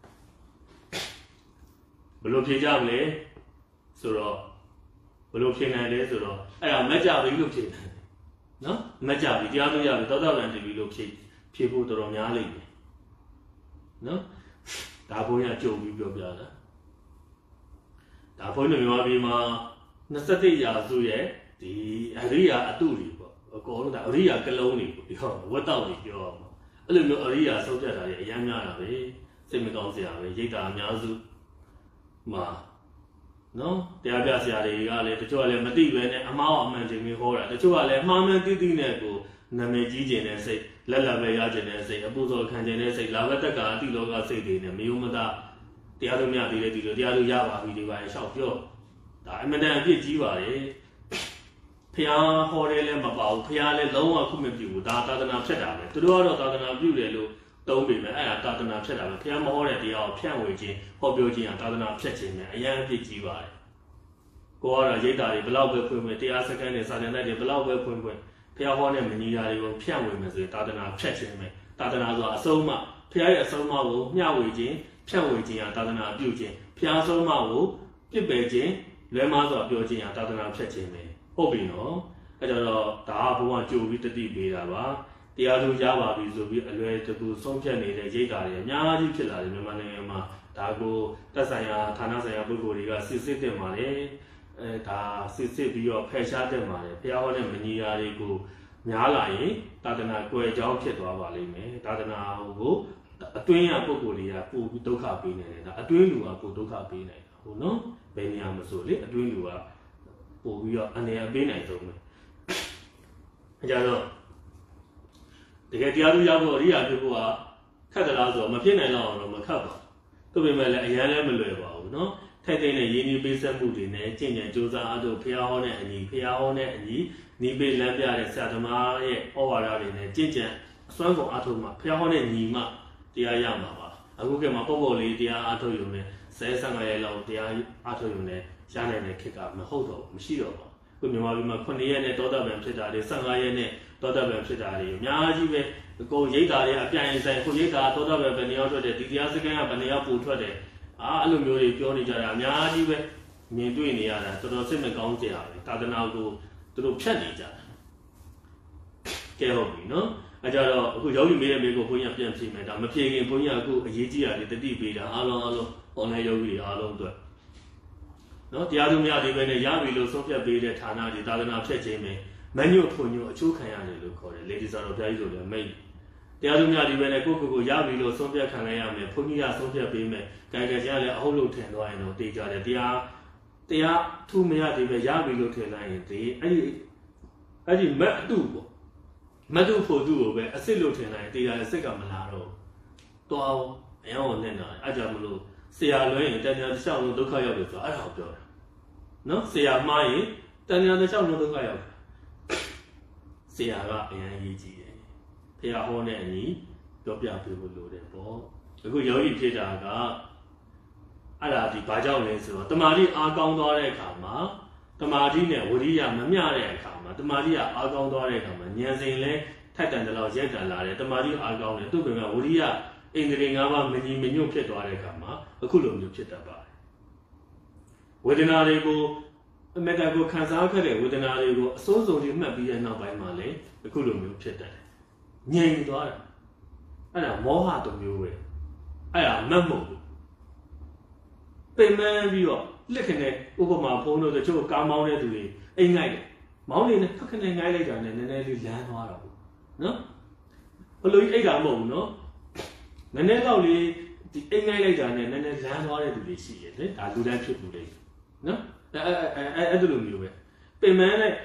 ဘယ်လိုဖြေကြမလဲဆိုတော့ဘယ်လိုဖြေနိုင်လဲဆိုတော့အဲ့ဒါမကြပြီလို့ဖြေတယ်နော်မကြပြီတရားထုတ်ရပြီတောက်တန်တပြီလို့ဖြေဖို့တော်တော်များလိမ့်မယ်နော်ဒါဘုန်းကြီးကြုံပြီးပြောပြတာဒါဘုန်းကြီးမြန်မာပြည်မှာ21ရာစုရဲ့ဒီအရိယာအတုတွေပေါ့အကုန်လုံးဒါအရိယာကလုံးတွေပေါ့ဒီဟောဝတ်တောက်တွေပြောအောင်အဲ့လိုမျိုးအရိယာစုပ်ပြတ်တာတွေအများများတာပဲစိတ်မကောင်းစရာပဲရိတ်တာအများစုမှာနော်တရားပြဆရာတွေကလည်းတချို့ကလည်းမသိပဲနဲ့အမှားအမှန်တင်ပြီးဟောတာတချို့ကလည်းမှားမှန်သိသိနဲ့ကိုနာမည်ကြီးကျင်တဲ့စိတ်လက်လက်ပဲရကျင်တဲ့စိတ်အပူဇော်ခံကျင်တဲ့စိတ်လာဘက်တက်ကအတိလောကစိတ်တွေနဲ့မယုံမသားတရားလို့မရသေးတဲ့ဒီလိုတရားလို့ရပါပြီဒီပါရှောက်ပြောဒါအမှန်တန်အပြစ်ကြီးပါလေဖျားဟောတယ်လည်းမပါဘူးဖျားလည်းလုံးဝခုမပြုဘူးဒါသာသနာဖြတ်တာပဲသူတို့ကတော့သာသနာပြုတယ်လို့သုံးပေမဲ့အဲ့ဒါသာသနာဖြတ်တာပဲဖျားမဟောတဲ့တရားကိုဖြန့်ဝေခြင်းဟောပြောခြင်းဟာသာသနာဖြတ်ခြင်းပဲအရန်အပြစ်ကြီးပါတယ်ကိုကတော့ရိတ်တာတွေဘလောက်ပဲဖွင့်ဖွင့်တရားစကန်တွေစာတန်တွေဘလောက်ပဲဖွင့်ဖွင့်ဖျားဟောတဲ့မညီတာတွေကိုဖြန့်ဝေမယ်ဆိုရင်သာသနာဖြတ်ခြင်းပဲသာသနာဆိုတာအဆုံးအမဖျားရဲ့အဆုံးအမကိုမျှဝေခြင်းဖြန့်ဝေခြင်းဟာသာသနာပြုခြင်းဖျားဆုံးအမကိုပြစ်ပယ်ခြင်းလွဲမှားစွာပြောခြင်းဟာသာသနာဖြတ်ခြင်းပဲဟုတ်ပြီနော်အဲ့တော့ဒါကဘုရားကြိုပြီးတတိပေးတာပါတရားသူရပါပြီဆိုပြီးအလွယ်တကူဆုံးဖြတ်နေတဲ့ရိတ်တာတွေအများကြီးဖြစ်လာတယ်မြန်မာနိုင်ငံမှာဒါကိုသက်ဆိုင်ရာဌာနဆိုင်ရာပုဂ္ဂိုလ်တွေကစစ်တင်ပါတယ်ဒါစစ်ပြီးတော့ဖယ်ရှားတင်ပါတယ်ဘုရားဟောတဲ့မညီရာတွေကိုများလာရင်သာသနာကွယ်ကြောင်းဖြစ်သွားပါလိမ့်မယ်သာသနာကိုအတွင်းရပုဂ္ဂိုလ်တွေကပို့ပြီးဒုက္ခပေးနေတယ်ဒါအတွင်းလူကပို့ဒုက္ခပေးနေတာဟုတ်နော်ဘယ်နေရာမဆိုလေအတွင်းလူကပို့ပြီးတော့အနေအပေးနိုင်ဆုံးပဲအဲကြတော့တကယ်တရားသူရောက်ဖို့အရိယာဖြစ်ဖို့ကခက်သလားဆိုတော့မဖြစ်နိုင်တော့အောင်တော့မခက်ပါဘူးသူ့ပေမဲ့လည်းအရန်လည်းမလွယ်ပါဘူးနော်ထိုက်တဲ့ရင်းနှီးပေးဆက်မှုတွေနဲ့ကျင့်ကြံကြိုးစားအားထုတ်ဖျားဟောတဲ့အညီနီးပေးလမ်းပြတဲ့ဆရာသမားရဲ့ဩဝါဒတွေနဲ့ကျင့်ကြံအစွမ်းကုန်အားထုတ်မှဖျားဟောတဲ့ညီမှတရားရမှာပါအခုကမှပေါ့လေးတရားအားထုတ်ရုံနဲ့15ရက်လောက်တရားအားထုတ်ရုံနဲ့ရနိုင်တဲ့ခေတ်ကမဟုတ်တော့မရှိတော့ပါဘူးမြန်မာပြည်မှာ9ရက်နဲ့တောတပ်ပံဖြစ်တာတွေ15ရက်နဲ့တောတပ်ပံဖြစ်တာတွေအများကြီးပဲကိုရိတ်တာတွေအပြိုင်ဆိုင်ကိုရိတ်တာတောတပ်ပံဘယ်နှရောက်ထွက်တယ်ဒီတရားစခန်းကဘယ်နှရောက်ပို့ထွက်တယ်အဲ့လိုမျိုးတွေပြောနေကြတာအများကြီးပဲမြင်တွေ့နေရတာတော်တော်စိတ်မကောင်းကြရပဲသာသနာကိုသူတို့ဖြတ်နေကြတာကဲဟုတ်ပြီနော်အဲကြတော့အခုယောဂီမေးတဲ့မေးကိုဘုန်းကြီးပြန်ဖြေမယ်ဒါမဖြေခင်ဘုန်းကြီးအခုအရေးကြီးတာတွေတတိပေးတာအားလုံး online ယောဂီတွေအားလုံးအတွက်နော်တရားသူများဒီပဲနဲ့ရပြီလို့ဆုံးဖြတ်ပေးတဲ့ဌာနတွေသာသနာဖြတ်ခြင်းပဲမညွတ်ဖွညွတ်အချိုးခံရတယ်လို့ခေါ်တယ်လေဒီစာတော်ဘုရားကြီးဆိုလည်းမိတ်တရားသူများဒီပဲနဲ့ကိုရပြီလို့ဆုံးဖြတ်ခံလိုက်ရမယ်ဘုန်းကြီးကဆုံးဖြတ်ပေးမယ်ကြိုင်ကြကြလည်းအဟုတ်လို့ထင်သွားရင်တော့တေးကြတယ်တရားထူမရဒီပဲရပြီလို့ထင်လိုက်ရင်ဒီအဲ့ဒီမတ်တုပေါ့မတ်တုဖို့သူ့ကိုပဲအစ်စ်လို့ထင်လိုက်ရင်တရားအစ်စ်ကမလာတော့တွားအယောင်နဲ့နာအဲ့ကြောင့်မလို့ဆရာလွဲရင်တဏှာတစ်လျှောက်လုံးဒုက္ခရောက်တယ်ဆိုအဲ့ဒါကိုပြောတာနော်ဆရာမှားရင်တဏှာတစ်လျှောက်လုံးဒုက္ခရောက်တယ်ဆရာကအရင်ရေးကြည့်တယ်ဖះဟောတဲ့အညီပြောပြပေးဖို့လိုတယ်ပေါ့အခုယောဂီဖြစ်တာကအဲ့ဒါဒီဘာကြောင့်လဲဆိုတော့တမာတိအားကောင်းသွားတဲ့အခါမှာတမာတိနဲ့ဝိရိယမမျှတဲ့အခါမှာတမာတိကအားကောင်းသွားတဲ့အခါမှာဉာဏ်စဉ်လဲထိုက်တန်တယ်လို့ရက်တန်လာတယ်တမာတိအားကောင်းတယ်သူ့ကဝိရိယအင်္ဂရိ၅ပါးမညီမညွတ်ဖြစ်သွားတဲ့အခါမှာအခုလိုမျိုးဖြစ်တတ်ပါတယ်ဝေဒနာတွေကိုအမေတ္တာကိုခံစားခဲ့တဲ့ဝေဒနာတွေကိုအစိုးစုံကြီးမှတ်ပြီးတဲ့နောက်ပိုင်းမှာလည်းအခုလိုမျိုးဖြစ်တတ်တယ်ငြိမ်သွားတယ်အဲ့ဒါမောဟတစ်မျိုးပဲအဲ့ဒါမတ်မဟုတ်ဘူးပင်မပြီးတော့လက်ခနဲ့ဥပမာဖုန်းတို့တချို့ကားမောင်းတဲ့သူတွေအိမ်ငိုက်တယ်မောင်းနေနဲ့ဖက်ခနဲ့ငိုက်လိုက်တာနဲ့နည်းနည်းလေးလမ်းသွားတော့ဘူးနော်ဘလို့အိတ်တာမဟုတ်ဘူးနော်နည်းနည်းတော့လေဒီအိမ်ငိုက်လိုက်တာနဲ့နည်းနည်းလမ်းသွားတဲ့သူတွေရှိတယ်လေဒါလူတိုင်းဖြစ်ဘူးလေနော်အဲ့လိုမျိုးပဲပင်မ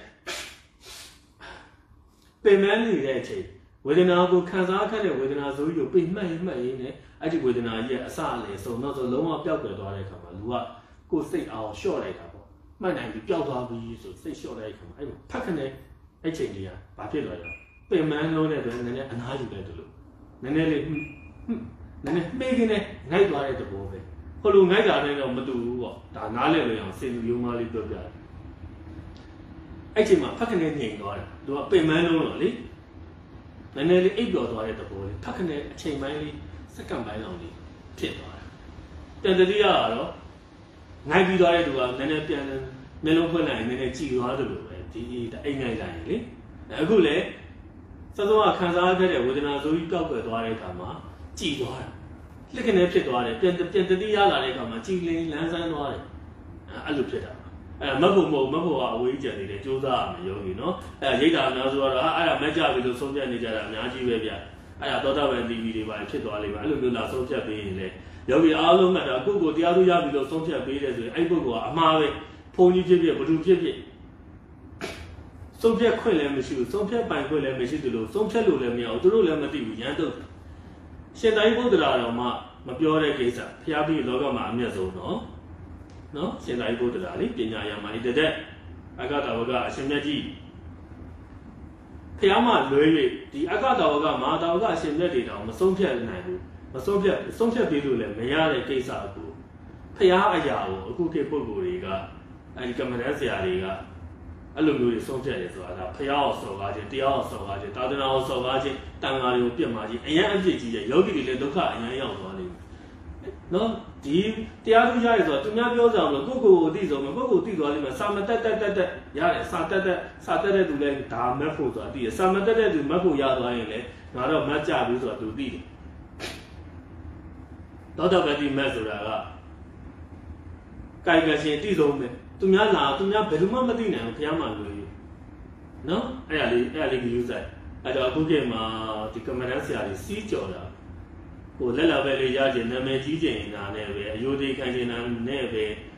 နေတဲ့အချိန်ဝေဒနာကိုခံစားခဲ့တဲ့ဝေဒနာဆိုပြီးတော့ပြိမှတ်ရင်းနဲ့အဲ့ဒီဝေဒနာကြီးရဲ့အစအလယ်ဆုံးတော့ဆိုလုံးဝပျောက်ကွယ်သွားတဲ့အခါမှာလူကကိုယ်စိတ်အောင်လျှော့လိုက်တာပေါ့မှတ်နိုင်ပြီးပျောက်သွားပြီဆိုစိတ်လျှော့တဲ့အခါမှာအဲ့ဖက်ခနဲ့အဲ့ချိန်ကြီးကဘာဖြစ်သွားလဲပင်မလုံးတဲ့အတွက်နည်းနည်းအနားယူလိုက်တယ်လို့နည်းနည်းလေးမေးခင်းနဲ့ငိုက်သွားတဲ့သဘောပဲဟိုလိုငိုက်တာနဲ့တော့မတူဘူးပေါ့ဒါနားလည်လို့အောင်စင်လူယုံမလေးပြောပြတယ်အဲ့ချိန်မှာဖက်ခနဲ့ငြိမ်သွားတယ်သူကပင်မလုံးတော့လေနည်းနည်းလေးအိပ်ပျော်သွားတဲ့သဘောလေးဖက်ခနဲ့အချိန်ပိုင်းလေးစက္ကန့်ပိုင်းလောက်လေးဖြစ်သွားတယ်တန်တတိယကတော့ငိုက်ပြီးသွားတဲ့သူကနည်းနည်းပြန်မျက်လုံးဖွင့်လိုက်ရင်နည်းနည်းကြည်သွားတယ်လို့ပဲဒီအိမ်ငိုက်လိုက်ရင်လေအခုလေစစောကခံစားခဲ့တဲ့ဝေဒနာဆိုပြီးပျောက်ကွယ်သွားတဲ့အခါမှာကြည်သွားတယ်လက်ကနေဖြစ်သွားတယ်ပြန်တတိယလာတဲ့အခါမှာကြည်လင်းလန်းဆန်းသွားတယ်အဲ့လိုဖြစ်တာမတ်ဖို့ကအဝေးကျန်နေတယ်စူးစမ်းရမယ်ယောဂီနော်ရိတ်တာအများစုကတော့အဲ့ဒါမက်ကြပြီလို့ဆုံးဖြတ်နေကြတာအများကြီးပဲဗျအဲ့ဒါသောတာပန် TV တွေပါဖြစ်သွားလိမ့်မယ်အဲ့လိုမျိုးလာဆုံးဖြတ်ပေးရင်လေယောဂီအားလုံးကဒါကိုယ့်ကိုတရားသူရပြီလို့ဆုံးဖြတ်ပေးတယ်ဆိုရင်အဲ့ပုဂ္ဂိုလ်ကအမှားပဲဘုံကြီးဖြစ်ဖြစ်ဘုသူဖြစ်ဖြစ်ဆုံးဖြတ်ခွင့်လည်းမရှိဘူးဆုံးဖြတ်ပိုင်ခွင့်လည်းမရှိသလိုဆုံးဖြတ်လို့လည်းမရဘူးသူတို့လည်းမသိဘူးရန်တုတ်ရှင်သာရိပုတ္တရာတော်မှမပြောတဲ့ကိစ္စဖျားပြီးလောကမှာအမြတ်ဆုံးနော်ရှင်သာရိပုတ္တရာလေပညာရမကြီးတဲ့အဂတဝကအရှင်မြတ်ကြီးဖျားမှလွဲ၍ဒီအဂတဝကမဟာတဝကအရှင်မြတ်တွေတောင်မဆုံးဖြတ်နိုင်ဘူးမဆုံးဖြတ်ပြီးလို့လည်းမရတဲ့ကိစ္စကိုဖျားအရာကိုအခုခေတ်ပုဂ္ဂိုလ်တွေကအဲဒီကမ္မဋ္ဌာန်းဆရာတွေကအဲ့လိုမျိုးတွေဆုံးဖြတ်တယ်ဆိုတာဒါဖျားအောင်စော်ကားခြင်းတရားအောင်စော်ကားခြင်းသာသနာအောင်စော်ကားခြင်းတန်ဃာတွေကိုပြစ်မှာခြင်းအရင်အပြစ်ကြီးရဲ့ယောဂီတွေလည်းဒုက္ခအရင်ရောက်သွားလိမ့်မယ်နော်ဒီတရားသူရတယ်ဆိုတော့သူများပြောကြအောင်လို့ကိုယ့်ကိုယ်သိဆုံးမယ်ကိုယ့်ကိုယ်သိသွားလိမ့်မယ်စာမတက်ရတယ်စာတက်တဲ့သူလည်းဒါမက်ဖို့ဆိုတာသိတယ်စာမတက်တဲ့သူမက်ဖို့ရသွားရင်လည်းငါတော့မက်ကြဘူးဆိုတာသူသိတယ်သောတာပတိမက်ဆိုတာကကာယကရှင်သိဆုံးမယ်သူများဘယ်သူမှမသိနိုင်ဘူးဘုရားမှလို့နော်အဲ့ဒါလေးကယူဆိုင်အဲ့တော့အခုခေတ်မှာဒီကမ္မဋ္ဌာန်းဆရာတွေစီးကြော်တာကိုလက်လာပဲလေးရခြင်းနာမည်ကြီးခြင်းနာနဲ့ပဲအယုဒိခံခြင်းနာနဲ့ပဲ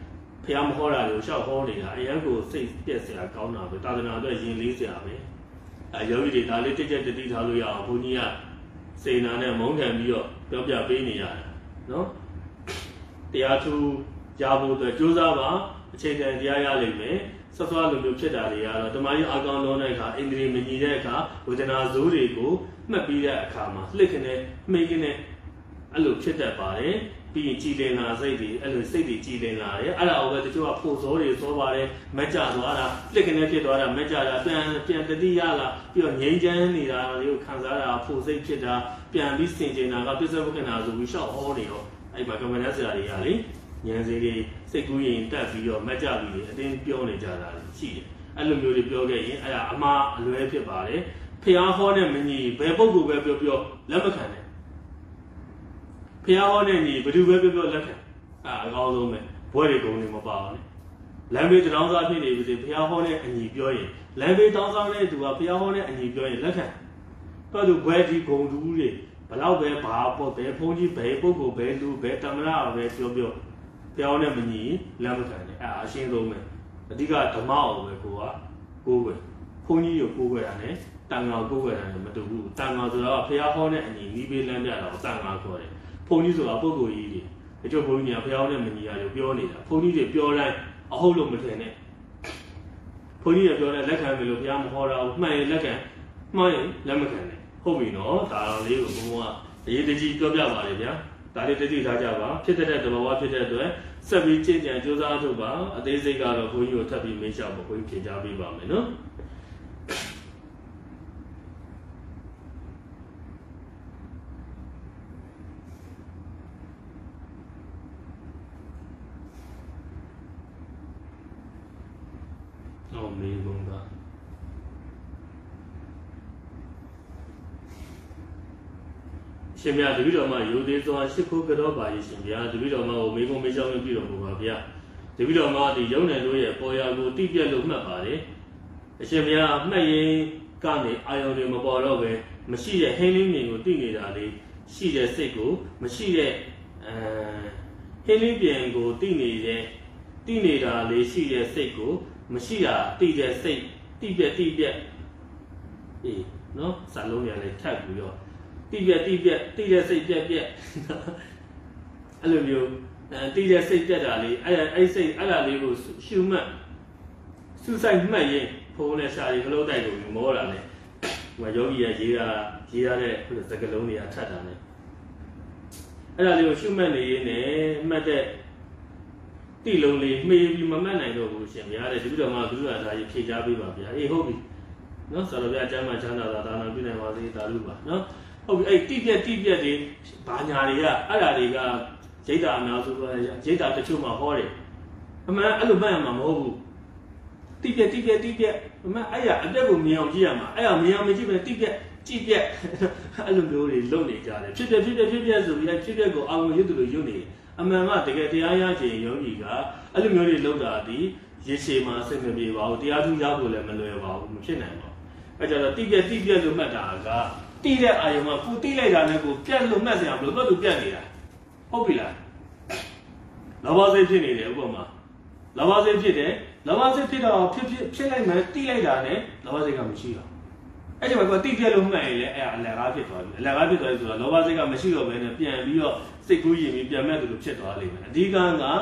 ဖျားမဟောတာတွေကိုရှောက်ဟောနေတာအရင်ကိုစိတ်ပြက်စရာကောင်းတာပဲသာသနာအတွက်ရင်လေးစရာပဲယောဂီတွေဒါလေးတစ်ချက်တတိထားလို့ရအောင်ဘုန်းကြီးကစေနာနဲ့မုန်းခံပြီးတော့ပြောပြပေးနေရတယ်နော်တရားထူးရဖို့အတွက်ကြိုးစားပါအချိန်တန်တရားရလိမ့်မယ်ဆက်သွားလိုမျိုးဖြစ်တာတွေကတော့တမားကြီးအကောင်လုံးတဲ့အခါအင်္ဂလိပ်မညီတဲ့အခါဝေဒနာဇိုးတွေကိုမှတ်ပြီးတဲ့အခါမှာလှစ်ခနဲ့မှိတ်ခနဲ့အဲ့လိုဖြစ်တတ်ပါတယ်ပြီးရင်ကြည်လင်လာစိတ်တွေအဲ့လိုစိတ်တွေကြည်လင်လာတယ်အဲ့ဒါကိုပဲတချို့ကဖို့စောတွေစောပါတယ်မက်ကြသွားတာလှစ်ခနဲ့ဖြစ်သွားတာမက်ကြတာပြန်တတိရလာပြီးတော့ငြိမ်းချမ်းနေတာတွေကိုခံစားတာဖို့စိတ်ဖြစ်တာပြန်ပြီးစင်ကြင်တာကပြစ္ဆေဝကနာဆိုပြီးရှောက်ဟောနေတော့အဲ့မှာကမ္ဘာနဲ့ဆရာတွေကလေဉာဏ်စီတွေစိတ်ကူးရင်တက်ပြီးတော့မက်ကြပြီးအတင်းပြောနေကြတာရှိတယ်အဲ့လိုမျိုးတွေပြောခဲ့ရင်အဲ့ဒါအမှားအလွဲဖြစ်ပါတယ်ဖျားဟောတဲ့မညီဘယ်ပုဂ္ဂိုလ်ပဲပြောလက်မခံနဲ့ဖျားဟောတဲ့ညီဘယ်သူပဲပြောလက်ခံအကောင်းဆုံးပဲဘွဲတွေကုန်နေမပါဘူးလမ်းဘေးတောင်းစားဖြစ်နေပြီဖျားဟောတဲ့အညီပြောရင်လမ်းဘေးတောင်းစားတဲ့သူကဖျားဟောတဲ့အညီပြောရင်လက်ခံတော့သူဘွဲဒီဂုံတူးတွေဘလောက်ပဲဘာပေါ့ဘယ်ဖုန်းကြီးဘယ်ပုဂ္ဂိုလ်ဘယ်လူဘယ်တမရပဲပြောပြောင်းနဲ့မညီလက်မခံနဲ့အရှင်းဆုံးပဲအဓိကဓမ္မအောင်ပဲကိုယ်ွယ်ဘုန်းကြီးကိုကိုယ်ွယ်တာနဲ့တန်ခါကိုယ်ွယ်တာနဲ့မတူဘူးတန်ခါဆိုတော့ဖျားဟောတဲ့အညီနီးပေးလမ်းပြတာကိုတန်ခါခေါ်တယ်ဘုန်းကြီးဆိုတာပုဂ္ဂိုလ်ကြီးတွေအကျိုးဘုန်းကြီးကဖျားဟောတဲ့မညီရတယ်ပြောနေတာဘုန်းကြီးတွေပြောတိုင်းအဟုတ်လို့မထင်နဲ့ဘုန်းကြီးတွေပြောတဲ့လက်ခံပြီလို့ဖျားမဟောတာမှန်ရင်လက်ခံမှားရင်လက်မခံနဲ့ဟုတ်ပြီနော်ဒါလေးကိုဘုန်းကအရေးတကြီးပြောပြပါလေဗျာဒါလေးတတိထားကြပါဖြစ်တဲ့တဘာဝဖြစ်တဲ့အတွက်ဆက်ပြီးကြင်ကြံကြိုးစားထုတ်ပါအသေးစိတ်ကတော့ဘုန်းကြီးကိုထပ်ပြီးမေးလျှောက်ပါဘုန်းကြီးဖြေကြားပေးပါမယ်နော်မေးကုန်တာရှင်ဗျာတပည့်တော်မှာယူသေးစွာရှ िख ိုးကြောပါရှင်ဗျာတပည့်တော်မှာကိုမေးကုန်မေးချောင်းပြတော်မူပါဗျာတပည့်တော်မှာဒီရုံနယ်တို့ရဲ့ပေါ်ရာကိုတိပြက်လို့မှတ်ပါတယ်အရှင်ဗျာမှတ်ရင်ကနေအာယုံတွေမပေါ်တော့ပဲမရှိတဲ့ဟင်းလင်းမြင်ကိုတိနေတာလေးရှိတဲ့စိတ်ကိုမရှိတဲ့ဟင်းလင်းပြင်ကိုတိနေတာလေးရှိတဲ့စိတ်ကိုမရှိတာတိတဲ့စိတ်တိပြက်နော်စာလုံးရလေးထပ်ပြီးတော့တိတဲ့စိတ်ပြက်အဲ့လိုမျိုးတိတဲ့စိတ်ပြက်တာလေးအဲ့စိတ်အဲ့ဒါလေးကိုရှုမှတ်စူးစိုက်မှတ်ရင်ဖုံးနဲ့ရှာရီခလုံးတိုက်ကိုမောတာနဲ့ဟိုယောဂီရရေးရတဲ့စကလုံးတွေကထပ်တာနဲ့အဲ့ဒါလေးကိုရှုမှတ်နေရင်းနဲ့မှတ်တဲ့တိလုံးလေးမှေးပြီးမမှတ်နိုင်တော့ဘူးရှင်ဗျာတဲ့ဒီလိုတော့မှဘုရားဒါကြီးဖြေချပေးပါဗျာအေးဟုတ်ပြီနော်ဆရာတော်ဗျာကျမ်းမှာချမ်းသာတာဒါနာပြုနိုင်ပါစေတာလူပါနော်ဟုတ်ပြီအဲ့တိပြက်တွေဘာညာတွေကအဲ့ဒါတွေကဒိဋ္ဌာအများစုပဲဒိဋ္ဌာတချို့မှာဟောတယ်အမှန်အဲ့လိုမှတ်ရမှာမဟုတ်ဘူးတိပြက်အမှန်အဲ့ရအပြက်ကိုမြင်အောင်ကြည့်ရမှာအဲ့ရမြင်အောင်မကြည့်ပဲတိပြက်ကြည့်ပြက်အဲ့လိုမျိုးတွေလုပ်နေကြတယ်ဖြစ်ပြဆိုပြီးအဲ့ဖြစ်ပြကိုအာရုံရွတ်တယ်လို့ရွတ်နေအမှန်ကတကယ်တရားရခြင်းယောဂီကအဲ့လိုမျိုးတွေလုပ်တာဒီရေရှည်မှာအဆင်မပြေပါဘူးတရားထူးရဖို့လည်းမလွယ်ပါဘူးမဖြစ်နိုင်ပါဘူးအဲ့ကြတော့တိပြက်လို့မှတ်တာကတိတဲ့အာယုံကကိုတိလိုက်တာနဲ့ကိုပြက်လို့မှတ်စရာမလိုတော့သူပြက်နေတာဟုတ်ပြီလားလောဘစိတ်ဖြစ်နေတယ်ဥပမာလောဘစိတ်ဖြစ်တယ်လောဘစိတ်ဖြစ်တော့ဖြစ်လိုက်မယ်တိလိုက်တာနဲ့လောဘစိတ်ကမရှိတော့အဲ့ဒီမှာကိုတိပြက်လို့မှတ်ရင်လည်းအဲ့အလယ်ကားဖြစ်သွားပြီအလယ်ကားဖြစ်သွားပြီဆိုတော့လောဘစိတ်ကမရှိတော့ဘဲနဲ့ပြန်ပြီးတော့စိတ်ကူးရင်ပြီးပြန်မဲ့သူလိုဖြစ်သွားလိမ့်မယ်အဓိက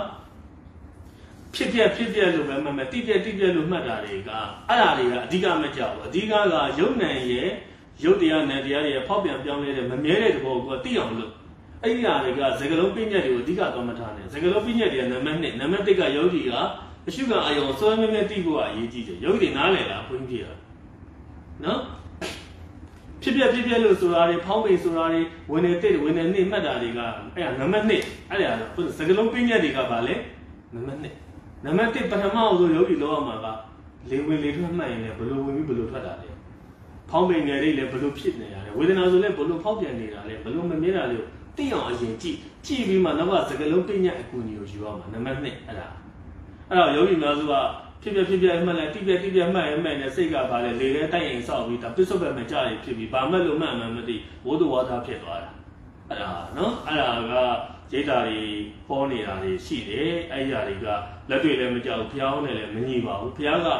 ဖြစ်ပြက်လို့ပဲမှတ်မယ်တိပြက်လို့မှတ်တာတွေကအဲ့ဒါတွေကအဓိကမကြောက်ဘူးအဓိကရုပ်နိုင်ရဲ့ရုပ်တရားနဲ့တရားတွေဖောက်ပြန်ပြောင်းလဲတဲ့မမြဲတဲ့တဘောကိုသိအောင်လုပ်အဲ့ဒီဟာတွေကစကလုံးပညာတွေကိုအဓိကတော့မထားနဲ့စကလုံးပညာတွေကနံပါတ်1နံပါတ်1ကယောဂီကအရှုခံအာယုံစွဲမြဲသိဖို့ကအရေးကြီးတယ်ယောဂီတွေနားလည်လားဘုန်းကြီးနော်ဖြစ်ပြလို့ဆိုတာတွေဖောင်းပိန်ဆိုတာတွေဝင်နေနေမှတ်တာတွေကအဲ့ဒါနံပါတ်1အဲ့ဒါစကလုံးပညာတွေကဘာလဲနံပါတ်1နံပါတ်1ပထမအောင်ဆိုယောဂီလောရမှာကလေဝင်လေထွက်မှတ်ရင်လည်းဘယ်လိုဝင်ပြီးဘယ်လိုထွက်တာလဲဖောင်းပိန်ငယ်လေးလည်းဘယ်လိုဖြစ်နေရလဲဝေဒနာဆိုလည်းဘယ်လိုဖောက်ပြန်နေတာလဲဘယ်လိုမမြဲတာလဲသိအောင်အရင်ကြည့်ပြီးမှနောက်ကစကလုံးပညာအကူအညီကိုယူရမှာနံပါတ်2အဲ့တော့ယောဂီများစုကဖြစ်မှတ်လိုက်တိပြက်မှတ်ရင်နဲ့စိတ်ကပါလေလေထဲတိုက်ရင်ဆောက်ပြီးဒါပစ္စုပ္ပန်မကြရဖြစ်ပြီးဘာမှလို့မှတ်မှမသိဝိုးတဝါသားဖြစ်သွားတာအဲ့ဒါနော်အဲ့ဒါကဒိဋ္ဌာတွေဟောနေတာတွေရှိတယ်အဲ့ဒီဟာတွေကလလက်တွေ့လည်းမကြောက်ဘုရားဟောနဲ့လည်းမညီပါဘူးဘုရားက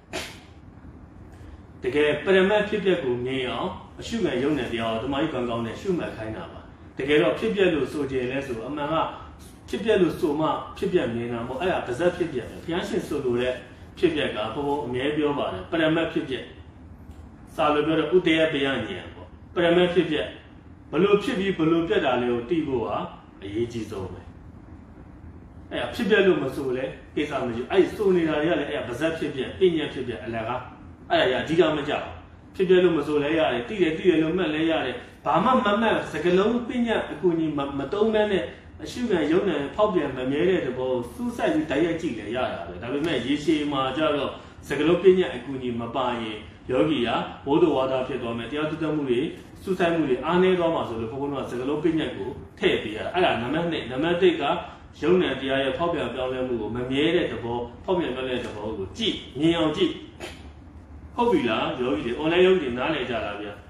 တကယ်ပရမတ်ဖြစ်ပျက်ကိုမြင်အောင်အရှုခံယုံနဲ့တရားတော်တမကြီးကောင်းကောင်းနဲ့ရှုမှတ်ခိုင်းတာပါတကယ်တော့ဖြစ်ပျက်လို့ဆိုကြလဲဆိုအမှန်ကဖြစ်ပျက်လို့ဆိုမှဖြစ်ပျက်မြင်တာပေါ့အဲ့ဒါပါဇက်ဖြစ်ပျက်ပဲဘုရားရှင်ဆိုလိုတဲ့ဖြစ်ပျက်ကဘုံအမြဲပြောပါတယ်ပရမတ်ဖြစ်ပျက်စာလိုပြောတော့ဥတယပယဉာဏ်ပေါ့ပရမတ်ဖြစ်ပျက်ဘလို့ဖြစ်ပြီးဘလို့ပြတ်တာလေးကိုသိဖို့ဟာအရေးကြီးဆုံးပဲအဲ့ဖြစ်ပျက်လို့မဆိုလဲကိစ္စမရှိအဲ့ဆိုနေတာတွေကလည်းအဲ့ပါဇက်ဖြစ်ပျက်ပညာဖြစ်ပျက်အလကားအဲ့ဒါကြီးအဓိကမကြောက်ဖြစ်ပျက်လို့မဆိုလဲရတယ်သိတယ်လို့မှတ်လဲရတယ်ဘာမှမမှတ်စကလုံးပညာအကူကြီးမတုံးနဲ့အရှုခံယုံနဲ့ဖောက်ပြန်မမြဲတဲ့တဘောစူးစိုက်ပြီးတိုက်ရိုက်ကြည့်လဲရတာပဲဒါပေမဲ့ရေရှည်မှာကြတော့စကလုံးပညာအကူကြီးမပါရင်ယောဂီကဘိုးတော်ဝါဒဖြစ်သွားမယ်တရားသူတတ်မှုတွေစူးစိုက်မှုတွေအားနည်းသွားမှာဆိုလို့ဘုန်းဘုန်းကစကလုံးပညာကိုထည့်ပေးရတာအဲ့ဒါနံပါတ်1နံပါတ်3ကယုံနဲ့တရားရဲ့ဖောက်ပြန်ပြောင်းလဲမှုကိုမမြဲတဲ့တဘောဖောက်ပြန်ပြောင်းလဲတဲ့တဘောကိုကြည့်မြင်အောင်ကြည့်ဟုတ်ပြီလားယောဂီတွေ online ယောဂီတွေနားလည်ကြလားဗျာ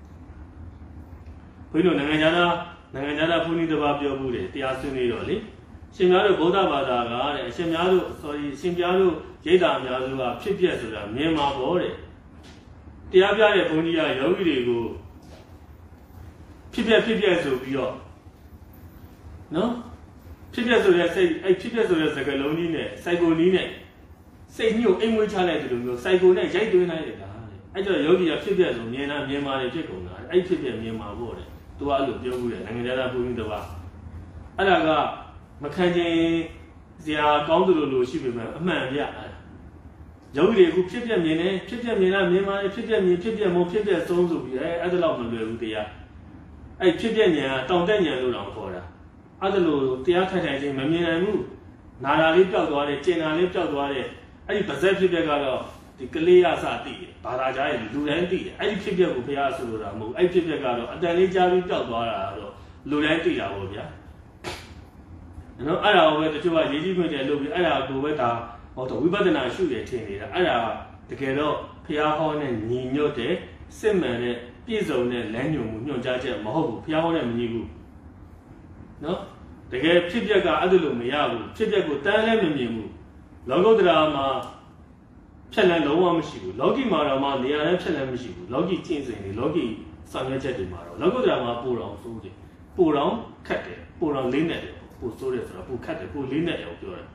ဘုန်းကြီးတို့နိုင်ငံခြားသားဘုန်းကြီးတစ်ပါးပြောမှုတယ်တရားဆွေးနွေးတော့လေရှင်များတို့ဗုဒ္ဓဘာသာကတဲ့အရှင်များတို့ရှင်ပြားတို့ရိတ်တာအများစုကဖြစ်ပျက်ဆိုတာမြင်မှာပေါ့တဲ့တရားပြတဲ့ဘုန်းကြီးကယောဂီတွေကိုဖြစ်ပျက်ဆိုပြီးတော့နော်ဖြစ်ပျက်ဆိုတဲ့စိတ်အဲ့ဖြစ်ပျက်ဆိုတဲ့စကားလုံးကြီးနဲ့စိုက်ကိုနီးနဲ့စိတ်ညှို့အိမ်မွေးချလိုက်တယ်လို့မျိုးစိုက်ကိုနဲ့ရိုက်သွင်းလိုက်တယ်ဒါအဲ့တော့ယောဂီကဖြစ်ပျက်ဆိုမြင်တာမြင်ပါတယ်ဖြစ်ကုန်တာအဲ့ဖြစ်ပျက်မြင်မှာပေါ့တဲ့သူကအဲ့လိုပြောဘူးတဲ့နိုင်ငံသားဘုန်းကြီးတစ်ပါးအဲ့ဒါကမခံခြင်းဇာကောင်းသူလိုရှိပေမဲ့အမှန်ပြယောဂီတွေအခုဖြစ်ပျက်မြင်တယ်ဖြစ်ပျက်မြင်တာမြင်ပါတယ်ဖြစ်ပျက်မြင်ဖြစ်ပျက်မို့ဖြစ်ပျက်ဆုံးဆိုပြီးအဲ့ဒါတော့မလွယ်ဘူးတရားအဲ့ဖြစ်ပျက်ဉာဏ်ကတောင်တက်ဉာဏ်လို့တောင်ခေါ်တာအဲ့ဒါလို့တရားထိုင်ထိုင်ချင်းမမြင်နိုင်ဘူးနာတာလေးပျောက်သွားတယ်ကျင်တာလေးပျောက်သွားတယ်အဲ့ဒီပါဇက်ဖြစ်ပျက်ကတော့ဒီကလေးရစသိတယ်ဘာသာကြားရဲ့လူတိုင်းသိတယ်အဲ့ဒီဖြစ်ပျက်ကိုဘုရားဆိုလိုတာမဟုတ်အဲ့ဖြစ်ပျက်ကတော့အတန်လေးကြားပြီးပျောက်သွားတာတော့လူတိုင်းသိတာပေါ့ဗျာနော်အဲ့ဒါကိုပဲတချို့ကရေးကြီးခွင့်တယ်လို့ပြီးအဲ့ဒါကိုပဲဒါဟောတော့ဝိပဿနာရှုရထင်နေတာအဲ့ဒါတကယ်တော့ဘုရားဟောတဲ့ညီညွတ်တဲ့စစ်မှန်တဲ့ပြည့်စုံတဲ့လမ်းညွှန်မှုညွှန်ကြားချက်မဟုတ်ဘူးဘုရားဟောတဲ့မညီဘူးနော်တကယ်ဖြစ်ပျက်ကအဲ့ဒါလို့မရဘူးဖြစ်ပျက်ကိုတန်းလည်းမမြင်ဘူးလောကုတ္တရာမှာဖြက်လန်းလုံးဝမရှိဘူးလောကီမှာတော့မှနေရာလည်းဖြက်လန်းမရှိဘူးလောကီကျင့်စဉ်တွေလောကီဆောင်ရွက်ချက်တွေမှာတော့လောကုတ္တရာမှာပိုတော်ဆိုးတယ်ပိုတော်ခက်တယ်ပိုတော်လေးနဲ့တယ်ပိုဆိုးတယ်ဆိုတော့ပိုခက်တယ်ပိုလေးနဲ့တယ်ပြောတယ်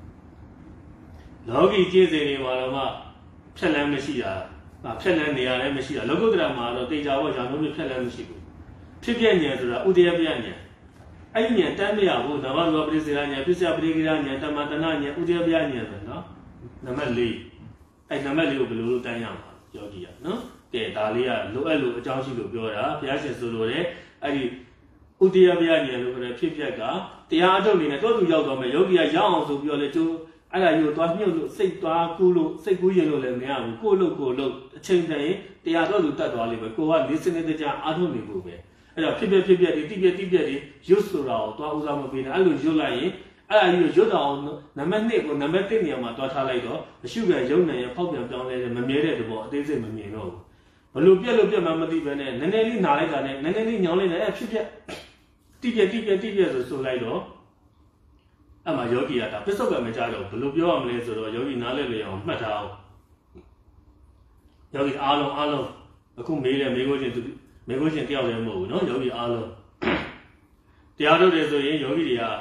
လောကီကျင့်စဉ်တွေမှာတော့မှဖြက်လန်းမရှိတာဖြက်လန်းနေရာလည်းမရှိတာလောကုတ္တရာမှာတော့တေချာဘောရာနှုန်းဖြက်လန်းမရှိဘူးဖြစ်ပျက်ဉာဏ်ဆိုတာဥဒယပယဉာဏ်အဲ့ဒီဉာဏ်တန်းမရဘူးနံပါတ်1ပရိစေရဉာဏ်ပစ္စယပရိကိရဉာဏ်တမတနာဉာဏ်ဥဒယပယဉာဏ်ဆိုနော်နံပါတ်4အဲ့နံပါတ်4ကိုဘယ်လိုတန်းရမှာယောဂီကနော်ကဲဒါလေးကလိုအပ်လို့အကြောင်းရှိလို့ပြောတာဘုရားရှင်ဆိုလိုတဲ့အဲ့ဒီဥဒယပယဉာဏ်လို့ခေါ်တဲ့ဖြစ်ပျက်ကတရားအထုတ်နေနဲ့တော့သူရောက်တော့မယ်ယောဂီကရောက်အောင်ဆိုပြီးတော့လေကျိုးအဲ့ဒါကြီးကိုသွားမြုပ်လို့စိတ်သွားကူးလို့စိတ်ကူးရင်လို့လည်းမရဘူးကိုလို့အချိန်တည်းတရားတော့သူတတ်သွားလိမ့်မယ်ကိုကလေးစနစ်တကျအားထုတ်နေဖို့ပဲအဲ့တော့ဖြစ်ပျက်တွေတိပျက်တွေရွတ်ဆိုတာကိုသွားဥစားမပေးနဲ့အဲ့လိုရွတ်လိုက်ရင်အဲ့ဒါကြီးကိုရွတ်တော့နံပါတ်2ကိုနံပါတ်1နေရာမှာသွားထားလိုက်တော့အရှုခံယုံနိုင်ရဖောက်ပြန်ပြောင်းလဲတဲ့မမြဲတဲ့တဘောအသေးစိတ်မမြင်တော့ဘူးဘလို့ပြက်မှမသိဘဲနဲ့နည်းနည်းလေးနားလိုက်တာနဲ့နည်းနည်းလေးညောင်းလိုက်တယ်အဲ့ဖြစ်ပျက်တိပျက်ဆိုလိုက်တော့အဲ့မှာယောဂီကဒါပစ္စုပန်မကြတော့ဘလို့ပြောရမလဲဆိုတော့ယောဂီနားလဲလေအောင်မှတ်ထားအောင်ယောဂီအားလုံးအခုမေးတယ်မေးခွန်းချင်းတယောက်လည်းမဟုတ်ဘူးเนาะယောဂီအားလုံးတရားထုတ်တယ်ဆိုရင်ယောဂီတွေက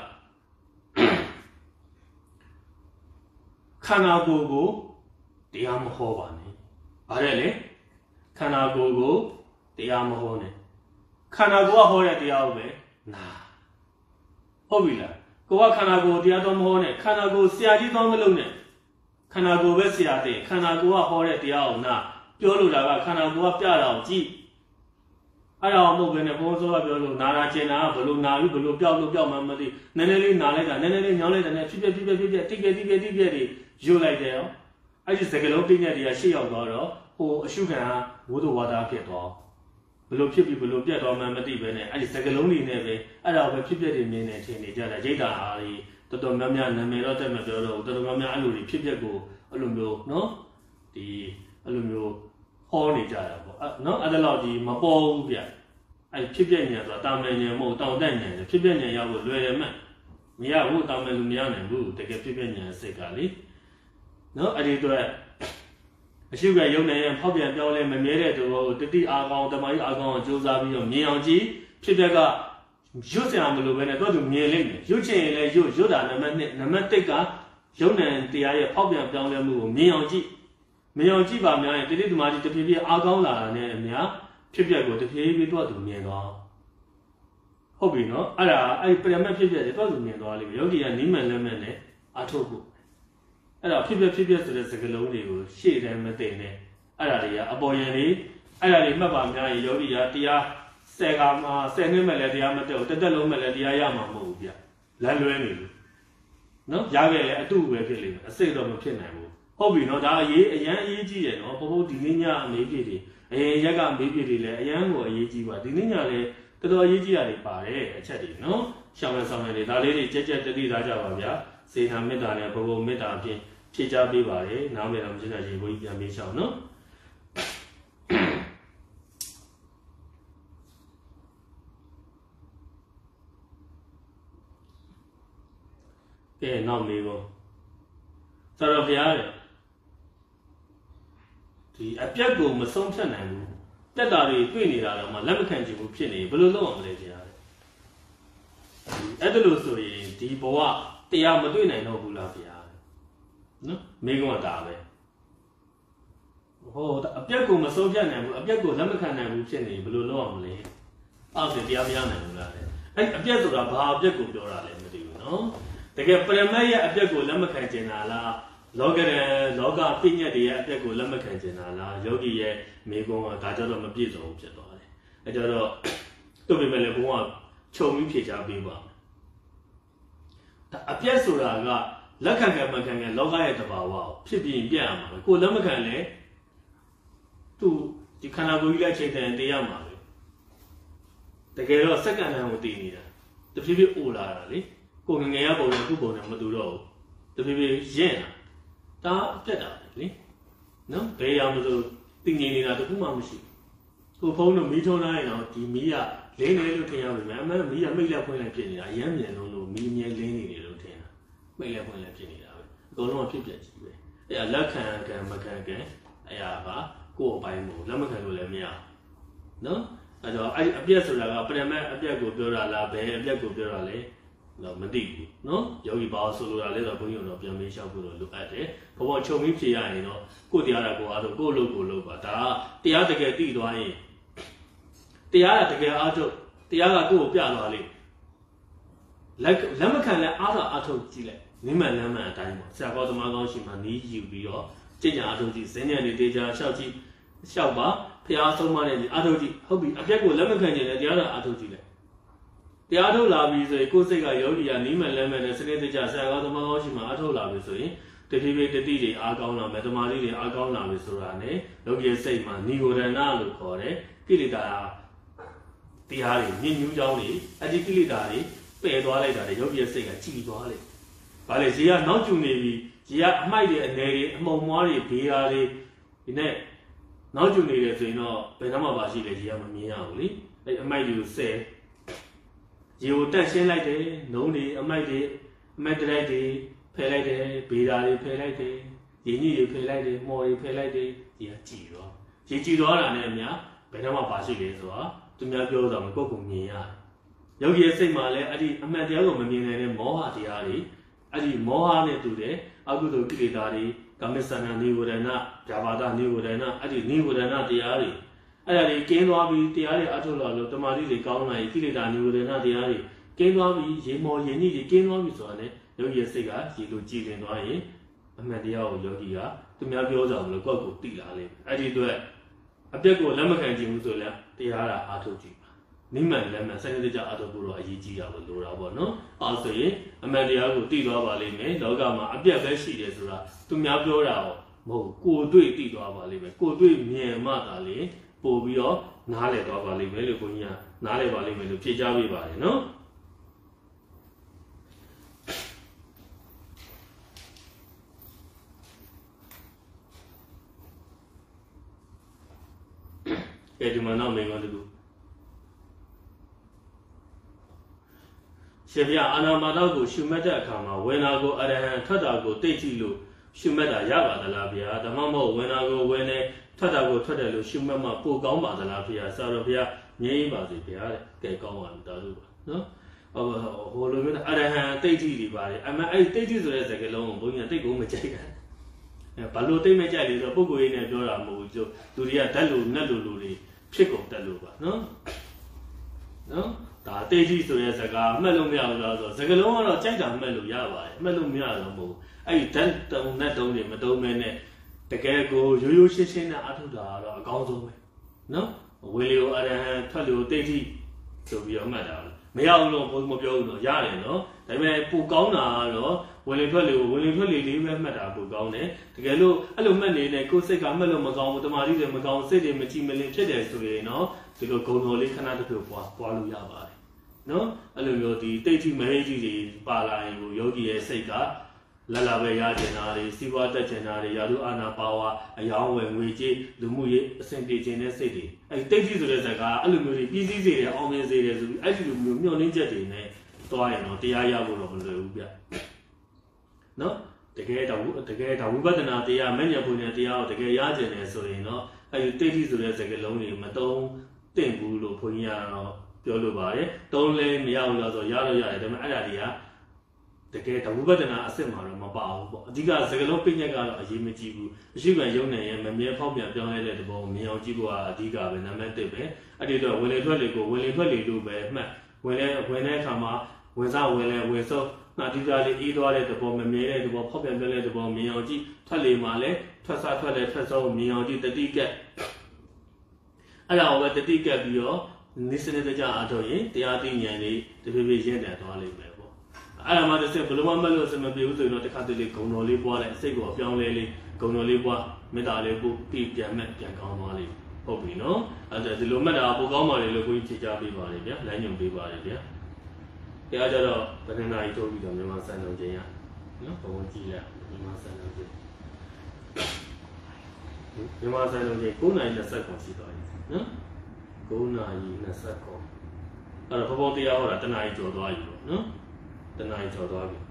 ခန္ဓာကိုယ်ကိုတရားမဟောပါနဲ့ဗါတယ်လေခန္ဓာကိုယ်ကိုတရားမဟောနဲ့ခန္ဓာကိုယ်ကဟောတဲ့တရားကိုပဲနာဟုတ်ပြီလားကိုကခန္ဓာကိုယ်တရားတော်မဟောနဲ့ခန္ဓာကိုယ်ဆရာကြီးတော်မလုပ်နဲ့ခန္ဓာကိုယ်ပဲဆရာတဲ့ခန္ဓာကိုယ်ကဟောတဲ့တရားကိုနာပြောလို့တာကခန္ဓာကိုယ်ကပြတာကိုကြည့်အဲ့ဒါမဟုတ်ဘဲနဲ့ဘုန်းစောကပြောလို့နာတာကျင်တာကဘလို့နာပြီးဘလို့ပျောက်မှမသိနည်းနည်းလေးနာလိုက်တာနည်းနည်းလေးညောင်းလိုက်တာနဲ့ဖြစ်တိပျက်တွေယူလိုက်တယ်ရောအဲ့ဒီစကလုံးပြည့်ညက်တွေကရှေ့ရောက်သွားတော့ဟိုအရှုခံကဝိသုဝါဒဖြစ်သွားဘလို့ဖြစ်ပြီးဘလို့ပြတ်သွားမှမသိပဲနဲ့အဲ့ဒီစကလုံးတွေနဲ့ပဲအဲ့ဒါပဲဖြစ်ပျက်တွေမြင်နေထင်နေကြတာရိတ်တာအားကြီးတော်တော်များများနာမည်တော့တက်မပြောတော့တော်တော်များများအဲ့လိုတွေဖြစ်ပျက်ကိုအဲ့လိုမျိုးနော်ဒီအဲ့လိုမျိုးဟောနေကြတာပေါ့နော်အဲ့ဒါတော့ဒီမပေါ်ဘူးဗျအဲ့ဖြစ်ပျက်ဉာဏ်ဆိုတာတာမန်ဉာဏ်မဟုတ်တောင်တက်ဉာဏ်ဖြစ်ပျက်ဉာဏ်ရောက်လို့လွယ်တယ်မှ Mia who Tamalumian and Boo, the Capitan and Secali. No, I did a sugar young and Poppy and Dolly and Mary to the Argon, the Mai Argon, Josabi, Mianji, Pidaga, Jusamulu when I go to Mielin, Juchin, Juda, Namatica, Jona and the Aya Poppy and Dolly Mianji. Mianji by me, I did magic to be Argona and Mia, Pidago to pay with what to Miago. Hobby no, I put a map here, the other me, Yogi and Niman Lemon, Atoku. People to the second shade and Matene. Aradia, a boy and me, Aradi Mabana, Yogi, Tia, Segama, Senima, the Amato, the Delo Meladia Yama Movia. Landuani. No, Jagale, a two-way feeling, a set of a pinamo. Hobby no, that ye, a young EG, and all the Nina maybe, a Yaga maybe, a young or EG, but the Nina. The Yiji pare, a chatty, no? Shaman Samari, the lady Jaja the Raja, say Hameda, Bobo Meta, Chicha Bibare, now Madame Genaji, we can be shall no? Okay, now me go. Sarabia. The Apiago Masonton and that are the Queenie Rama, Lamakanji, Penny, below on lady. Edeluso, the Boa, the Amaduna, no Bulapia. No, Mego Dave. Oh, a Piago Masojan and a Piago Lamakan and Penny, below on lady. After the Aviana, and a Piago Rabba, Piago Dora, no? The Gapamaya, a Piago Lamakanjana. Loga Pina de Apiago Lamakanjana, Yogi, Mego, Tajaro Mabizo, I don't know. To be Meleboa, Chomi Pija Biba. A Piasura, Lakanga Makan, Loga at the Bawa, Pipi Biama, go Lamakane to the Canabuila Cheta and the Yama. The girl second hand with the the Pipi Ula, going a yabo and Kubo and Maduro, the Pipi Jena. Da Peda, no? They are the thinking at the Pumamushi. Who phone a mitona and the Mia, Lane looking at remember, Mia made up when I pin it. I am no Mia Lane Lutina. Made up when I pin it out. Go on, people. A Lacan can Macan, Ayaba, go by more, Lamacan will me out. No? I appear to la Prema, a Biago Dura la Bay, a Biago Durale. No, Madi, no? Yogi Basso, a little boy of Yamisha would look at it. For what show me, you know, go the other go out of go logo, the other get the the other get out of the other go piano. Like Lamakan, other out of Chile, Nima Lama time, Sabato Magoshima, need you be your Janja out of the senior Deja Shouty, Shaba, Piazzo Money, Adoti, Hobby, a Jago Lamakan, and the other out of Chile. The Ato Labi is a Kosega Yogi and Nima Lemon and Senator Jasa, the Magoshima, Ato Labi, the TV, the DJ, Argona, Metamali, Argona, Visurane, Yogi Sayman, Nigo Renalo Core, Kilida, Tiari, Ninu Jolly, Adikilidari, Pedwale, Yogi Sega, Chigwale. Valencia, not you navy, Gia, Mighty and Neri, Momari, Piari, in it. Not you need it, you know, Penama Bashi, Yamami, I might say. You dancing like day, no need a mighty, mighty lady, pay like day, be like day, you need to pay like day, more you pay like day, dear Giro. Giro and Emia, Benama Bashi is to me a girl on Gogumia. Yogi say Male, Adi, a Madiago Mamina and Moha Tiari, Adi Moha today, I go to Kilidari, Kamisana Niurena, Javada Niurena, Adi Niurena Tiari. I came to be Tiari Atola, Tomari, Kauna, Kilida Niurena Tiari, came to be Jimo, Yeni, came to be Sone, Yogi Sega, Jilu Jilin Wai, a Madiao Yogia, to me a girl on the Gogo Tilali. I did do it. A Bego Lamakan Jimutula, Tiara Atoji. Niman Lemon, Senator Atoburo, Aji, Lura, no? Also, a Madiago Tito Valime, Logama, a Bia Beshi, to me a Blora, Mo, go do it, Tito Valime, go do it near Matali. Pobio, Nale Valley, Velunia, Nale Valley, Pijavi Valley, no? Edumana may want to do. ရှင်ပြအာနာမာတော့ကိုရှုမှတ်တဲ့အခါမှာဝေနာကိုအရဟံထွက်တာကိုတိတ်ကြည့်လို့ရှုမှတ်တာရပါသလားဗျာဓမ္မမဟုတ်ဝေနာကိုဝေနေထွက်တာကိုထွက်တယ်လို့ရှုမှတ်မှပိုကောင်းပါသလားဗျာဆရာတော်ဗျာငြိမ်းပါစေဗျာတဲ့ကဲကောင်းပါပြီတာလို့ပါနော်ဟိုလိုမျိုးအရဟံတိတ်ကြည့်တွေပါတယ်အမှန်အဲ့တိတ်ကြည့်ဆိုတဲ့စကားလုံးကိုဘုန်းကြီးကတိတ်ကိုမကြိုက်ဘူးဘာလို့တိတ်မကြိုက်လဲဆိုတော့ပုဂ္ဂိုလ်ရေးနဲ့ပြောတာမဟုတ်ဘူးသူတွေကဓာတ်လိုနတ်လိုလူတွေဖြစ်ကုန်တက်လို့ပါနော်ဒါတိတ်ကြည့်ဆိုတဲ့စကားမှတ်လို့မရဘူးလားဆိုတော့စကားလုံးကတော့ကြိုက်တာမှတ်လို့ရပါတယ်မှတ်လို့မရတော့မဟုတ်အဲ့ဒီဓာတ်တုံနဲ့တုံတွေမတုံးမဲနဲ့တကယ်ကိုရိုးရိုးရှင်းရှင်းနဲ့အထုတာကတော့အကောင်းဆုံးပဲနော်ဝေလီကိုအရဟံထွက်လို့တိတ်ကြည့်ဆိုပြီးတော့မှတ်တာမရဘူးလို့ဘုန်းမပြောဘူးတော့ရတယ်နော်ဒါပေမဲ့ပိုကောင်းတာကတော့ဝင်လေထွက်လေလေးပဲမှတ်တာပိုကောင်းတယ်တကယ်လို့အဲ့လိုမှတ်နေတဲ့ကိုယ်စိတ်ကမှတ်လို့မကောင်းဘူးတမာတိတွေမကောင်းစိတ်တွေမကြည်မလင်ဖြစ်တယ်ဆိုရင်နော်ဒီလိုဂုဏ်တော်လေးခဏတစ်ခုပွားလို့ရပါတယ်နော်အဲ့လိုမျိုးဒီတိတ်ထိမဟိတ်ကြီးတွေပါလာရင်ကိုယောဂီရဲ့စိတ်ကလာလာပဲရကျင်တာတွေစီးပွားတက်ကျင်တာတွေရာထူးအာဏာပါဝါအယောင်းဝယ်ငွေကြေးလူမှုရေးအဆင်ပြေခြင်းတဲ့စိတ်တွေအဲ့တိတ်ထိဆိုတဲ့ဇာတ်ကအဲ့လိုမျိုးတွေပြည်စည်းစေတယ်အောင်မြင်စေတယ်ဆိုပြီးအဲ့ဒီလိုမျိုးမျှော်လင့်ချက်တွေနဲ့သွားရင်တော့တရားရဖို့တော့မလွယ်ဘူးဗျနော်တကယ်တော့ဝိပဿနာတရားမဉ္ဇဉ်ဘုံနဲ့တရားကိုတကယ်ရကျင်တယ်ဆိုရင်တော့အဲ့ဒီတိတ်ထိဆိုတဲ့စကားလုံးတွေမတုံးသင့်ဘူးလို့ဘုန်းကြီးကတော့ပြောလိုပါတယ်တုံးလည်းမရဘူးလို့ဆိုရလို့ရတယ်ဒါပေမဲ့အဲ့ဒါတွေကတကယ်ဝိပဿနာအစစ်မှာတော့မပါဘူးပေါ့အဓိကစကားလုံးပိညက်ကတော့အရေးမကြီးဘူးအရှိခံယုံနေရင်မမြဲဖောက်ပြန်ပြောင်းလဲတဲ့တဘောမြင်အောင်ကြည့်ဖို့ကအဓိကပဲနံပါတ်1ပဲအဲ့ဒီတော့ဝင်လေထွက်လေကိုဝင်လေထွက်လေလို့ပဲမှတ်ဝင်တဲ့အခါမှာဝင်စားဝင်လေဝင်စောအဓိကလေးအေးသွားတဲ့တဘောမမြဲတဲ့တဘောဖောက်ပြန်ပြောင်းလဲတဲ့တဘောမြင်အောင်ကြည့်ထွက်လေမှာလည်းထွက်စားထွက်လေထွက်စောမြင်အောင်ကြည့်တတိကက်အဲ့ဒါကိုပဲတတိကက်ပြီးတော့နိစ္စနဲ့ကြအားထုတ်ရင်တရားသိဉာဏ်လေးတဖြည်းဖြည်းရင့်တယ်သွားလိမ့်မယ်ပေါ့အဲ့ဒါမှတစ်ချက်ဘယ်လိုမှမလို့စမပြေဘူးဆိုရင်တော့တစ်ခါတလေဂုဏ်တော်လေးပွားလိုက်စိတ်ကိုအပြောင်းလဲလေးဂုဏ်တော်လေးပွားမေတ္တာလေးပို့ပြီးပြန်ကောင်းသွားလိမ့်ဟုတ်ပြီနော်အဲ့ဒါဒီလိုမှတ်တာပိုကောင်းပါလေလို့ကိုကြီးဖြေချပေးပါလေဗျာလမ်းညွှန်ပေးပါလေဗျာတရားကြတော့ဗဒနာကြီးထုတ်ပြီးတော့မြန်မာစံတော်ချင်းရနော်ဘုံကြည့်လိုက်မြန်မာစံတော်ချင်းမြန်မာစံတော်ချင်း9:20ရှိသွားပြီနော်9:20အဲ့တော့ဘုံတရားဟောတာတနာရီကျော်သွားပြီပေါ့နော်တနာရီကျော်သွားပြီ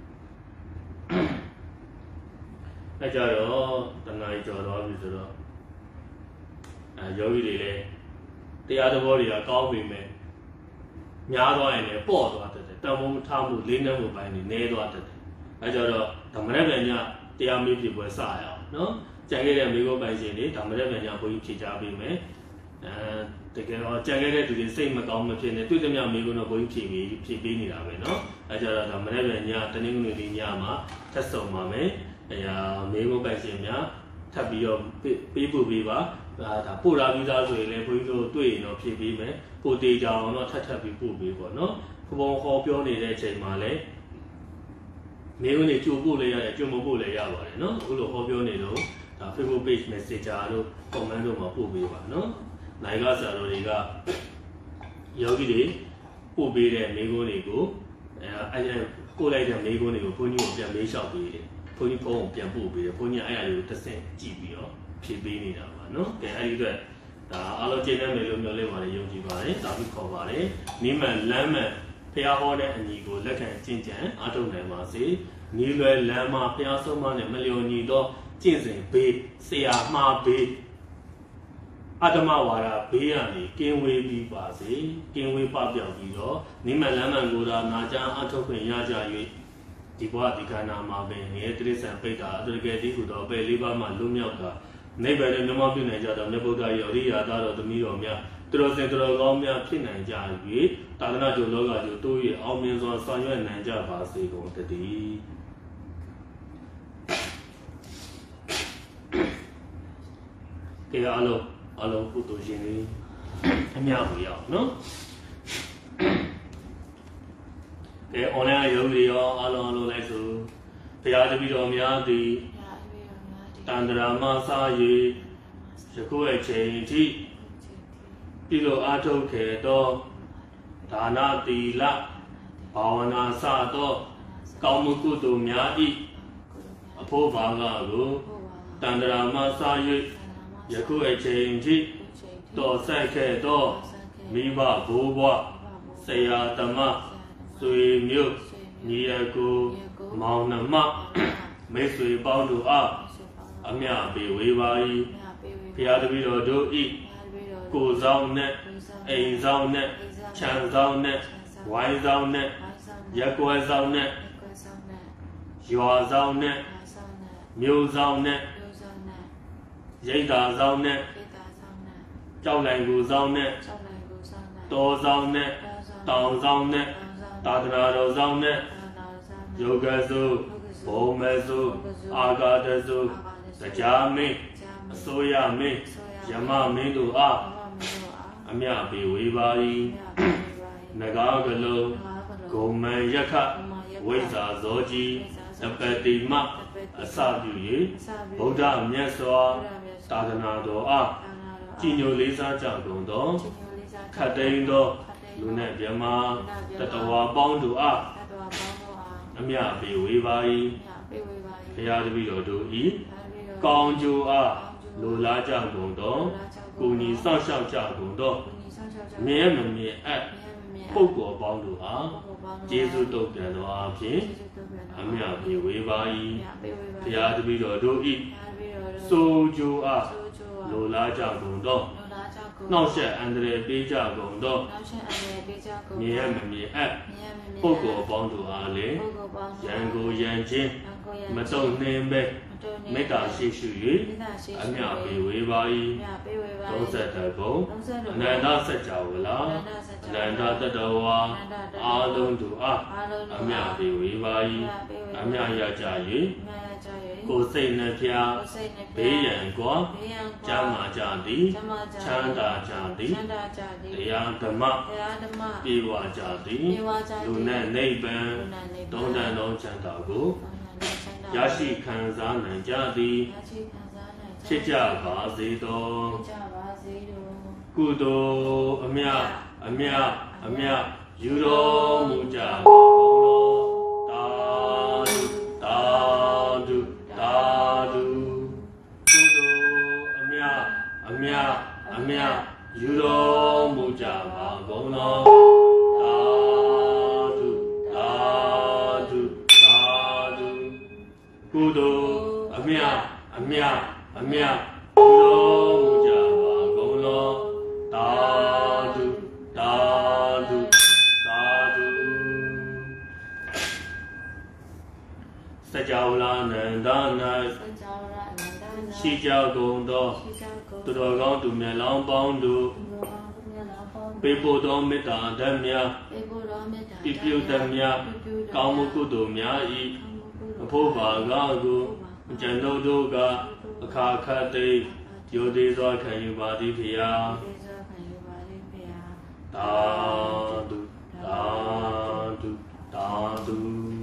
အဲ့ကြတော့တနာရီကျော်သွားပြီဆိုတော့ယောဂီတွေလည်းတရားတော်တွေကကောင်းပြီမဲ့များသွားရင်လည်းပေါ့သွားတတ်တယ်တန်ဖိုးထားမှုလေးနှက်မှုပိုင်းတွေနည်းသွားတတ်တယ်အဲ့ကြတော့ဓမ္မရပြန်ညတရားမေးဖြစ်ပွဲစရအောင်နော်ကြံခဲ့တဲ့မိဂုံးပိုင်ရှင်တွေဓမ္မရပြန်ညဘုန်းကြီးဖြေချပေးမယ်တကယ်တော့ကြံခဲ့တဲ့သူတွေစိတ်မကောင်းမဖြစ်နေတွေ့သမျှမိဂုံးတော့ဘုန်းကြီးဖြေပေးနေတာပဲနော်အဲ့ကြတော့ဓမ္မရပြန်ညတနင်္ဂနွေနေ့ညမှာထပ်ဆုံပါမယ်မိဂုံးပိုင်ရှင်များထပ်ပြီးတော့ပေးပို့ပေးပါဒါပို့လာပြီးသားဆိုရင်လည်းဘုန်းကြီးတို့တွေ့ရင်တော့ဖြည့်ပေးမယ်ပို့တေးကြအောင်တော့ထပ်ပြီးပို့ပေးပေါ့နော်ဘုံဟောပြောနေတဲ့အချိန်မှာလည်းမိန်းမတွေကြိုပို့လည်းရတယ်ကြိုမပို့လည်းရပါတယ်နော်အခုလိုဟောပြောနေတော့ဒါ Facebook page messenger တို့ comment တို့မှာပို့ပေးပါနော်နိုင်ကဆရာတော်တွေကယောဂီတွေပို့ပေးတဲ့မိန်းမတွေကိုကိုလိုက်တဲ့မိန်းမတွေကိုဘုန်းကြီးကိုပြန်မေးလျှောက်ပေးတယ်ဘုန်းကြီးဖုန်းကိုပြန်ပို့ပေးတယ်ဘုန်းကြီးအဲ့အရာတွေကိုတစ်ဆင့်ကြည့်ပြီးတော့ဖြည့်ပေးနေတာပါနော်ကဲအဲ့ဒီအတွက်ဒါအားလုံးကျေနပ်မယ်လို့မျှော်လင့်ပါတယ်ယုံကြည်ပါတယ်တာပြီးခေါ်ပါတယ်နိမန်လမ်းမှန်ဖျားဟောတဲ့အညီကိုလက်ခံကျင့်ကြံအားထုတ်နိုင်ပါစေနီးလွယ်လမ်းမှာဖျားဆုံးမနဲ့မလျော်ညီသောကျင့်စဉ်ဘေးဆရာမှားဘေးအတ္တမဝါဒဘေးကနေကင်းဝေးပြီးပါစေကင်းဝေးပပြောက်ပြီးတော့နိမန်လမ်းမှန်ကိုသာနာကြားအားထုတ်ခွင့်ရကြ၍ဒီဘဝဒီခန္ဓာမှာပင်ငယ်တိရစ္ဆာန်ပိဋ္ဌာအတ္တကယ်တိဟုသောပဲလေးပါးမှလွတ်မြောက်တာနိဗ္ဗာန်နဲ့မြတ်ပြုနိုင်ကြတော်မြတ်ဗုဒ္ဓရဲ့အရိယာသားတော်သမီးတော်များသူတော်စင်သူတော်ကောင်းများဖြစ်နိုင်ကြ၍သာသနာ့ကျိုးလောကကျိုးတိုး၍အောင်မြင်စွာဆောင်ရွက်နိုင်ကြပါစေကုန်တည်းကဲအားလုံးကုသိုလ်ရှင်တွေအများကြီးရအောင်နော်ကဲ online ရုံးတွေရောအားလုံးလိုက်ဆိုဘုရားတပည့်တော်များသည်တန္တရာမစာ၍ယခုအချိန်ထိပြုလို့အားထုတ်ခဲ့သောဒါနသီလဘာဝနာစသောကောင်းမှုကုသိုလ်များ၏အဖို့ဘာကကိုတန္တရာမစာ၍ယခုအချိန်ထိတော်ဆက်ခဲ့သောမိဘဘိုးဘွားဆရာသမားဆွေမျိုးညီအကိုမောင်နှမမိတ်ဆွေပေါင်းတို့အားအမြပေးဝေပါ၏ဖရာတပည့်တော်တို့ဤကိုယ်ဆောင်နဲ့အိမ်ဆောင်နဲ့ခြံဆောင်နဲ့ဝိုင်းဆောင်နဲ့ရက်ကွယ်ဆောင်နဲ့ရွာဆောင်နဲ့မြို့ဆောင်နဲ့ရိတ်တာဆောင်နဲ့ကြောက်နိုင်ကိုဆောင်နဲ့တော်ဆောင်နဲ့တောင်ဆောင်နဲ့သာသနာတော်ဆောင်နဲ့ယောဂစုဘုံမစုအာဂါတစုတရားမင်းအစိုးရမင်းယမမင်းတို့အားအမြပေးဝေပါ၏နဂါကလုံးဂုံမယခဝိဇ္ဇာဇောကြီးတပတိမအစပြု၍ဗုဒ္ဓမြတ်စွာသာသနာတော်အားကြည်ညိုလေးစားကြကုန်သောခတ်သိမ်းသောလူနဲ့မြမတတဝါပေါင်းတို့အားအမြပေးဝေပါ၏ဘုရားတပည့်တော်တို့ဤကောင်းကျိုးအားလိုလားကြကုန်သောကိုညီစောင့်ရှောက်ကြကုန်သောမြဲမမြဲအပ်ပုဂ္ဂိုလ်ပေါင်းတို့အားကျေးဇူးတုတ်ပြန်တော်အားဖြင့်အမြပေးဝေပါ၏ဘုရားတပည့်တော်တို့ဤစိုးကျိုးအားလိုလားကြကုန်သောနှောက်ယှက်အန္တရာယ်ပေးကြကုန်သောမြဲမမြဲအပ်ပုဂ္ဂိုလ်ပေါင်းတို့အားလည်းရန်ကိုရန်ချင်းမတုံနှင်းပဲမေတ္တာရှိရှိ၍အမြပေးဝေပါ၏30ဘုံအနန္တစัจ java လာအနန္တတတဝါအာလုံးတို့အားအမြပေးဝေပါ၏အမြရကြ၍ကိုယ်စိတ်နှဖျားဘေးရန်ကွာကျမ်းမာကြသည်ချမ်းသာကြသည်တရားဓမ္မပြေဝကြသည်လူနဲ့နိဗ္ဗာန်သုံးတန်သောချမ်းသာကိုရရှိခံစားနိုင်ကြသည်ဖြစ်ကြပါစေသောကုသိုလ်အမြယူတော်မူကြပါကုန်သောတာဓုတာဓုကုသိုလ်အမြယူတော်မူကြပါကုန်သောတာဓုကုသိုလ်အမြယူတော်မူကြပါကုန်သောတာဓုစัจ java လာနန္ဒ၌ရှိကြကုန်သောသူတော်ကောင်းသူမြတ်လောင်းပေါင်းတို့ပေးပို့သောမေတ္တာဓမ္မများပြည့်တတ်များကောင်းမှုကုသိုလ်များဤအဖို့ပါကားကိုကျန်တို့ကအခါခတ်သိရိုသေစွာခံယူပါသည်ဖျားသာဓု